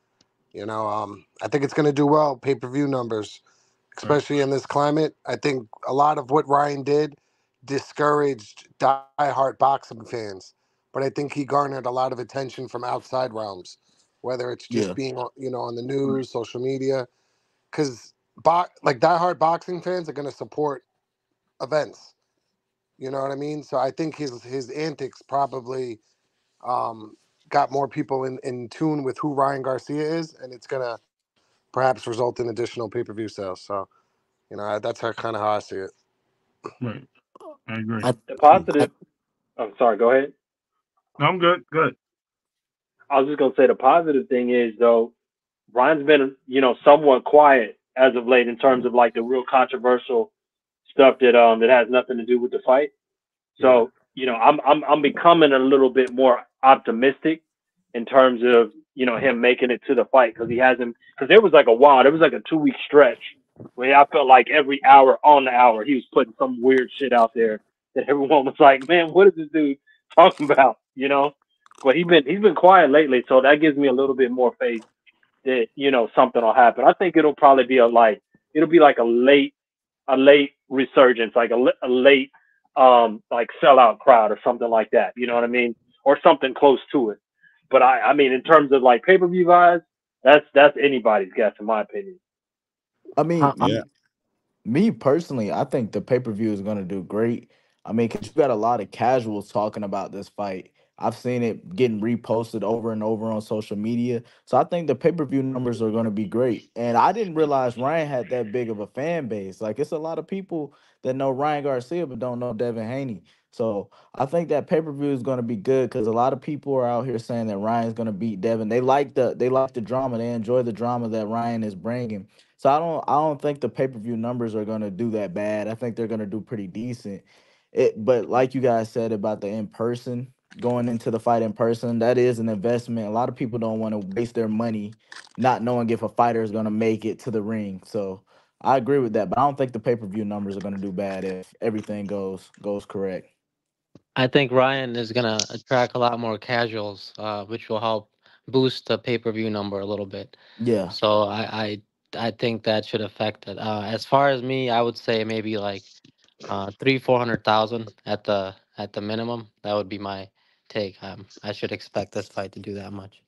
I think it's going to do well. Pay-per-view numbers, especially in this climate. I think a lot of what Ryan did discouraged diehard boxing fans, but I think he garnered a lot of attention from outside realms, whether it's just being on the news, social media, because diehard boxing fans are going to support events. You know what I mean? So I think his antics probably got more people in tune with who Ryan Garcia is, and it's going to perhaps result in additional pay-per-view sales. So, that's kind of how I see it. Right. I agree. The positive. I'm sorry. Go ahead. No, I'm good. Good. I was just gonna say the positive thing is though, Ryan's been somewhat quiet as of late in terms of like the real controversial stuff that has nothing to do with the fight. So I'm becoming a little bit more optimistic in terms of him making it to the fight because there was like a 2-week stretch where I felt like every hour on the hour he was putting some weird shit out there that everyone was like, man, what is this dude talking about? But he's been quiet lately, so that gives me a little bit more faith that something will happen. I think it'll probably be it'll be like a late resurgence, like a late like sellout crowd or something like that. You know what I mean? Or something close to it. But I mean, in terms of like pay-per-view vibes, that's anybody's guess in my opinion. I mean, me personally, I think the pay-per-view is going to do great. I mean, because you got a lot of casuals talking about this fight. I've seen it getting reposted over and over on social media. So I think the pay-per-view numbers are going to be great. And I didn't realize Ryan had that big of a fan base. Like, it's a lot of people that know Ryan Garcia but don't know Devin Haney. So I think that pay-per-view is going to be good because a lot of people are out here saying that Ryan's going to beat Devin. They like the drama. They enjoy the drama that Ryan is bringing. So I don't think the pay-per-view numbers are going to do that bad. I think they're going to do pretty decent. But like you guys said about the in-person, going into the fight in person, that is an investment. A lot of people don't want to waste their money not knowing if a fighter is going to make it to the ring. So I agree with that, but I don't think the pay-per-view numbers are going to do bad if everything goes correct. I think Ryan is going to attract a lot more casuals, which will help boost the pay-per-view number a little bit. Yeah. So I think that should affect it. As far as me, I would say maybe like 300,000-400,000 at the minimum. That would be my take. I should expect this fight to do that much.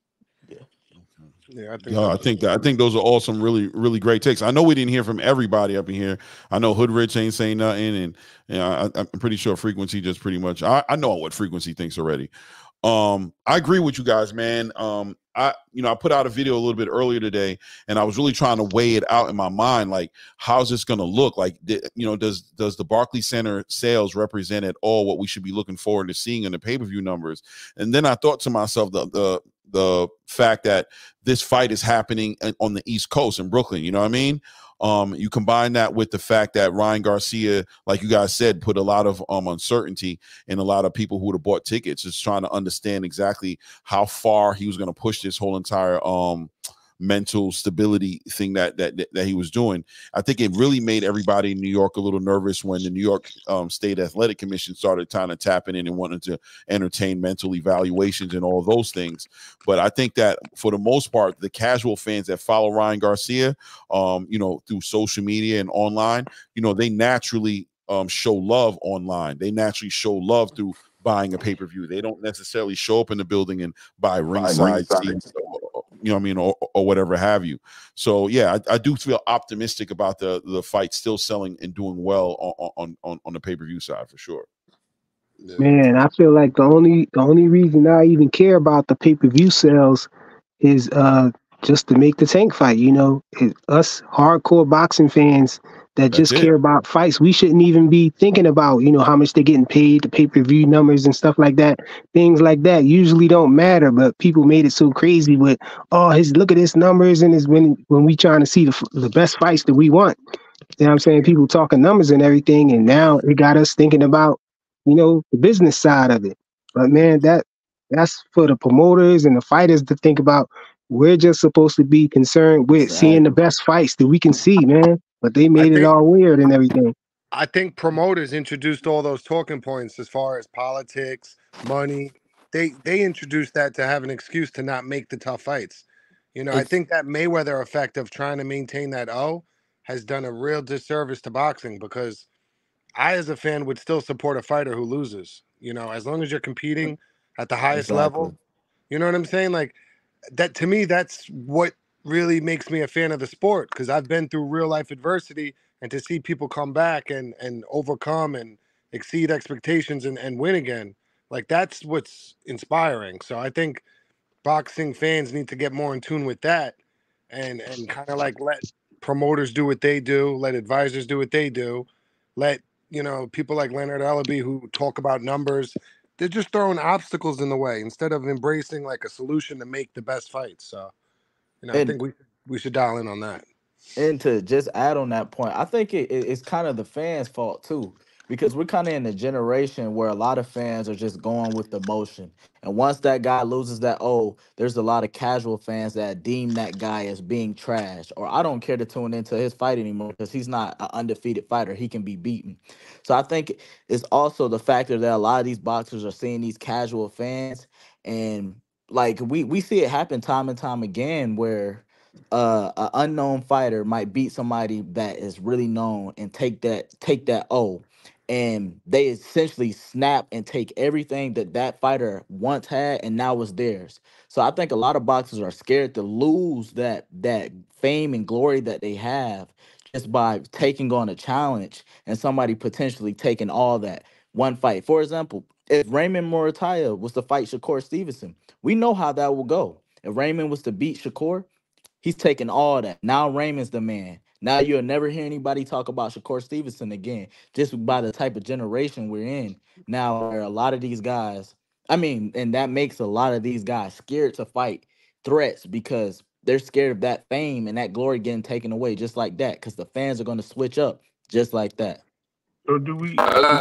Yeah, I think those are all some really, really great takes. I know we didn't hear from everybody up in here. I know Hood Rich ain't saying nothing, and I'm pretty sure Frequency just pretty much. I know what Frequency thinks already. I agree with you guys, man. I put out a video a little bit earlier today, and I was really trying to weigh it out in my mind, like, how's this going to look? Like, does the Barclays Center sales represent at all what we should be looking forward to seeing in the pay-per-view numbers? And then I thought to myself, the fact that this fight is happening on the East Coast in Brooklyn, you know what I mean? You combine that with the fact that Ryan Garcia, like you guys said, put a lot of uncertainty in a lot of people who would have bought tickets, just trying to understand exactly how far he was going to push this whole entire mental stability thing that he was doing. I think it really made everybody in New York a little nervous when the New York State Athletic Commission started kind of tapping in and wanting to entertain mental evaluations and all those things. But I think that for the most part, the casual fans that follow Ryan Garcia, through social media and online, they naturally show love online. They naturally show love through buying a pay-per-view. They don't necessarily show up in the building and buy ringside seats, or whatever have you. So yeah, I do feel optimistic about the fight still selling and doing well on the pay-per-view side for sure. Man, I feel like the only reason I even care about the pay-per-view sales is just to make the Tank fight. Us hardcore boxing fans that just care about fights, we shouldn't even be thinking about how much they're getting paid, the pay-per-view numbers and stuff like that. Things like that usually don't matter, but people made it so crazy with look at his numbers, and is when we trying to see the best fights that we want. You know what I'm saying? People talking numbers and everything, and now it got us thinking about the business side of it. But man, that's for the promoters and the fighters to think about. We're just supposed to be concerned with seeing the best fights that we can see, man. But they made it all weird and everything. I think promoters introduced all those talking points as far as politics, money. They introduced that to have an excuse to not make the tough fights. I think that Mayweather effect of trying to maintain that has done a real disservice to boxing, because I, as a fan, would still support a fighter who loses. As long as you're competing at the highest level. You know what I'm saying? Like that, to me, that's what really makes me a fan of the sport, because I've been through real life adversity, and to see people come back and overcome and exceed expectations and win again, like that's what's inspiring. So I think boxing fans need to get more in tune with that, and kind of like let promoters do what they do, let advisors do what they do, let people like Leonard Ellaby who talk about numbers. They're just throwing obstacles in the way instead of embracing like a solution to make the best fights. So I think we should dial in on that. And to just add on that point, I think it's kind of the fans' fault too, because we're kind of in a generation where a lot of fans are just going with the motion. And once that guy loses that, there's a lot of casual fans that deem that guy as being trash, or I don't care to tune into his fight anymore because he's not an undefeated fighter. He can be beaten. So I think it's also the factor that a lot of these boxers are seeing these casual fans, and like we see it happen time and time again where an unknown fighter might beat somebody that is really known and take that and they essentially snap and take everything that fighter once had and now it's theirs. So I think a lot of boxers are scared to lose that fame and glory that they have just by taking on a challenge and somebody potentially taking all that one fight. For example, if Raymond Murataya was to fight Shakur Stevenson, we know how that will go. If Raymond was to beat Shakur, he's taking all that. Now Raymond's the man. Now you'll never hear anybody talk about Shakur Stevenson again, just by the type of generation we're in now, where a lot of these guys, and that makes a lot of these guys scared to fight threats because they're scared of that fame and that glory getting taken away just like that, because the fans are going to switch up just like that. So do we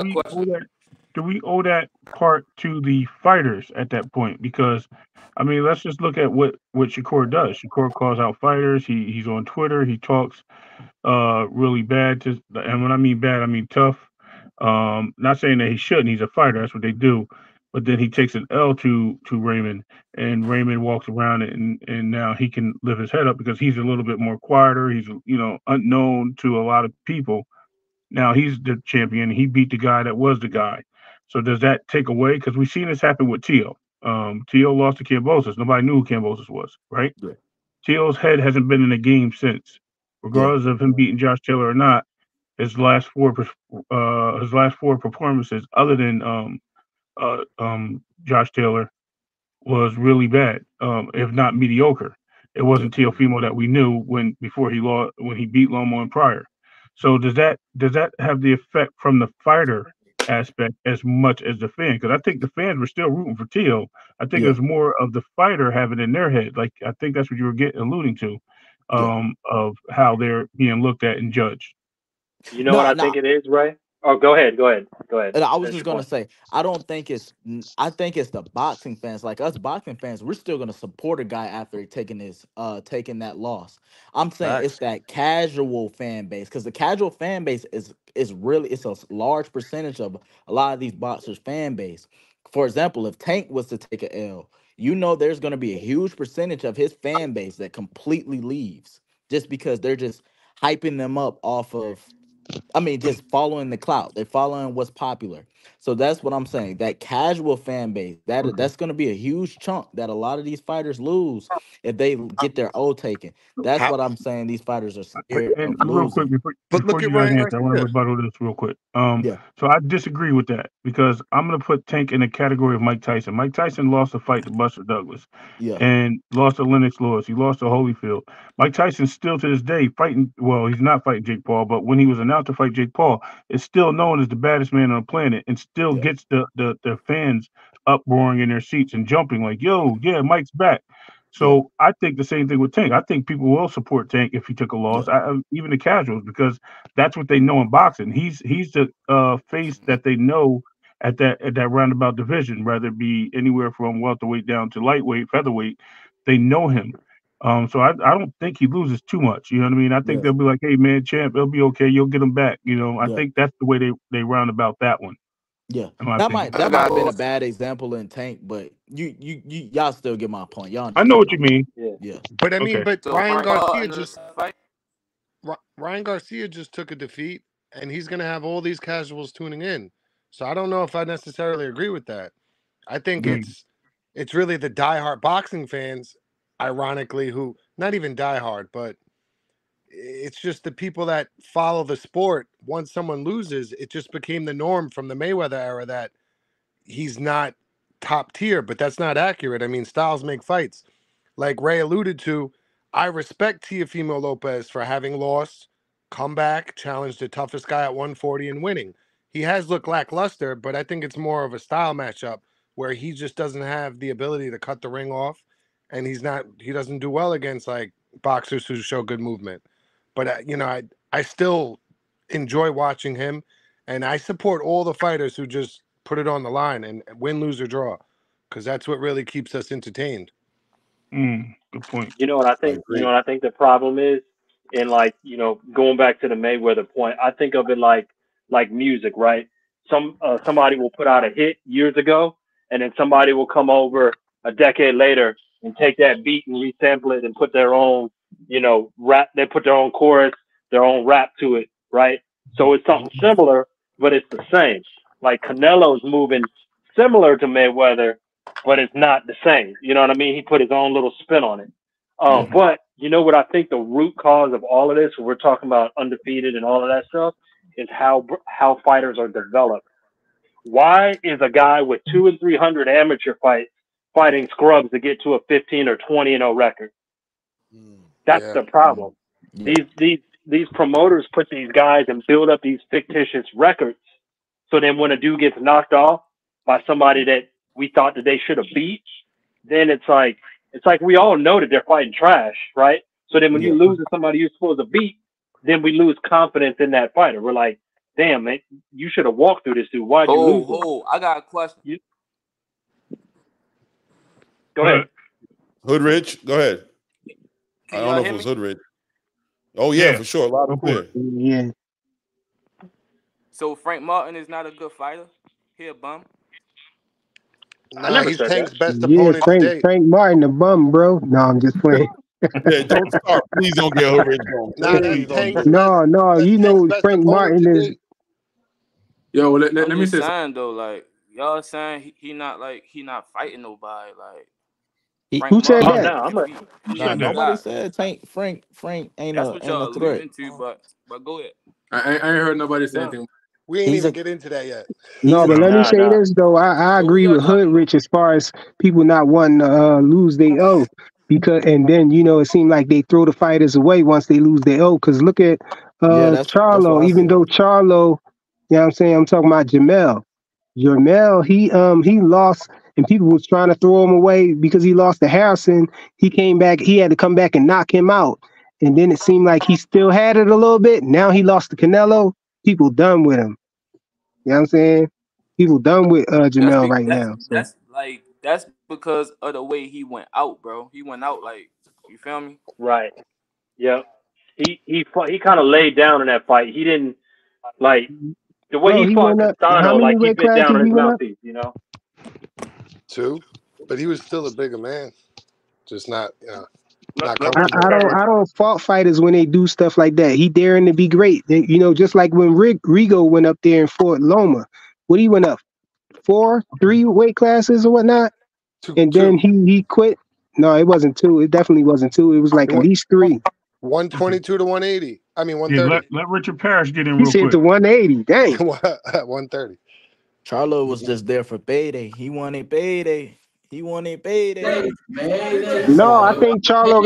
owe that part to the fighters at that point? Because let's just look at what Shakur does. Shakur calls out fighters. He's on Twitter. He talks really bad and when I mean bad, I mean tough. Not saying that he shouldn't. He's a fighter. That's what they do. But then he takes an L to Raymond, and Raymond walks around and now he can lift his head up because he's a little bit more quieter. He's unknown to a lot of people. Now he's the champion. He beat the guy that was the guy. So does that take away? Because we've seen this happen with Tio. Tio lost to Kambosos. Nobody knew who Kambosos was, right? Yeah. Tio's head hasn't been in the game since, regardless of him beating Josh Taylor or not. His last four performances, other than Josh Taylor, was really bad, if not mediocre. It wasn't Teofimo that we knew when he beat Lomo Pryor. So does that have the effect from the fighter aspect as much as the fan? Because I think the fans were still rooting for Tio. I think it was more of the fighter having in their head. Like I think that's what you were alluding to, of how they're being looked at and judged. You know what I think it is, Ray? Oh, go ahead. And I was just gonna say, I think it's the boxing fans, like us boxing fans, we're still gonna support a guy after taking that loss. I'm saying it's that casual fan base, because the casual fan base is it's a large percentage of a lot of these boxers' fan base. For example, if Tank was to take a L, there's gonna be a huge percentage of his fan base that completely leaves just because they're just hyping them up off of just following the clout. They're following what's popular. So that's what I'm saying. That casual fan base, that's going to be a huge chunk that a lot of these fighters lose if they get their O taken. That's what I'm saying. These fighters are scared of real quick, losing. before you guys answer, I want to rebuttal this real quick. So I disagree with that because I'm going to put Tank in the category of Mike Tyson. Mike Tyson lost a fight to Buster Douglas, and lost to Lennox Lewis. He lost to Holyfield. Mike Tyson still to this day fighting. Well, he's not fighting Jake Paul, but when he was announced to fight Jake Paul, is still known as the baddest man on the planet, and still gets the fans uproaring in their seats and jumping like, "Yo, yeah, Mike's back." So I think the same thing with Tank. I think people will support Tank if he took a loss, even the casuals, because that's what they know in boxing. He's the face that they know at that roundabout division, whether it be anywhere from welterweight down to lightweight, featherweight. They know him. So I don't think he loses too much. You know what I mean? I think they'll be like, "Hey man, champ, it'll be okay. You'll get him back." You know, I think that's the way they round about that one. Yeah, that might have been a bad example in Tank, but y'all still get my point. Y'all, I know what you mean. Yeah, but I mean, but So Ryan Garcia just took a defeat, and he's going to have all these casuals tuning in. So I don't know if I necessarily agree with that. I think it's really the diehard boxing fans, ironically, who not even diehard, but it's just the people that follow the sport. Once someone loses, it just became the norm from the Mayweather era that he's not top tier, but that's not accurate. I mean, styles make fights. Like Ray alluded to, I respect Teofimo Lopez for having lost, come back, challenged the toughest guy at 140 and winning. He has looked lackluster, but I think it's more of a style matchup where he just doesn't have the ability to cut the ring off, and he doesn't do well against like boxers who show good movement. But I still enjoy watching him, and I support all the fighters who just put it on the line and win, lose, or draw, because that's what really keeps us entertained. Good point. You know what I think? You know what I think the problem is, and going back to the Mayweather point, I think of it like music, right? Somebody will put out a hit years ago, and then somebody will come over a decade later and take that beat and resample it and put their own, rap. They put their own chorus, their own rap to it, right? So it's something similar, but it's the same. Like Canelo's moving similar to Mayweather, but it's not the same. You know what I mean? He put his own little spin on it. But you know what I think the root cause of all of this, when we're talking about undefeated and all of that stuff, is how fighters are developed. Why is a guy with 200 and 300 amateur fights fighting scrubs to get to a 15 or 20-0 record? That's the problem. These promoters put these guys and build up these fictitious records. So then when a dude gets knocked off by somebody that we thought that they should have beat, then it's like we all know that they're fighting trash, right? So then when you lose to somebody you're supposed to beat, then we lose confidence in that fighter. We're like, damn, man, you should have walked through this dude. Why'd you lose? I got a question. Go ahead. Hoodrich, go ahead. I don't know if it was Hoodrich. Oh, yeah, for sure. A lot of clear. Yeah. So Frank Martin is not a good fighter? He a bum? Nah, he's Tank's best opponent today. Frank Martin, a bum, bro. No, I'm just playing. Yeah, don't start. Please don't get Hoodrich going. No, you know Frank Martin is. Yo, let me say something though. Like y'all saying he not fighting nobody. Like who said that? Nobody said Frank ain't That's what y'all a threat. into, but go ahead. I ain't heard nobody say anything. We ain't even get into that yet. No, but let me say this though. I agree with Hoodrich as far as people not wanting to lose their O. And then it seemed like they throw the fighters away once they lose their O. Because look at Charlo. Even though Charlo, you know what I'm saying? I'm talking about Jamel. Jamel, he lost, and people was trying to throw him away because he lost to Harrison. He came back. He had to come back and knock him out. And then it seemed like he still had it a little bit. Now he lost to Canelo. People done with him. You know what I'm saying? People done with Jamel right now. So. That's because of the way he went out, bro. He went out you feel me? Right. Yep. He kind of laid down in that fight. He didn't the way he fought Castano, he bit down on his mouthpiece, 2, but he was still a bigger man. Just not, not I don't fault fighters when they do stuff like that. He daring to be great. Just like when Rigo went up there and fought Loma. what he went up 3 weight classes or whatnot, and then he quit. No, it wasn't 2. It definitely wasn't 2. It was like at least 3. 122 to 180. I mean 130. Yeah, let Richard Parrish get in He real said quick. to 180. Dang. 130. Charlo was just there for payday. He wanted payday. No, I think Charlo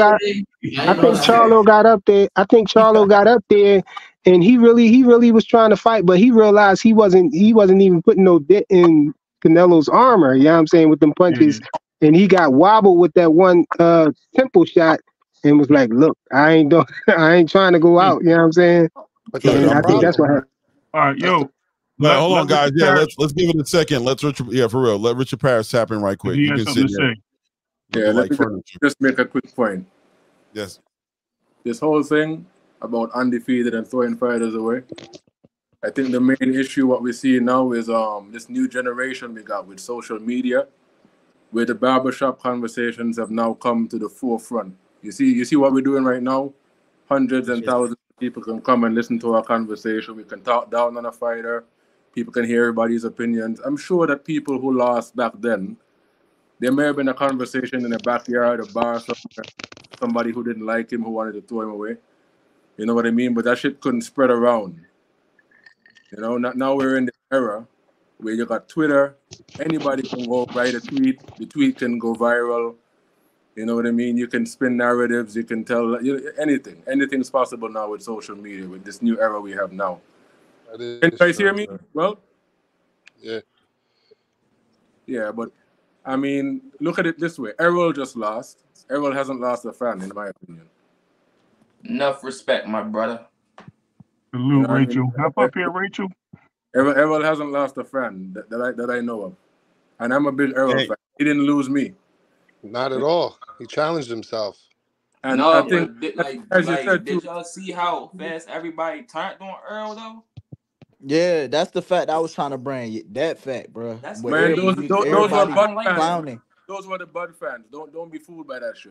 got up there. I think Charlo got up there, and he really was trying to fight, but he realized he wasn't even putting no dent in Canelo's armor. You know what I'm saying, with them punches, and he got wobbled with that one temple shot, and was like, "Look, I ain't trying to go out." You know what I'm saying? But and I think that's what happened. All right, yo. But hold on, guys. Yeah, let's give it a second. Let Richard Parrish tap in right quick. He You has can something sit to there. say. Yeah, let me just make a quick point. Yes. This whole thing about undefeated and throwing fighters away, I think the main issue what we see now is this new generation we got with social media, where the barbershop conversations have now come to the forefront. You see what we're doing right now? Hundreds and thousands of people can come and listen to our conversation. We can talk down on a fighter. People can hear everybody's opinions. I'm sure that people who lost back then, there may have been a conversation in the backyard, a bar, somebody who didn't like him, who wanted to throw him away. You know what I mean? But that shit couldn't spread around. You know, now we're in the era where you got Twitter. Anybody can go write a tweet. The tweet can go viral. You know what I mean? You can spin narratives. You can tell anything. Anything's possible now with social media, with this new era we have now. Can you guys hear me? Well? Yeah. Yeah, but I mean, look at it this way. Errol just lost. Errol hasn't lost a fan, in my opinion. Enough respect, my brother. Salute, Rachel. Hop up here, Rachel. Errol hasn't lost a fan that I know of. And I'm a big Errol fan. He didn't lose me. Not at all. He challenged himself. And no, I think, did y'all see how fast everybody turned on Earl, though? Yeah, that's the fact I was trying to bring. That fact, bro. That's man, those were Bud fans. Clowning. Those were the Bud fans. Don't be fooled by that shit.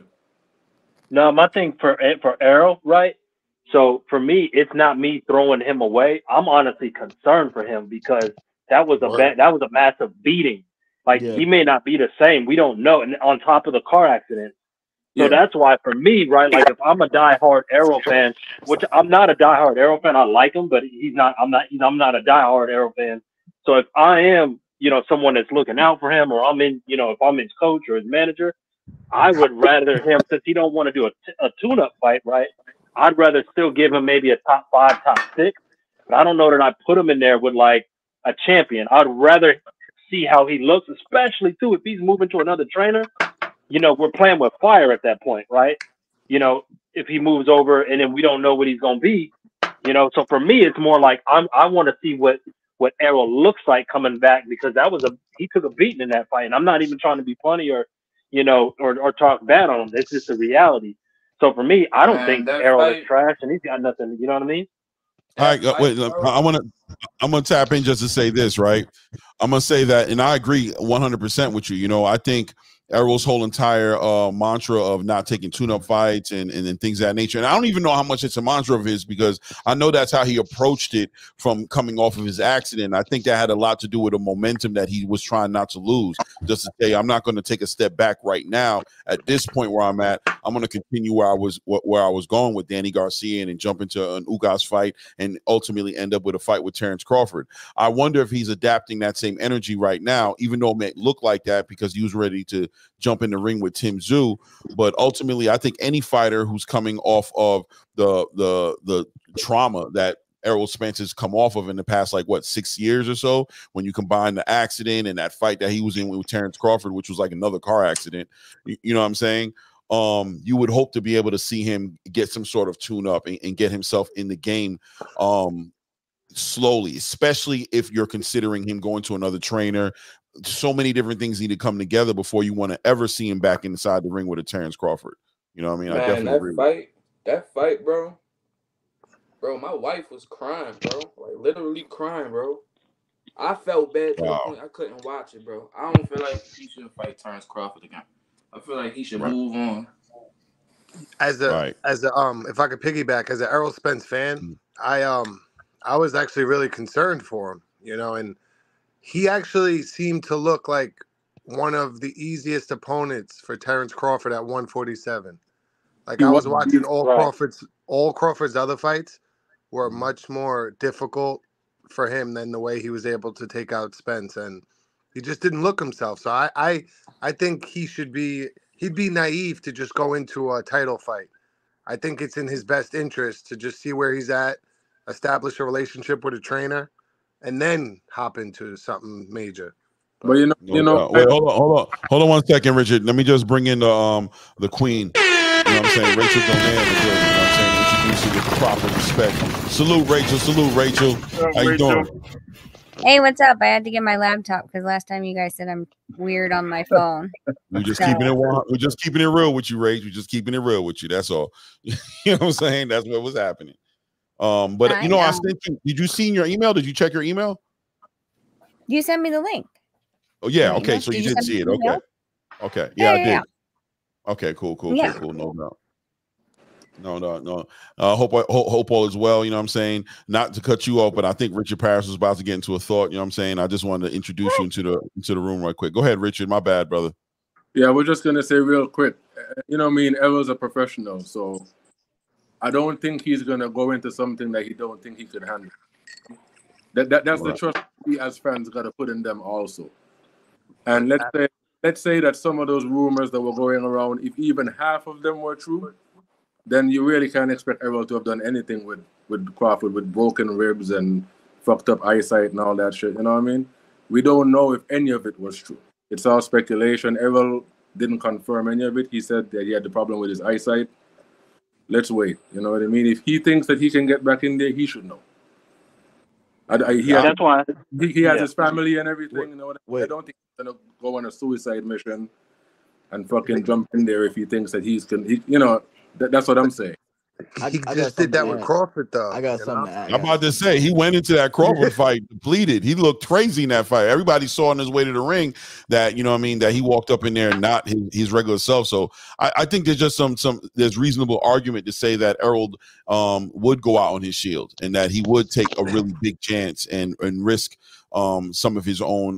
No, my thing for Errol, right? So for me, it's not me throwing him away. I'm honestly concerned for him because that was a massive beating. Like he may not be the same. We don't know. And on top of the car accident. So that's why for me, right, like if I'm a diehard Errol fan, which I'm not a diehard Errol fan, I like him, but I'm not a diehard Errol fan. So if I am, someone that's looking out for him, or I'm in, if I'm his coach or his manager, I would rather him, since he don't want to do a tune-up fight, right? I'd rather still give him maybe a top 5, top 6, but I don't know that I put him in there with like a champion. I'd rather see how he looks, especially too if he's moving to another trainer. We're playing with fire at that point, right? If he moves over and then we don't know what he's going to be, so for me, it's more like I want to see what Errol looks like coming back, because he took a beating in that fight. And I'm not even trying to be funny or talk bad on him. It's just a reality. So for me, I don't think Errol is trash and he's got nothing. You know what I mean? All right, wait. I'm gonna tap in just to say this, right? I'm gonna say that, and I agree 100% with you. I think Errol's whole entire mantra of not taking tune-up fights and things of that nature. And I don't even know how much it's a mantra of his, because I know that's how he approached it from coming off of his accident. I think that had a lot to do with the momentum that he was trying not to lose. Just to say, I'm not going to take a step back right now. At this point where I'm at, I'm going to continue where I was going with Danny Garcia and jump into an Ugas fight and ultimately end up with a fight with Terrence Crawford. I wonder if he's adapting that same energy right now, even though it may look like that because he was ready to jump in the ring with Tim Tszyu. But ultimately, I think any fighter who's coming off of the trauma that Errol Spence has come off of in the past, 6 years or so, when you combine the accident and that fight that he was in with Terrence Crawford, which was like another car accident, you know what I'm saying? You would hope to be able to see him get some sort of tune up and get himself in the game slowly, especially if you're considering him going to another trainer. So many different things need to come together before you want to ever see him back inside the ring with a Terrence Crawford. You know what I mean? Man, I definitely agree. That fight, bro, my wife was crying, bro. Like literally crying, bro. I felt bad to the point I couldn't watch it, bro. I don't feel like he should fight Terrence Crawford again. I feel like he should move on. If I could piggyback, as an Errol Spence fan, I was actually really concerned for him, and he actually seemed to look like one of the easiest opponents for Terrence Crawford at 147. Like I was watching all Crawford's other fights were much more difficult for him than the way he was able to take out Spence, and he just didn't look himself. So I think he'd be naive to just go into a title fight. I think it's in his best interest to just see where he's at, establish a relationship with a trainer, and then hop into something major. But you know. Wait, hold on 1 second, Richard. Let me just bring in the queen. You know what I'm saying? Rachel Donaire in the building. You know what I'm saying? Introduce you with the proper respect. Salute, Rachel. Salute, Rachel. How you doing? Hey, what's up? I had to get my laptop because last time you guys said I'm weird on my phone. We're just keeping it real with you, Rach. We're just keeping it real with you. That's all. You know what I'm saying? That's what was happening. But I sent you. Did you see your email? Did you check your email? You sent me the link. Oh yeah. Okay. So you did see it. Okay. Okay. Yeah, I did. Yeah. Okay. Cool. No. Hope all is well. You know what I'm saying? Not to cut you off, but I think Richard Paris was about to get into a thought. You know what I'm saying? I just wanted to introduce you into the room right quick. Go ahead, Richard. My bad, brother. Yeah, we're just gonna say real quick. You know, me and Errol's a professional, so I don't think he's gonna go into something that he don't think he could handle. That's the trust we as fans gotta put in them also. And let's say that some of those rumors that were going around, if even half of them were true, then you really can't expect Errol to have done anything with Crawford with broken ribs and fucked up eyesight and all that shit. You know what I mean? We don't know if any of it was true. It's all speculation. Errol didn't confirm any of it. He said that he had the problem with his eyesight. Let's wait. You know what I mean? If he thinks that he can get back in there, he should know. That's why he has his family and everything. You know what? I don't think he's gonna go on a suicide mission and fucking jump in there if he thinks that you know. That's what I'm saying. He just did that with Crawford, though. I got something to add. I'm about to say he went into that Crawford fight depleted. He looked crazy in that fight. Everybody saw on his way to the ring that, you know what I mean, that he walked up in there and not his regular self. So I think there's just there's reasonable argument to say that Errol would go out on his shield and that he would take a really big chance and risk some of his own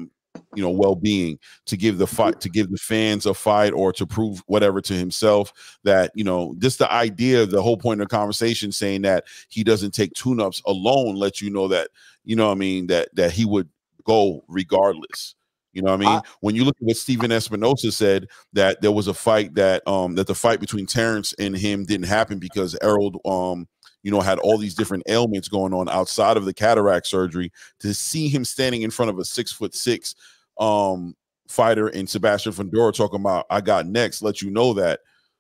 well-being to give the fans a fight or to prove whatever to himself. That, you know, just the idea, the whole point of the conversation saying that he doesn't take tune-ups alone lets you know that, you know what I mean, that he would go regardless. You know what I mean? When you look at what Steven Espinosa said, that there was a fight that the fight between Terrence and him didn't happen because Errol had all these different ailments going on outside of the cataract surgery. To see him standing in front of a 6'6" fighter in Sebastian Fundora talking about "I got next," let you know that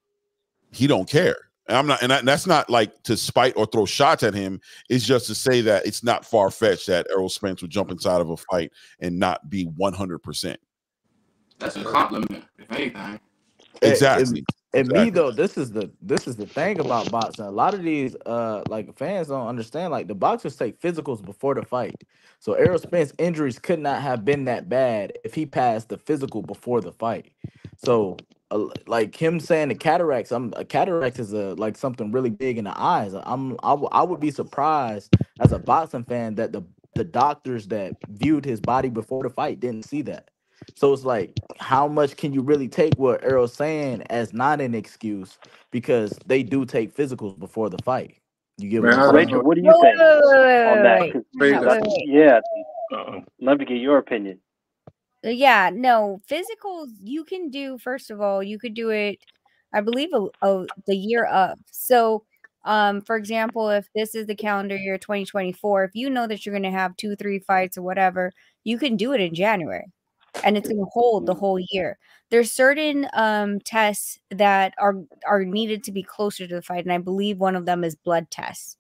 he don't care. And that's not like to spite or throw shots at him. It's just to say that it's not far fetched that Errol Spence would jump inside of a fight and not be 100%. That's a compliment, if anything. Exactly. And me though, this is the thing about boxing. A lot of these fans don't understand. Like, the boxers take physicals before the fight. So Errol Spence injuries could not have been that bad if he passed the physical before the fight. So like him saying the cataracts, a cataract is something really big in the eyes. I would be surprised as a boxing fan that the doctors that viewed his body before the fight didn't see that. So it's like, how much can you really take what Errol's saying as not an excuse, because they do take physicals before the fight? You get Rachel, what do you think on that? Yeah, love to get your opinion. Yeah, no, physicals you can do. First of all, you could do it, I believe, the year of. So, for example, if this is the calendar year 2024, if you know that you're going to have 2-3 fights or whatever, you can do it in January. And it's going to hold the whole year. There's certain tests that are needed to be closer to the fight, and I believe one of them is blood tests.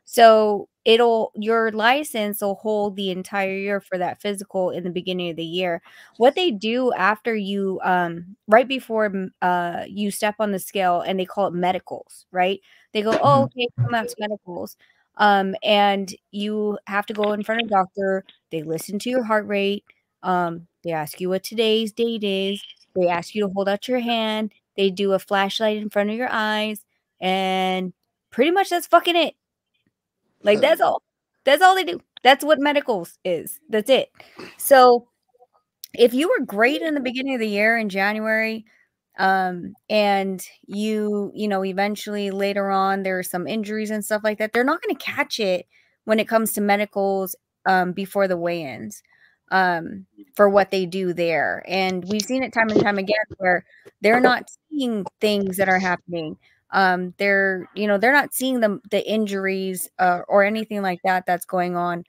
So your license will hold the entire year for that physical in the beginning of the year. What they do after you, right before you step on the scale, and they call it medicals, right? They go, oh, okay, come out to medicals. And you have to go in front of a doctor. They listen to your heart rate. They ask you what today's date is. They ask you to hold out your hand. They do a flashlight in front of your eyes. And pretty much that's fucking it. Like, that's all. That's all they do. That's what medicals is. That's it. So if you were great in the beginning of the year in January, and you know, eventually later on there are some injuries and stuff like that, they're not going to catch it when it comes to medicals before the weigh-ins for what they do there. And we've seen it time and time again where they're not seeing things that are happening. They're not seeing the injuries or anything like that that's going on.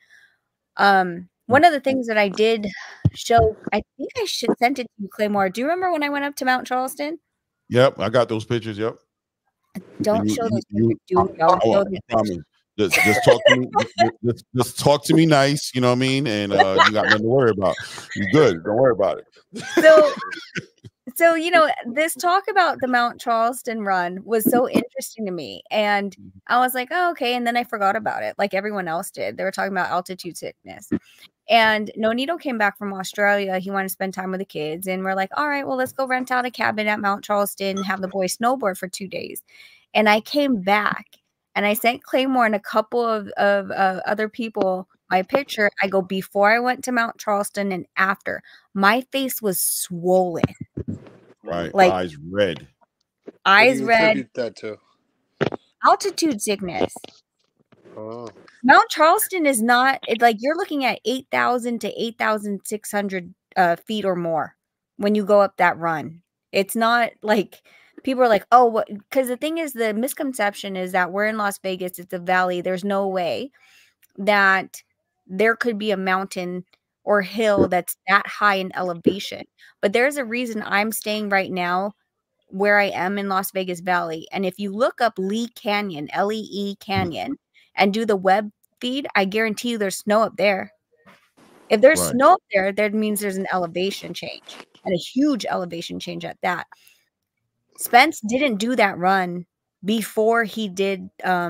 One of the things that I did show, I think I should send it to you, Claymore. Do you remember when I went up to Mount Charleston? Yep, I got those pictures. Yep. Don't show those pictures, dude. Don't show those pictures. Just talk to me. Just talk to me nice. You know what I mean? And you got nothing to worry about. You're good. Don't worry about it. So, you know, this talk about the Mount Charleston run was so interesting to me. And I was like, oh, okay. And then I forgot about it, like everyone else did. They were talking about altitude sickness. And Nonito came back from Australia. He wanted to spend time with the kids. And we're like, all right, well, let's go rent out a cabin at Mount Charleston and have the boys snowboard for 2 days. And I came back and I sent Claymore and a couple of other people my picture. I go, before I went to Mount Charleston and after, my face was swollen. Right. Like, eyes red. Eyes red. Attribute that to? Altitude sickness. Oh. Mount Charleston is not like you're looking at 8,000 to 8,600 feet or more when you go up that run. It's not like people are like, oh, what? Because the thing is, the misconception is that we're in Las Vegas. It's a valley. There's no way that there could be a mountain or hill that's that high in elevation. But there's a reason I'm staying right now where I am in Las Vegas Valley. And if you look up Lee Canyon, Lee Canyon, and do the web feed, I guarantee you there's snow up there. If there's snow up there, that means there's an elevation change, and a huge elevation change at that. Spence didn't do that run before he did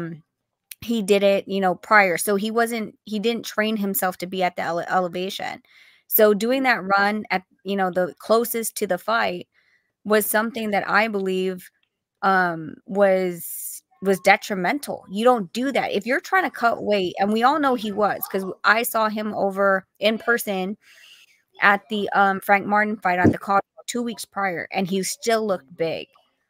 it, you know, prior. So he didn't train himself to be at the elevation. So doing that run at, you know, the closest to the fight was something that I believe was detrimental. You don't do that. If you're trying to cut weight, and we all know he was, because I saw him over in person at the Frank Martin fight at the Cotton 2 weeks prior, and he still looked big.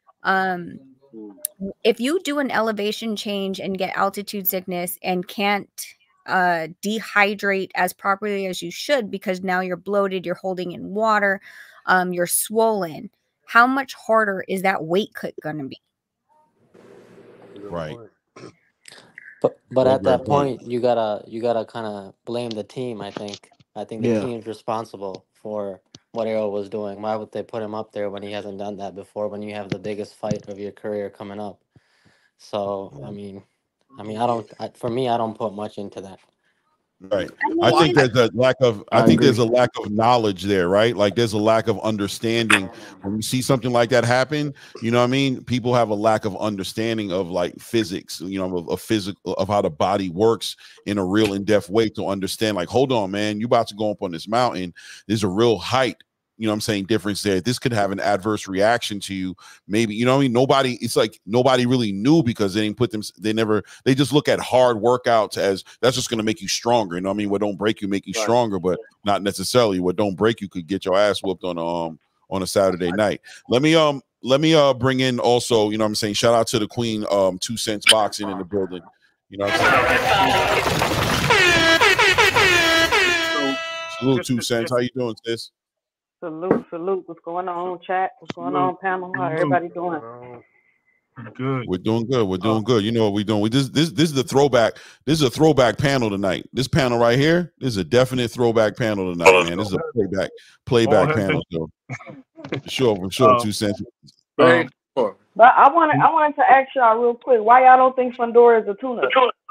If you do an elevation change and get altitude sickness and can't dehydrate as properly as you should, because now you're bloated, you're holding in water, you're swollen, how much harder is that weight cut going to be? Right. But at that point, you gotta kind of blame the team. I think the team's responsible for what Errol was doing. Why would they put him up there when he hasn't done that before? When you have the biggest fight of your career coming up. So I mean, for me, I don't put much into that. Right. I think there's a lack of there's a lack of knowledge there, right? Like there's a lack of understanding. When you see something like that happen, you know what I mean? People have a lack of understanding of like physics, you know, of physical, of how the body works in a real in-depth way to understand, like, hold on, man, you about to go up on this mountain. There's a real height, you know what I'm saying, difference there. This could have an adverse reaction to you. Maybe, you know what I mean? It's like nobody really knew because they didn't put them, they just look at hard workouts as that's just going to make you stronger. You know what I mean? What don't break you make you stronger, but not necessarily. What don't break you could get your ass whooped on a Saturday night. Let me bring in also, you know what I'm saying, shout out to the Queen, 2 Cents Boxing in the building. You know what I'm saying? Salute, 2 Cents. How you doing, sis? Salute. What's going on, chat? What's going on, panel? How everybody doing? Good. We're doing good. You know what we're doing. This is the throwback. This is a throwback panel tonight. This panel right here, this is a definite throwback panel tonight, man. This is a playback panel. So for sure, 2 Cents. But I wanted to ask y'all real quick, why y'all don't think Fundora is a tune-up?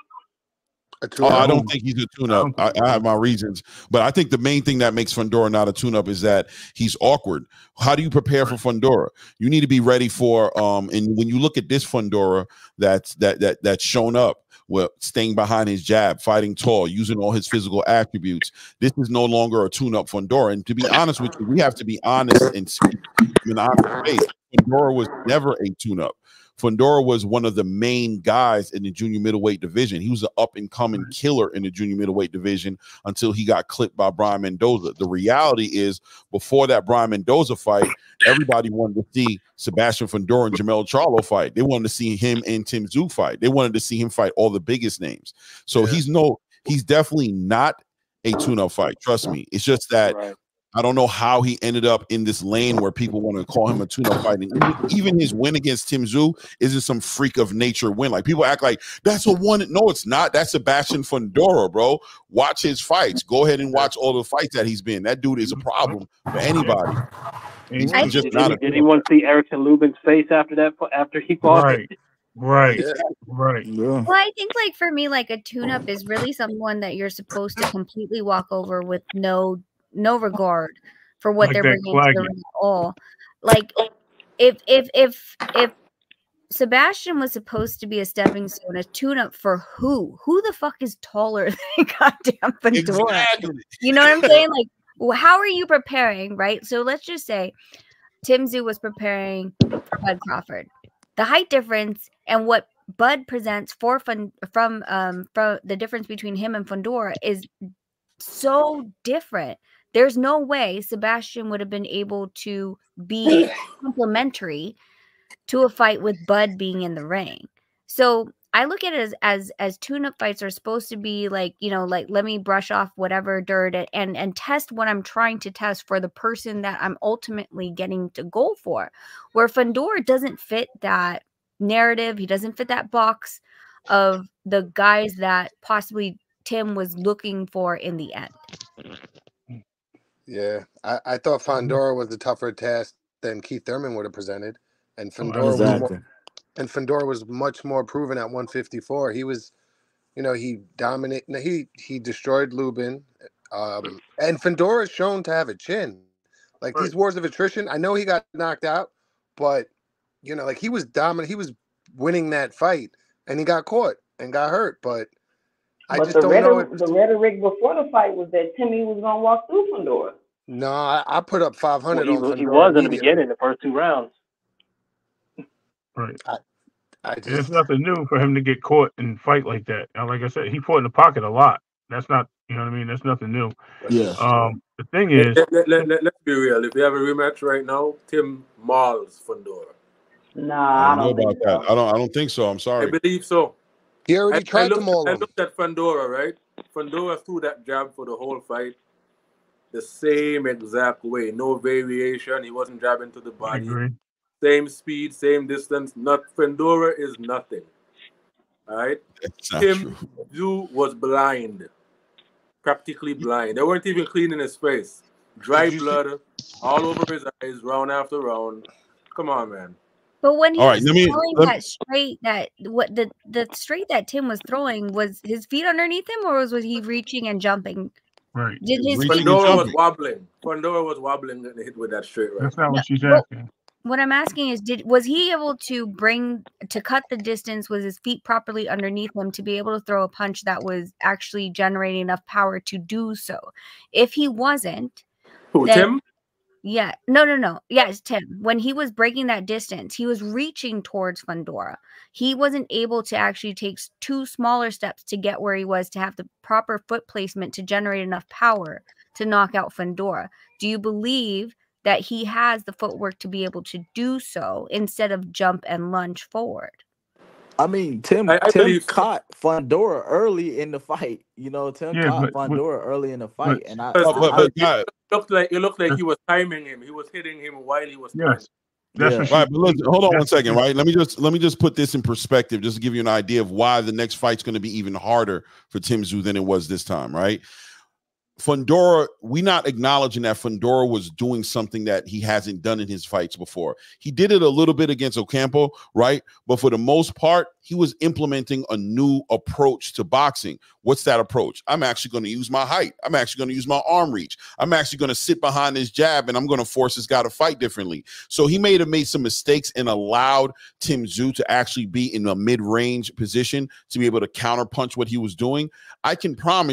I don't think he's a tune-up. I have my reasons, but I think the main thing that makes Fundora not a tune-up is that he's awkward. How do you prepare for Fundora? You need to be ready for and when you look at this Fundora that's shown up, well, staying behind his jab, fighting tall, using all his physical attributes, this is no longer a tune-up Fundora. And to be honest with you, we have to be honest and speak in an honest way. Fundora was never a tune-up. Fundora was one of the main guys in the junior middleweight division. He was an up-and-coming killer in the junior middleweight division until he got clipped by Brian Mendoza. The reality is, before that Brian Mendoza fight, everybody wanted to see Sebastian Fundora and Jermell Charlo fight. They wanted to see him and Tim Tszyu fight. They wanted to see him fight all the biggest names. So he's definitely not a tune-up fight. Trust me. It's just that I don't know how he ended up in this lane where people want to call him a tune-up fight. And even his win against Tim Tszyu isn't some freak of nature win. Like, people act like that's a one. No, it's not. That's Sebastian Fundora, bro. Watch his fights. Go ahead and watch all the fights that he's been. That dude is a problem for anybody. He's just not. Did anyone see Erickson Lubin's face after that? After he fought? Right. Well, I think, like, for me, like, a tune-up is really someone that you're supposed to completely walk over with no regard for what they're bringing to the ring at all. Like, if Sebastian was supposed to be a stepping stone, a tune-up for who the fuck is taller than goddamn Fundora? Exactly. You know what I'm saying? Like, well, how are you preparing, right? So let's just say Tim Tszyu was preparing for Bud Crawford. The height difference and what Bud presents from the difference between him and Fundora is so different. There's no way Sebastian would have been able to be complementary to a fight with Bud being in the ring. So I look at it as tune-up fights are supposed to be like, you know, like, let me brush off whatever dirt and test what I'm trying to test for the person that I'm ultimately getting to go for. Where Fundora doesn't fit that narrative. He doesn't fit that box of the guys that possibly Tim was looking for in the end. Yeah, I thought Fundora was a tougher task than Keith Thurman would have presented. And Fundora Fundora was much more proven at 154. He was, you know, he dominated. He destroyed Lubin, and Fundora is shown to have a chin. Like, these wars of attrition, I know he got knocked out, but, you know, like, he was dominant. He was winning that fight, and he got caught and got hurt. But I just don't know. The rhetoric before the fight was that Timmy was going to walk through Fundora. No, I put up 500 on Fundora. He was in the beginning, the first 2 rounds. Right. It's nothing new for him to get caught and fight like that. And like I said, he fought in the pocket a lot. That's not, you know what I mean? That's nothing new. Yeah. The thing is, let's be real. If we have a rematch right now, Tim mauls Fundora. Nah, I don't know about that. I don't think so. I'm sorry. I believe so. He already tried to maul him. I looked at Fundora, right? Fundora threw that jab for the whole fight the same exact way. No variation. He wasn't jabbing to the body. I agree. Same speed, same distance. Fundora is nothing. All right? Tim Tszyu was blind. Practically blind. They weren't even cleaning his face. Dry blood all over his eyes, round after round. Come on, man. But when he was throwing that straight, the straight that Tim was throwing, was his feet underneath him, or was he reaching and jumping? Right. Fundora was wobbling. Fundora was wobbling and hit with that straight right. That's not what she's asking. What I'm asking is, was he able to cut the distance? Was his feet properly underneath him to be able to throw a punch that was actually generating enough power to do so? If he wasn't, Tim? Yeah, no. Yes, Tim. When he was breaking that distance, he was reaching towards Fundora. He wasn't able to actually take 2 smaller steps to get where he was to have the proper foot placement to generate enough power to knock out Fundora. Do you believe that he has the footwork to be able to do so instead of jump and lunge forward? I mean, Tim caught Fundora early in the fight. You know, Tim caught Fundora early in the fight, and it looked like he was timing him. He was hitting him while he was timing. Right, but look, hold on one second, right? Let me just put this in perspective, just to give you an idea of why the next fight's going to be even harder for Tim Tszyu than it was this time, right? Fundora, we not acknowledging that Fundora was doing something that he hasn't done in his fights before. He did it a little bit against Ocampo, right? But for the most part, he was implementing a new approach to boxing. What's that approach? I'm actually going to use my height. I'm actually going to use my arm reach. I'm actually going to sit behind his jab, and I'm going to force this guy to fight differently. So he may have made some mistakes and allowed Tim Tszyu to actually be in a mid-range position to be able to counterpunch what he was doing. I can promise you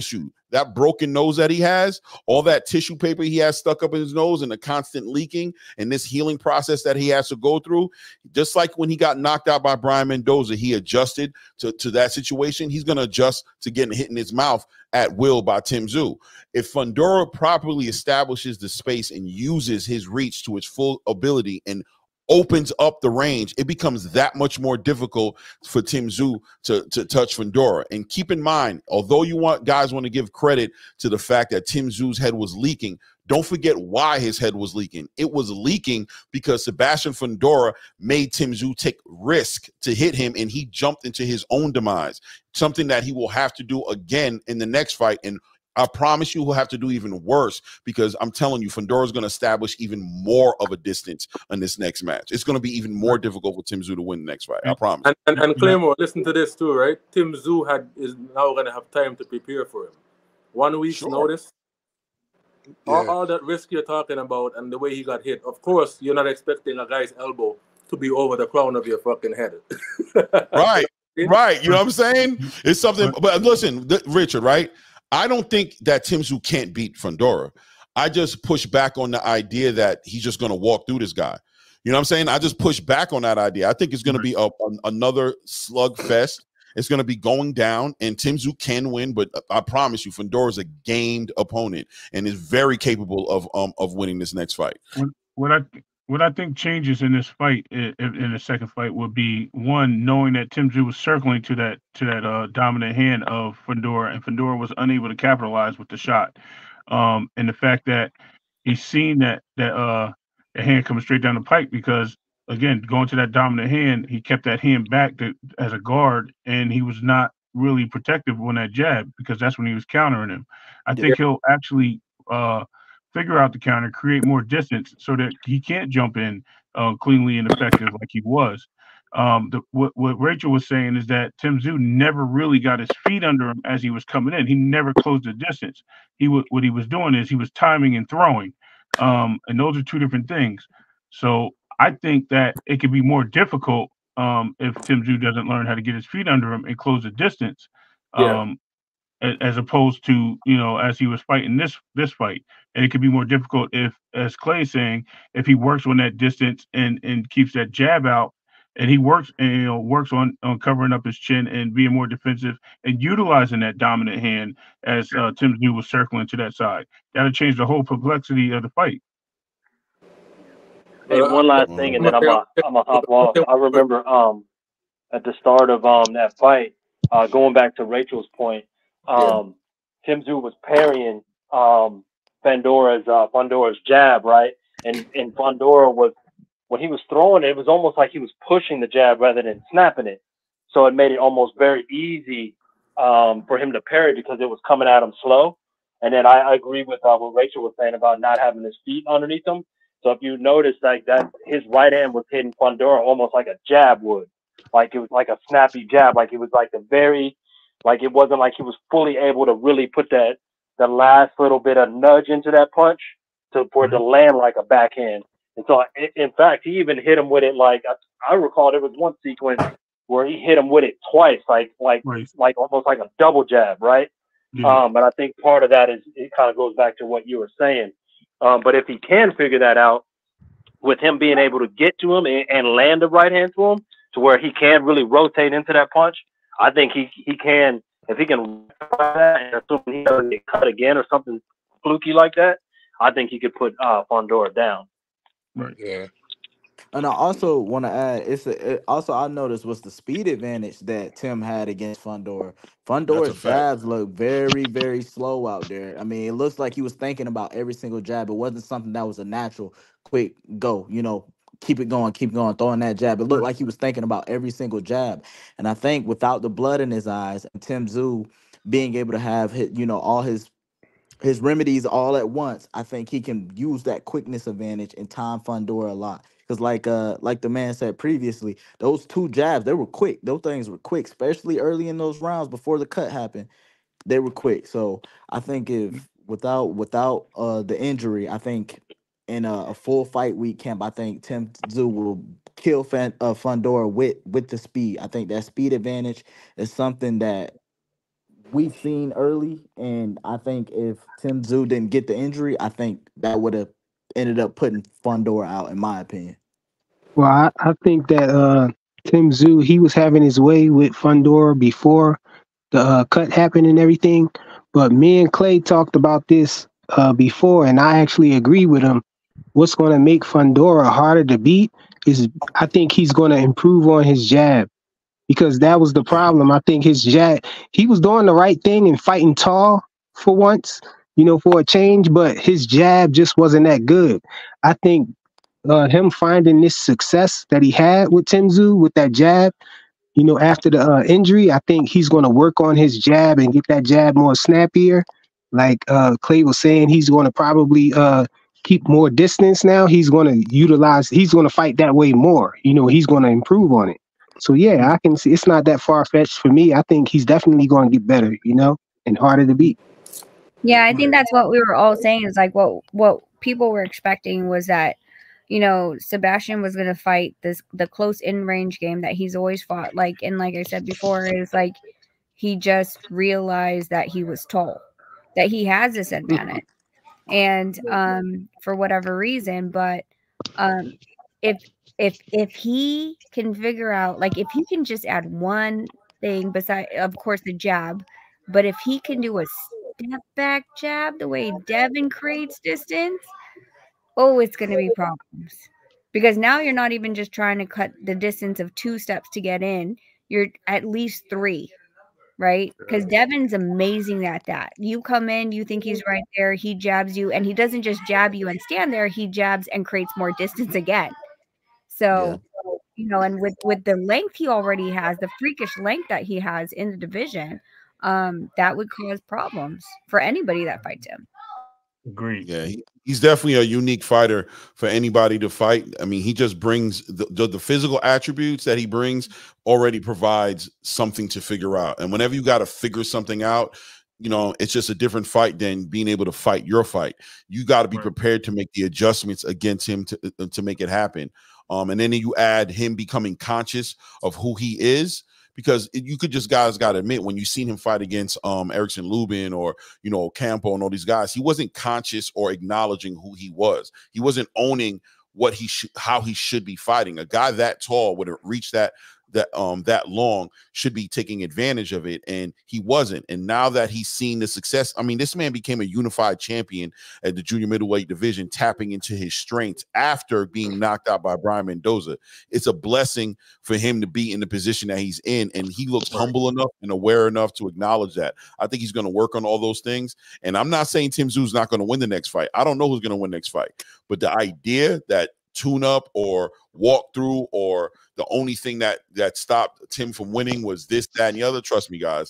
that broken nose that he has, all that tissue paper he has stuck up in his nose and the constant leaking and this healing process that he has to go through, just like when he got knocked out by Brian Mendoza, he adjusted to that situation. He's going to adjust to getting hit in his mouth at will by Tim Tszyu. If Fundora properly establishes the space and uses his reach to its full ability and opens up the range, it becomes that much more difficult for Tim Tszyu to touch Fundora. And keep in mind, although guys want to give credit to the fact that Tim Tszyu's head was leaking, don't forget why his head was leaking. It was leaking because Sebastian Fundora made Tim Tszyu take risk to hit him, and he jumped into his own demise, something that he will have to do again in the next fight. And I promise you he'll have to do even worse, because I'm telling you, Fundora's going to establish even more of a distance in this next match. It's going to be even more difficult for Tim Tszyu to win the next fight. I promise. And Claymore, listen to this too, right? Tim Tszyu is now going to have time to prepare for him. 1 week's notice. All that risk you're talking about and the way he got hit. Of course, you're not expecting a guy's elbow to be over the crown of your fucking head. Right. You know what I'm saying? It's something. But listen, Richard, right? I don't think that Tim Tszyu can't beat Fundora. I just push back on the idea that he's just going to walk through this guy. You know what I'm saying? I just push back on that idea. I think it's going to be another slugfest. It's going to be going down, and Tim Tszyu can win, but I promise you, Fundora is a gamed opponent and is very capable of winning this next fight. What I think changes in this fight, in the second fight, would be one, knowing that Tim Tszyu was circling to that dominant hand of Fundora, and Fundora was unable to capitalize with the shot, and the fact that he's seen that hand coming straight down the pipe, because again, going to that dominant hand, he kept that hand back as a guard, and he was not really protective on that jab, because that's when he was countering him. I think he'll actually figure out the counter, create more distance so that he can't jump in cleanly and effective like he was. What Rachel was saying is that Tim Tszyu never really got his feet under him as he was coming in. He never closed the distance. What he was doing is he was timing and throwing, and those are two different things. So I think that it could be more difficult if Tim Tszyu doesn't learn how to get his feet under him and close the distance. As opposed to, as he was fighting this fight. And it could be more difficult if, as Clay's saying, if he works on that distance and keeps that jab out, and he works on covering up his chin and being more defensive and utilizing that dominant hand as Tim Tszyu was circling to that side. That'll change the whole complexity of the fight. Hey, one last thing, and then I'm gonna hop off. I remember at the start of that fight, going back to Rachel's point, Tim Tszyu was parrying Fundora's jab, right? And Fundora was, when he was throwing it, it was almost like he was pushing the jab rather than snapping it. So it made it almost very easy for him to parry because it was coming at him slow. And then I agree with what Rachel was saying about not having his feet underneath him. So if you notice, like that, his right hand was hitting Fundora almost like a jab would, like it was like a snappy jab, like it was like it wasn't like he was fully able to really put the last little bit of nudge into that punch for it to land like a backhand. And so, in fact, he even hit him with it. Like I recall, there was one sequence where he hit him with it twice, like almost like a double jab, right? Yeah. But I think part of that is it kind of goes back to what you were saying. But if he can figure that out, with him being able to get to him and land the right hand to him, to where he can really rotate into that punch, I think he can. If he can that, and assuming he doesn't get cut again or something fluky like that, I think he could put Fundora down. Right. Yeah. And I also want to add, also I noticed was the speed advantage that Tim had against Fundora. Fundora's jabs look very, very slow out there. I mean, it looks like he was thinking about every single jab. It wasn't something that was a natural, quick go, keep it going, throwing that jab. It looked like he was thinking about every single jab. And I think without the blood in his eyes and Tim Tszyu being able to have all his remedies all at once, I think he can use that quickness advantage and time Fundora a lot. Because like the man said previously, those two jabs, they were quick. Those things were quick, especially early in those rounds before the cut happened. They were quick. So I think if without the injury, I think in a full fight week camp, I think Tim Tszyu will kill Fundora with the speed. I think that speed advantage is something that we've seen early, and I think if Tim Tszyu didn't get the injury, I think that would have ended up putting Fundora out, in my opinion. Well, I think that Tim Tszyu, he was having his way with Fundora before the cut happened and everything. But me and Clay talked about this before, and I actually agree with him. What's going to make Fundora harder to beat is I think he's going to improve on his jab, because that was the problem. I think his jab, he was doing the right thing and fighting tall for once, for a change, but his jab just wasn't that good. I think him finding this success that he had with Tim Tszyu with that jab, after the injury, I think he's going to work on his jab and get that jab more snappier. Like Clay was saying, he's going to probably keep more distance now. He's going to fight that way more. He's going to improve on it. So, yeah, I can see it's not that far-fetched for me. I think he's definitely going to get better, and harder to beat. Yeah, I think that's what we were all saying is like what people were expecting was that, Sebastian was going to fight the close in-range game that he's always fought. And like I said before, is like he just realized that he was tall, that he has this advantage. And for whatever reason, but if he can figure out, like if he can just add one thing besides, of course, the jab, but if he can do a step back jab the way Devin creates distance, it's going to be problems, because now you're not even just trying to cut the distance of 2 steps to get in. You're at least 3, right? Because Devin's amazing at that. You come in, you think he's right there, he jabs you, and he doesn't just jab you and stand there, he jabs and creates more distance again. So, and with the length he already has, the freakish length that he has in the division, that would cause problems for anybody that fights him. Agreed. Yeah, he's definitely a unique fighter for anybody to fight. I mean, he just brings the physical attributes that he brings already provides something to figure out. And whenever you got to figure something out, it's just a different fight than being able to fight your fight. You got to be prepared to make the adjustments against him to make it happen. And then you add him becoming conscious of who he is. Because you could guys got to admit, when you seen him fight against Erickson Lubin or, Campo and all these guys, he wasn't conscious or acknowledging who he was. He wasn't owning how he should be fighting. A guy that tall would have reached that long should be taking advantage of it, and he wasn't. And now that he's seen the success, I mean, this man became a unified champion at the junior middleweight division, tapping into his strengths after being knocked out by Brian Mendoza. It's a blessing for him to be in the position that he's in, and he looks humble enough and aware enough to acknowledge that. I think he's going to work on all those things, and I'm not saying Tim Tszyu's not going to win the next fight. I don't know who's going to win next fight, but the idea that tune-up or walk-through or the only thing that stopped Tim from winning was this, that, and the other. Trust me, guys,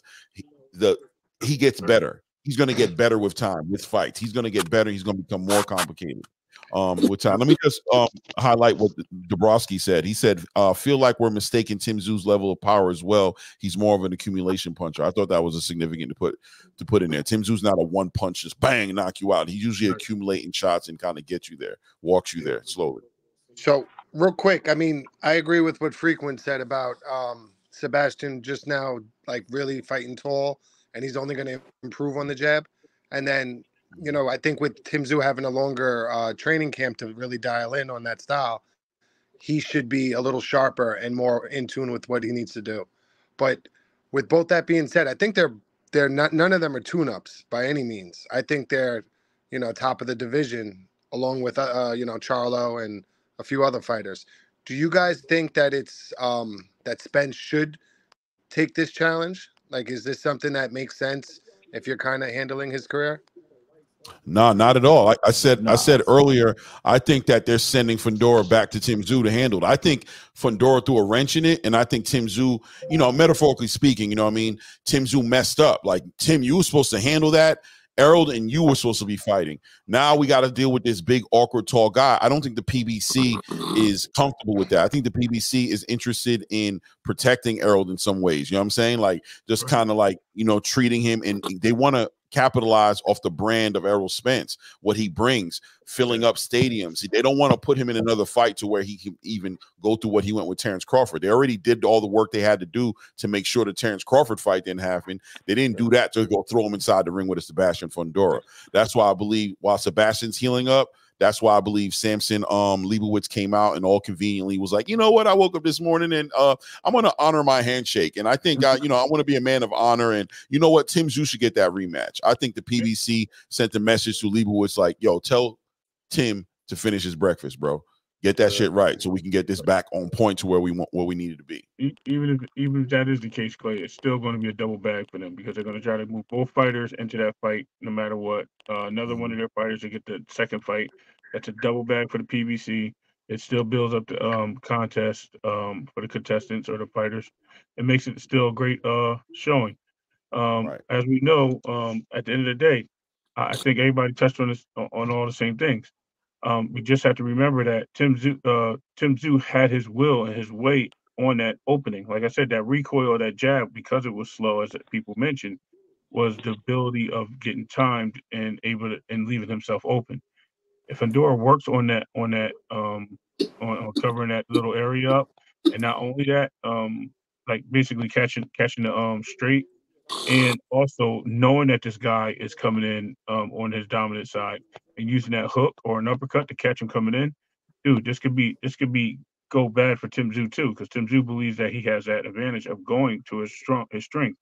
he gets better. He's going to get better with time, with fights. He's going to get better. He's going to become more complicated with time. Let me just highlight what Dabrowski said. He said, feel like we're mistaking Tim Tszyu's level of power as well. He's more of an accumulation puncher. I thought that was a significant to put in there. Tim Tszyu's not a one punch, just bang, knock you out. He's usually accumulating shots and kind of gets you there, walks you there slowly. So real quick, I mean, I agree with what Frequent said about Sebastian just now, like really fighting tall, and he's only going to improve on the jab. And then, I think with Tim Tszyu having a longer training camp to really dial in on that style, he should be a little sharper and more in tune with what he needs to do. But with both that being said, I think they're not, none of them are tune-ups by any means. I think they're, top of the division along with, Charlo and a few other fighters. Do you guys think that it's that Spence should take this challenge? Like, is this something that makes sense if you're kind of handling his career? No, not at all. I said earlier, I think that they're sending Fundora back to Tim Tszyu to handle it. I think Fundora threw a wrench in it, and I think Tim Tszyu, metaphorically speaking, Tim Tszyu messed up. Like, Tim, you were supposed to handle that. Errol and you were supposed to be fighting. Now we got to deal with this big, awkward, tall guy. I don't think the PBC is comfortable with that. I think the PBC is interested in protecting Errol in some ways. You know what I'm saying? Like, just kind of like, treating him, and they want to capitalize off the brand of Errol Spence, what he brings, filling up stadiums. They don't want to put him in another fight to where he can even go through what he went with Terrence Crawford. They already did all the work they had to do to make sure the Terrence Crawford fight didn't happen. They didn't do that to go throw him inside the ring with a Sebastian Fundora. That's why I believe while Sebastian's healing up, that's why I believe Samson Leibowitz came out and all conveniently was like, you know what? I woke up this morning and I'm going to honor my handshake. And I think, I want to be a man of honor. And you know what? Tim Tszyu should get that rematch. I think the PBC sent a message to Leibowitz like, yo, tell Tim to finish his breakfast, bro. Get that shit right so we can get this back on point to where we needed to be. Even if that is the case, Clay, it's still going to be a double bag for them because they're going to try to move both fighters into that fight no matter what. Another one of their fighters to get the second fight. That's a double bag for the PBC. It still builds up the contest for the contestants or the fighters. It makes it still a great showing. As we know, at the end of the day, I think everybody touched on all the same things. We just have to remember that Tim Tszyu had his will and his weight on that opening. Like I said, that recoil of that jab, because it was slow, as people mentioned, was the ability of getting timed and able to and leaving himself open. If Fundora works on covering that little area up, and not only that, like basically catching the straight, and also knowing that this guy is coming in on his dominant side and using that hook or an uppercut to catch him coming in, dude, this could be go bad for Tim Tszyu too, because Tim Tszyu believes that he has that advantage of going to his strength.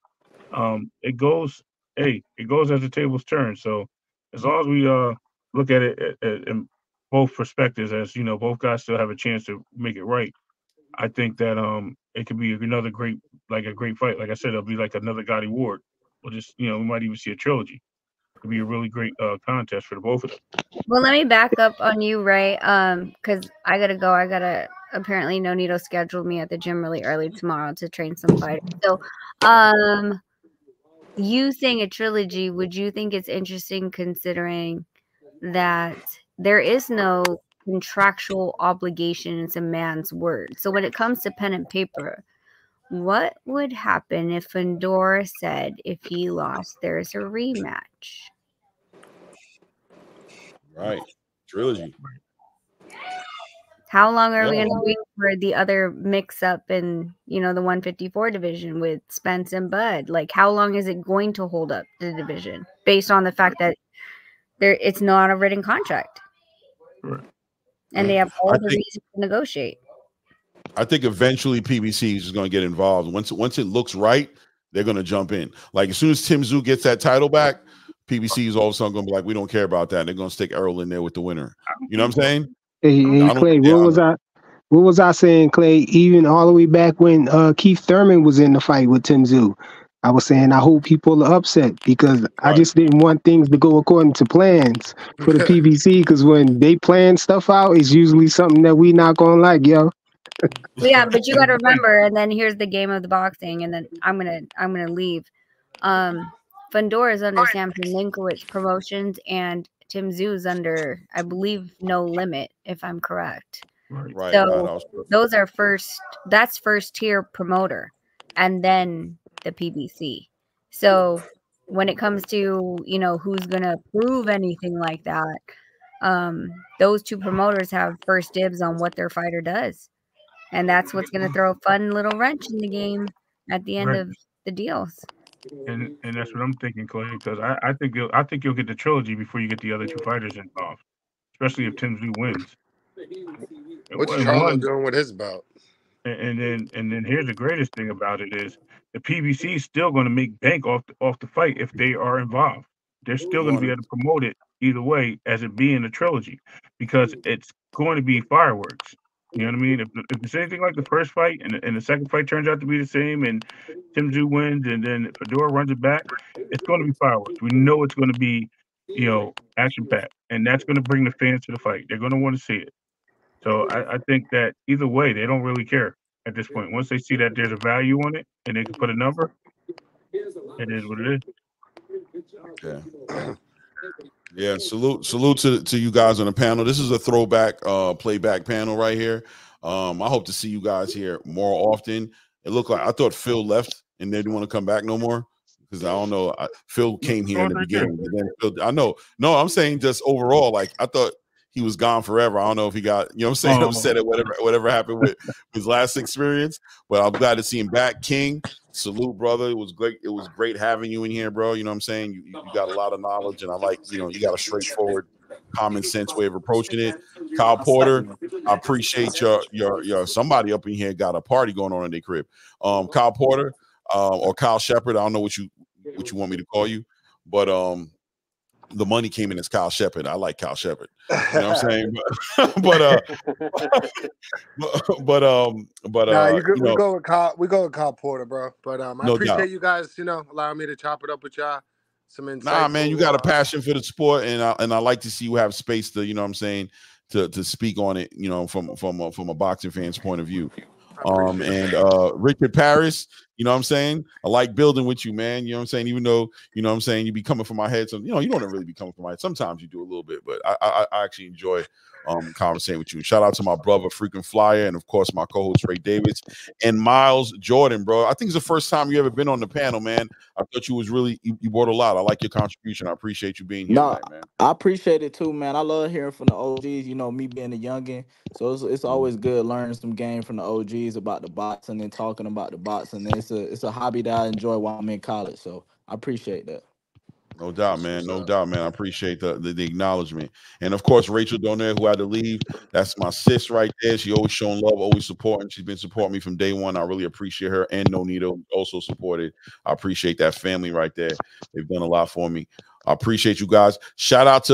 It goes as the tables turn. So as long as we look at it in both perspectives, as you know, both guys still have a chance to make it right. I think that it could be another great fight. Like I said, it'll be like another Gotti Ward. We'll just, we might even see a trilogy. It could be a really great contest for the both of them. Well, let me back up on you, Ray, because I gotta go. Apparently Nonito scheduled me at the gym really early tomorrow to train some fighters. So, you saying a trilogy, would you think it's interesting considering that there is no contractual obligation, it's a man's word? So when it comes to pen and paper, what would happen if Fundora said if he lost, there's a rematch? Right. Trilogy. How long are we going to wait for the other mix-up in, the 154 division with Spence and Bud? Like, how long is it going to hold up the division based on the fact that it's not a written contract? Right. And they have all the reasons to negotiate. I think eventually PBC is just going to get involved. Once it looks right, they're going to jump in. Like, as soon as Tim Tszyu gets that title back, PBC is all of a sudden going to be like, we don't care about that. They're going to stick Errol in there with the winner. You know what I'm saying? Hey, Clay, what was I saying, Clay? Even all the way back when Keith Thurman was in the fight with Tim Tszyu, I was saying I hope people are upset because I just didn't want things to go according to plans for the PBC, because when they plan stuff out, it's usually something that we not gonna like, yo. Yeah, but you got to remember, and then here's the game of the boxing, and then I'm gonna leave. Fundora is under Samson Linkowitz Promotions, and Tim Tszyu is under, I believe, No Limit, if I'm correct. Right. So those are that's first tier promoter, and then the PBC. So when it comes to, who's going to prove anything like that, those two promoters have first dibs on what their fighter does. And that's what's going to throw a fun little wrench in the game at the end of the deals. And that's what I'm thinking, Clay, because I think you'll get the trilogy before you get the other two fighters involved, especially if Tim Tszyu wins. What's Charlo doing with his bout? And then here's the greatest thing about it is the PBC is still going to make bank off the fight if they are involved. They're still going to be able to promote it either way as it being a trilogy, because it's going to be fireworks. You know what I mean? If it's anything like the first fight and the second fight turns out to be the same and Tim Tszyu wins and then Fedor runs it back, it's going to be fireworks. We know it's going to be, action packed, and that's going to bring the fans to the fight. They're going to want to see it. So I think that either way, they don't really care at this point. Once they see that there's a value on it and they can put a number, it is what it is. Yeah. Salute to you guys on the panel. This is a throwback playback panel right here. I hope to see you guys here more often. It looked like I thought Phil left and they didn't want to come back no more. because I don't know. Phil came here in the beginning, but then Phil, I know. No, I'm saying just overall. Like I thought he was gone forever. I don't know if he got, you know what I'm saying, upset at whatever happened with his last experience. But I'm glad to see him back. King, salute, brother. It was great. It was great having you in here, bro. You know what I'm saying? You got a lot of knowledge, and I like, you know, you got a straightforward, common sense way of approaching it. Kyle Porter, I appreciate your somebody up in here got a party going on in their crib. Kyle Porter, or Kyle Shepard. I don't know what you want me to call you, but the money came in as Kyle Shepard. I like Kyle Shepard. You know what I'm saying? We go with Kyle Porter, bro. But I appreciate you guys, you know, allowing me to chop it up with y'all. Some insight. Nah, man, you got a passion for the sport, and I like to see you have space to, you know what I'm saying, to speak on it, you know, from a boxing fan's point of view. Richard Paris, you know what I'm saying? I like building with you, man. You know what I'm saying? Even though, you know what I'm saying, you be coming from my head. So, you know, you don't really be coming from my head. Sometimes you do a little bit, but I actually enjoy conversating with you. Shout out to my brother, Freaking Flyer, and of course my co-host Ray Davis and Miles Jordan, bro. I think it's the first time you ever been on the panel, man. I thought you was really you brought a lot. I like your contribution. I appreciate you being here tonight, man. I appreciate it too, man. I love hearing from the OGs, you know, me being a youngin. So it's always good learning some game from the OGs about the boxing and talking about the boxing. It's a hobby that I enjoy while I'm in college. So I appreciate that. No doubt, man. No doubt, man. I appreciate the acknowledgement. And of course, Rachel Donaire, who had to leave. That's my sis right there. She always showing love, always supporting. She's been supporting me from day one. I really appreciate her. And Nonito also supported. I appreciate that family right there. They've done a lot for me. I appreciate you guys. Shout out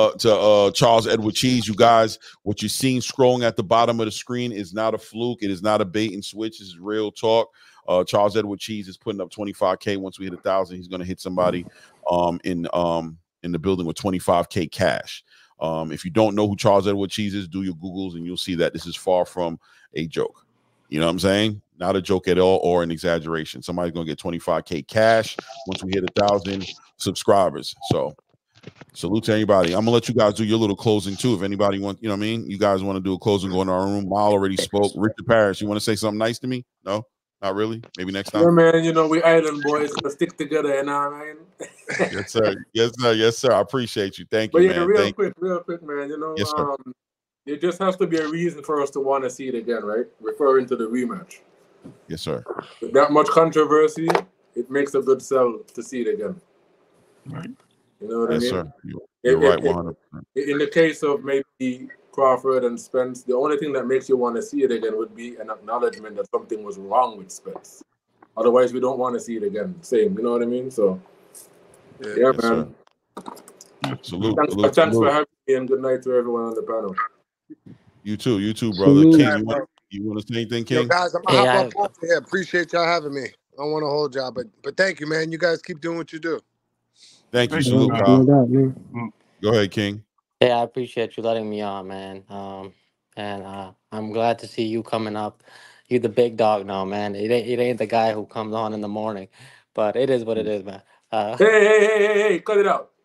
to Charles Edward Cheese. You guys, what you're seeing scrolling at the bottom of the screen is not a fluke. It is not a bait and switch. This is real talk. Charles Edward Cheese is putting up 25K. Once we hit 1,000, he's going to hit somebody in the building with 25K cash. If you don't know who Charles Edward Cheese is, do your Googles and you'll see that this is far from a joke. You know what I'm saying? Not a joke at all or an exaggeration. Somebody's going to get 25K cash once we hit 1,000 subscribers. So salute to anybody. I'm gonna let you guys do your little closing too. If anybody wants, you know what I mean? You guys want to do a closing, go in our room. Mal already spoke. Richard Paris, you want to say something nice to me? No? Not really? Maybe next time? Yeah, man, you know, we island boys gonna stick together, you know what I mean? Yes, sir. Yes, sir. Yes, sir. I appreciate you. Thank you, but yeah, man. real quick, man, you know, yes, sir. It just has to be a reason for us to want to see it again, right? Referring to the rematch. Yes, sir. With that much controversy, it makes a good sell to see it again. Right. You know what I mean? Yes, sir. You're right, 100%. In the case of maybe Crawford and Spence, the only thing that makes you want to see it again would be an acknowledgement that something was wrong with Spence. Otherwise, we don't want to see it again. Same, you know what I mean? So, yeah, yes, man. Salute. Thanks for having me, and good night to everyone on the panel. You too, brother. Salute. King, you want to say anything, King? Yo, guys, I'm gonna hop up off here. Appreciate y'all having me. I don't want to hold y'all, but thank you, man. You guys keep doing what you do. Thank you. Salute, Kyle. Go ahead, King. Yeah, I appreciate you letting me on, man. And I'm glad to see you coming up. You're the big dog now, man. It ain't the guy who comes on in the morning, but it is what it is, man. Hey, cut it out.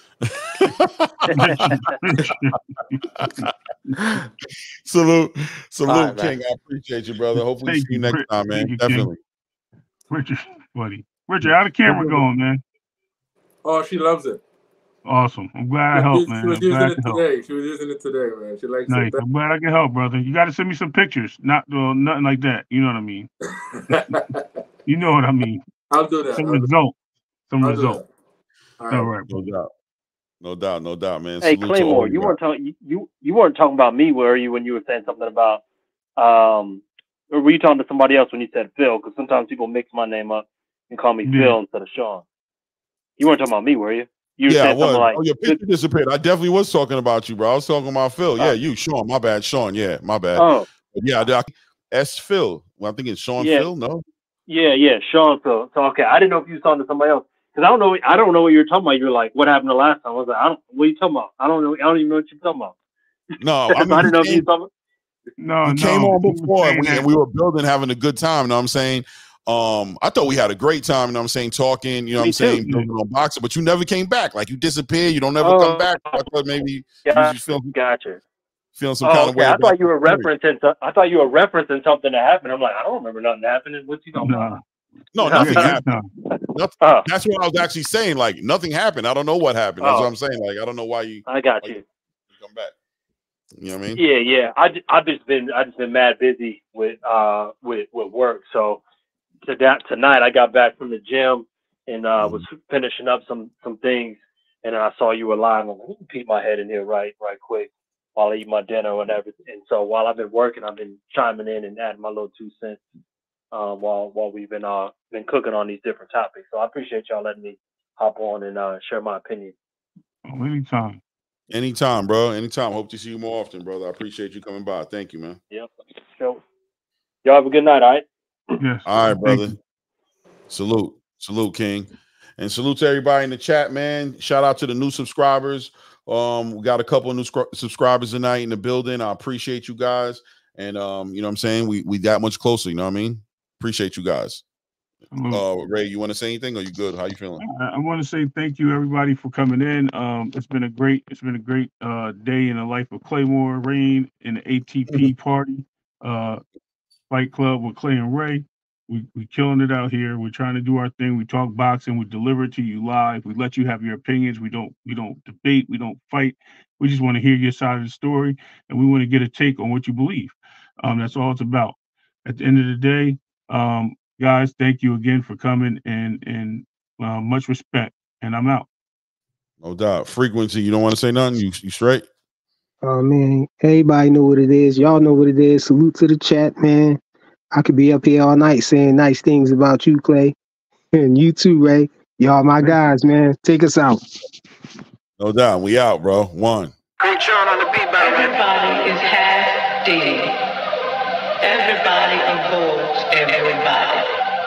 Salute, right, King. man. I appreciate you, brother. Hopefully see you next time, man. Definitely. Richard, buddy. Richard, how the camera going, man? Oh, she loves it. Awesome. I'm glad I helped, man. She was using it today, man. She likes nice. it. I'm glad I can help, brother. You got to send me some pictures. Nothing like that. You know what I mean? You know what I mean? I'll do that. Some result. All right. No doubt, man. Hey, Salute Claymore, you weren't talking about me, were you, when you were saying something about or were you talking to somebody else when you said Phil? Because sometimes people mix my name up and call me Phil instead of Sean. You weren't talking about me, were you? You were saying something like, your picture disappeared. I definitely was talking about you, bro. I was talking about Phil. Yeah, you, Sean. My bad, Sean. Yeah, my bad. Oh. Yeah, S. Phil. Well, I think it's Sean Phil, no? Yeah, Sean Phil. So, okay, I didn't know if you were talking to somebody else. Because I don't know what you were talking about. You were like, what happened the last time? I was like, what are you talking about? I don't even know what you're talking about. No, I mean, I didn't know if you were talking about. He came on before and we were building, having a good time. You know what I'm saying? I thought we had a great time, you know what I'm saying, talking, you know what I'm saying, building on boxing, but you never came back. Like, you disappeared, you don't never come back. I thought maybe you just feeling some kind of way. I thought you were referencing something that happened. I'm like, I don't remember nothing happening. What's he talking about? No, nothing happened. That's what I was actually saying. Like nothing happened. I don't know what happened. That's what I'm saying. Like I don't know why you. I got you. Come back. You know what I mean? Yeah. I've just been mad busy with work. So tonight I got back from the gym and was finishing up some things, and then I saw you were live. I'm like, let me peek my head in here right quick while I eat my dinner and everything. And so while I've been working, I've been chiming in and adding my little 2 cents while we've been cooking on these different topics. So I appreciate y'all letting me hop on and share my opinion. Oh, anytime. Anytime, bro. Anytime. Hope to see you more often, brother. I appreciate you coming by. Thank you, man. Yep. So, y'all have a good night, all right? Yes. All right, brother. Salute. Salute, King. And salute to everybody in the chat, man. Shout out to the new subscribers. We got a couple of new subscribers tonight in the building. I appreciate you guys. And you know what I'm saying? We that much closer, you know what I mean? Appreciate you guys. Ray, you want to say anything? Or you good? How you feeling? I want to say thank you everybody for coming in. It's been a great day in the life of Claymore, Rain, and the ATP party fight club with Clay and Ray. We killing it out here. We're trying to do our thing. We talk boxing. We deliver it to you live. We let you have your opinions. We don't debate. We don't fight. We just want to hear your side of the story, and we want to get a take on what you believe. That's all it's about. At the end of the day, guys, thank you again for coming, and much respect. And I'm out. No doubt. Frequency, you don't want to say nothing? You straight? Oh, man. Everybody know what it is. Y'all know what it is. Salute to the chat, man. I could be up here all night saying nice things about you, Clay. And you too, Ray. Y'all my guys, man. Take us out. No doubt. We out, bro. One. Everybody is half dead. Everybody avoids everybody.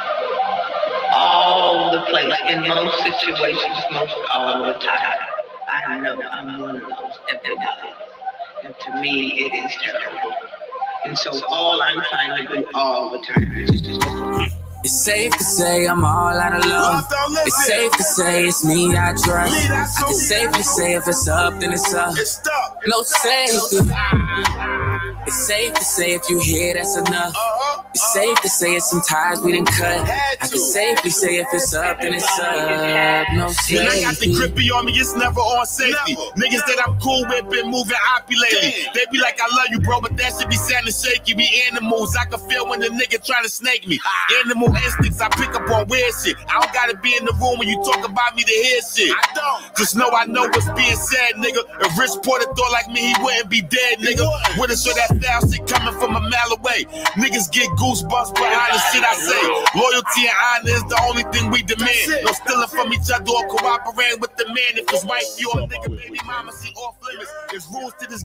All the place, in most situations, most all the time. I know I'm one of those everybody. And to me, it is terrible. And so all I'm trying to do all the time is just It's safe to say I'm all out of love. It's safe to say it's me I trust. I can safely say if it's up, then it's up. No safety. It's safe to say if you hear that's enough. It's safe to say it's some ties we didn't cut. I can safely say if it's up, then it's up. No safety. When I got the grippy on me, it's never on safety. Niggas that I'm cool with been moving oppy lately. They be like, I love you, bro, but that should be sounding shaky. We animals. I can feel when the nigga trying to snake me. Animal instincts, I pick up on weird shit. I don't gotta be in the room when you talk about me to hear shit. I don't. Just know I know what's being said, nigga. If Rich Porter thought like me, he wouldn't be dead, nigga. Wouldn't show that foul shit coming from a mile away. Niggas get goosebumps behind the shit I say. Loyalty and honor is the only thing we demand. No stealing from each other or cooperating with the man. If it's white, you a nigga, baby mama, see off limits. There's rules to this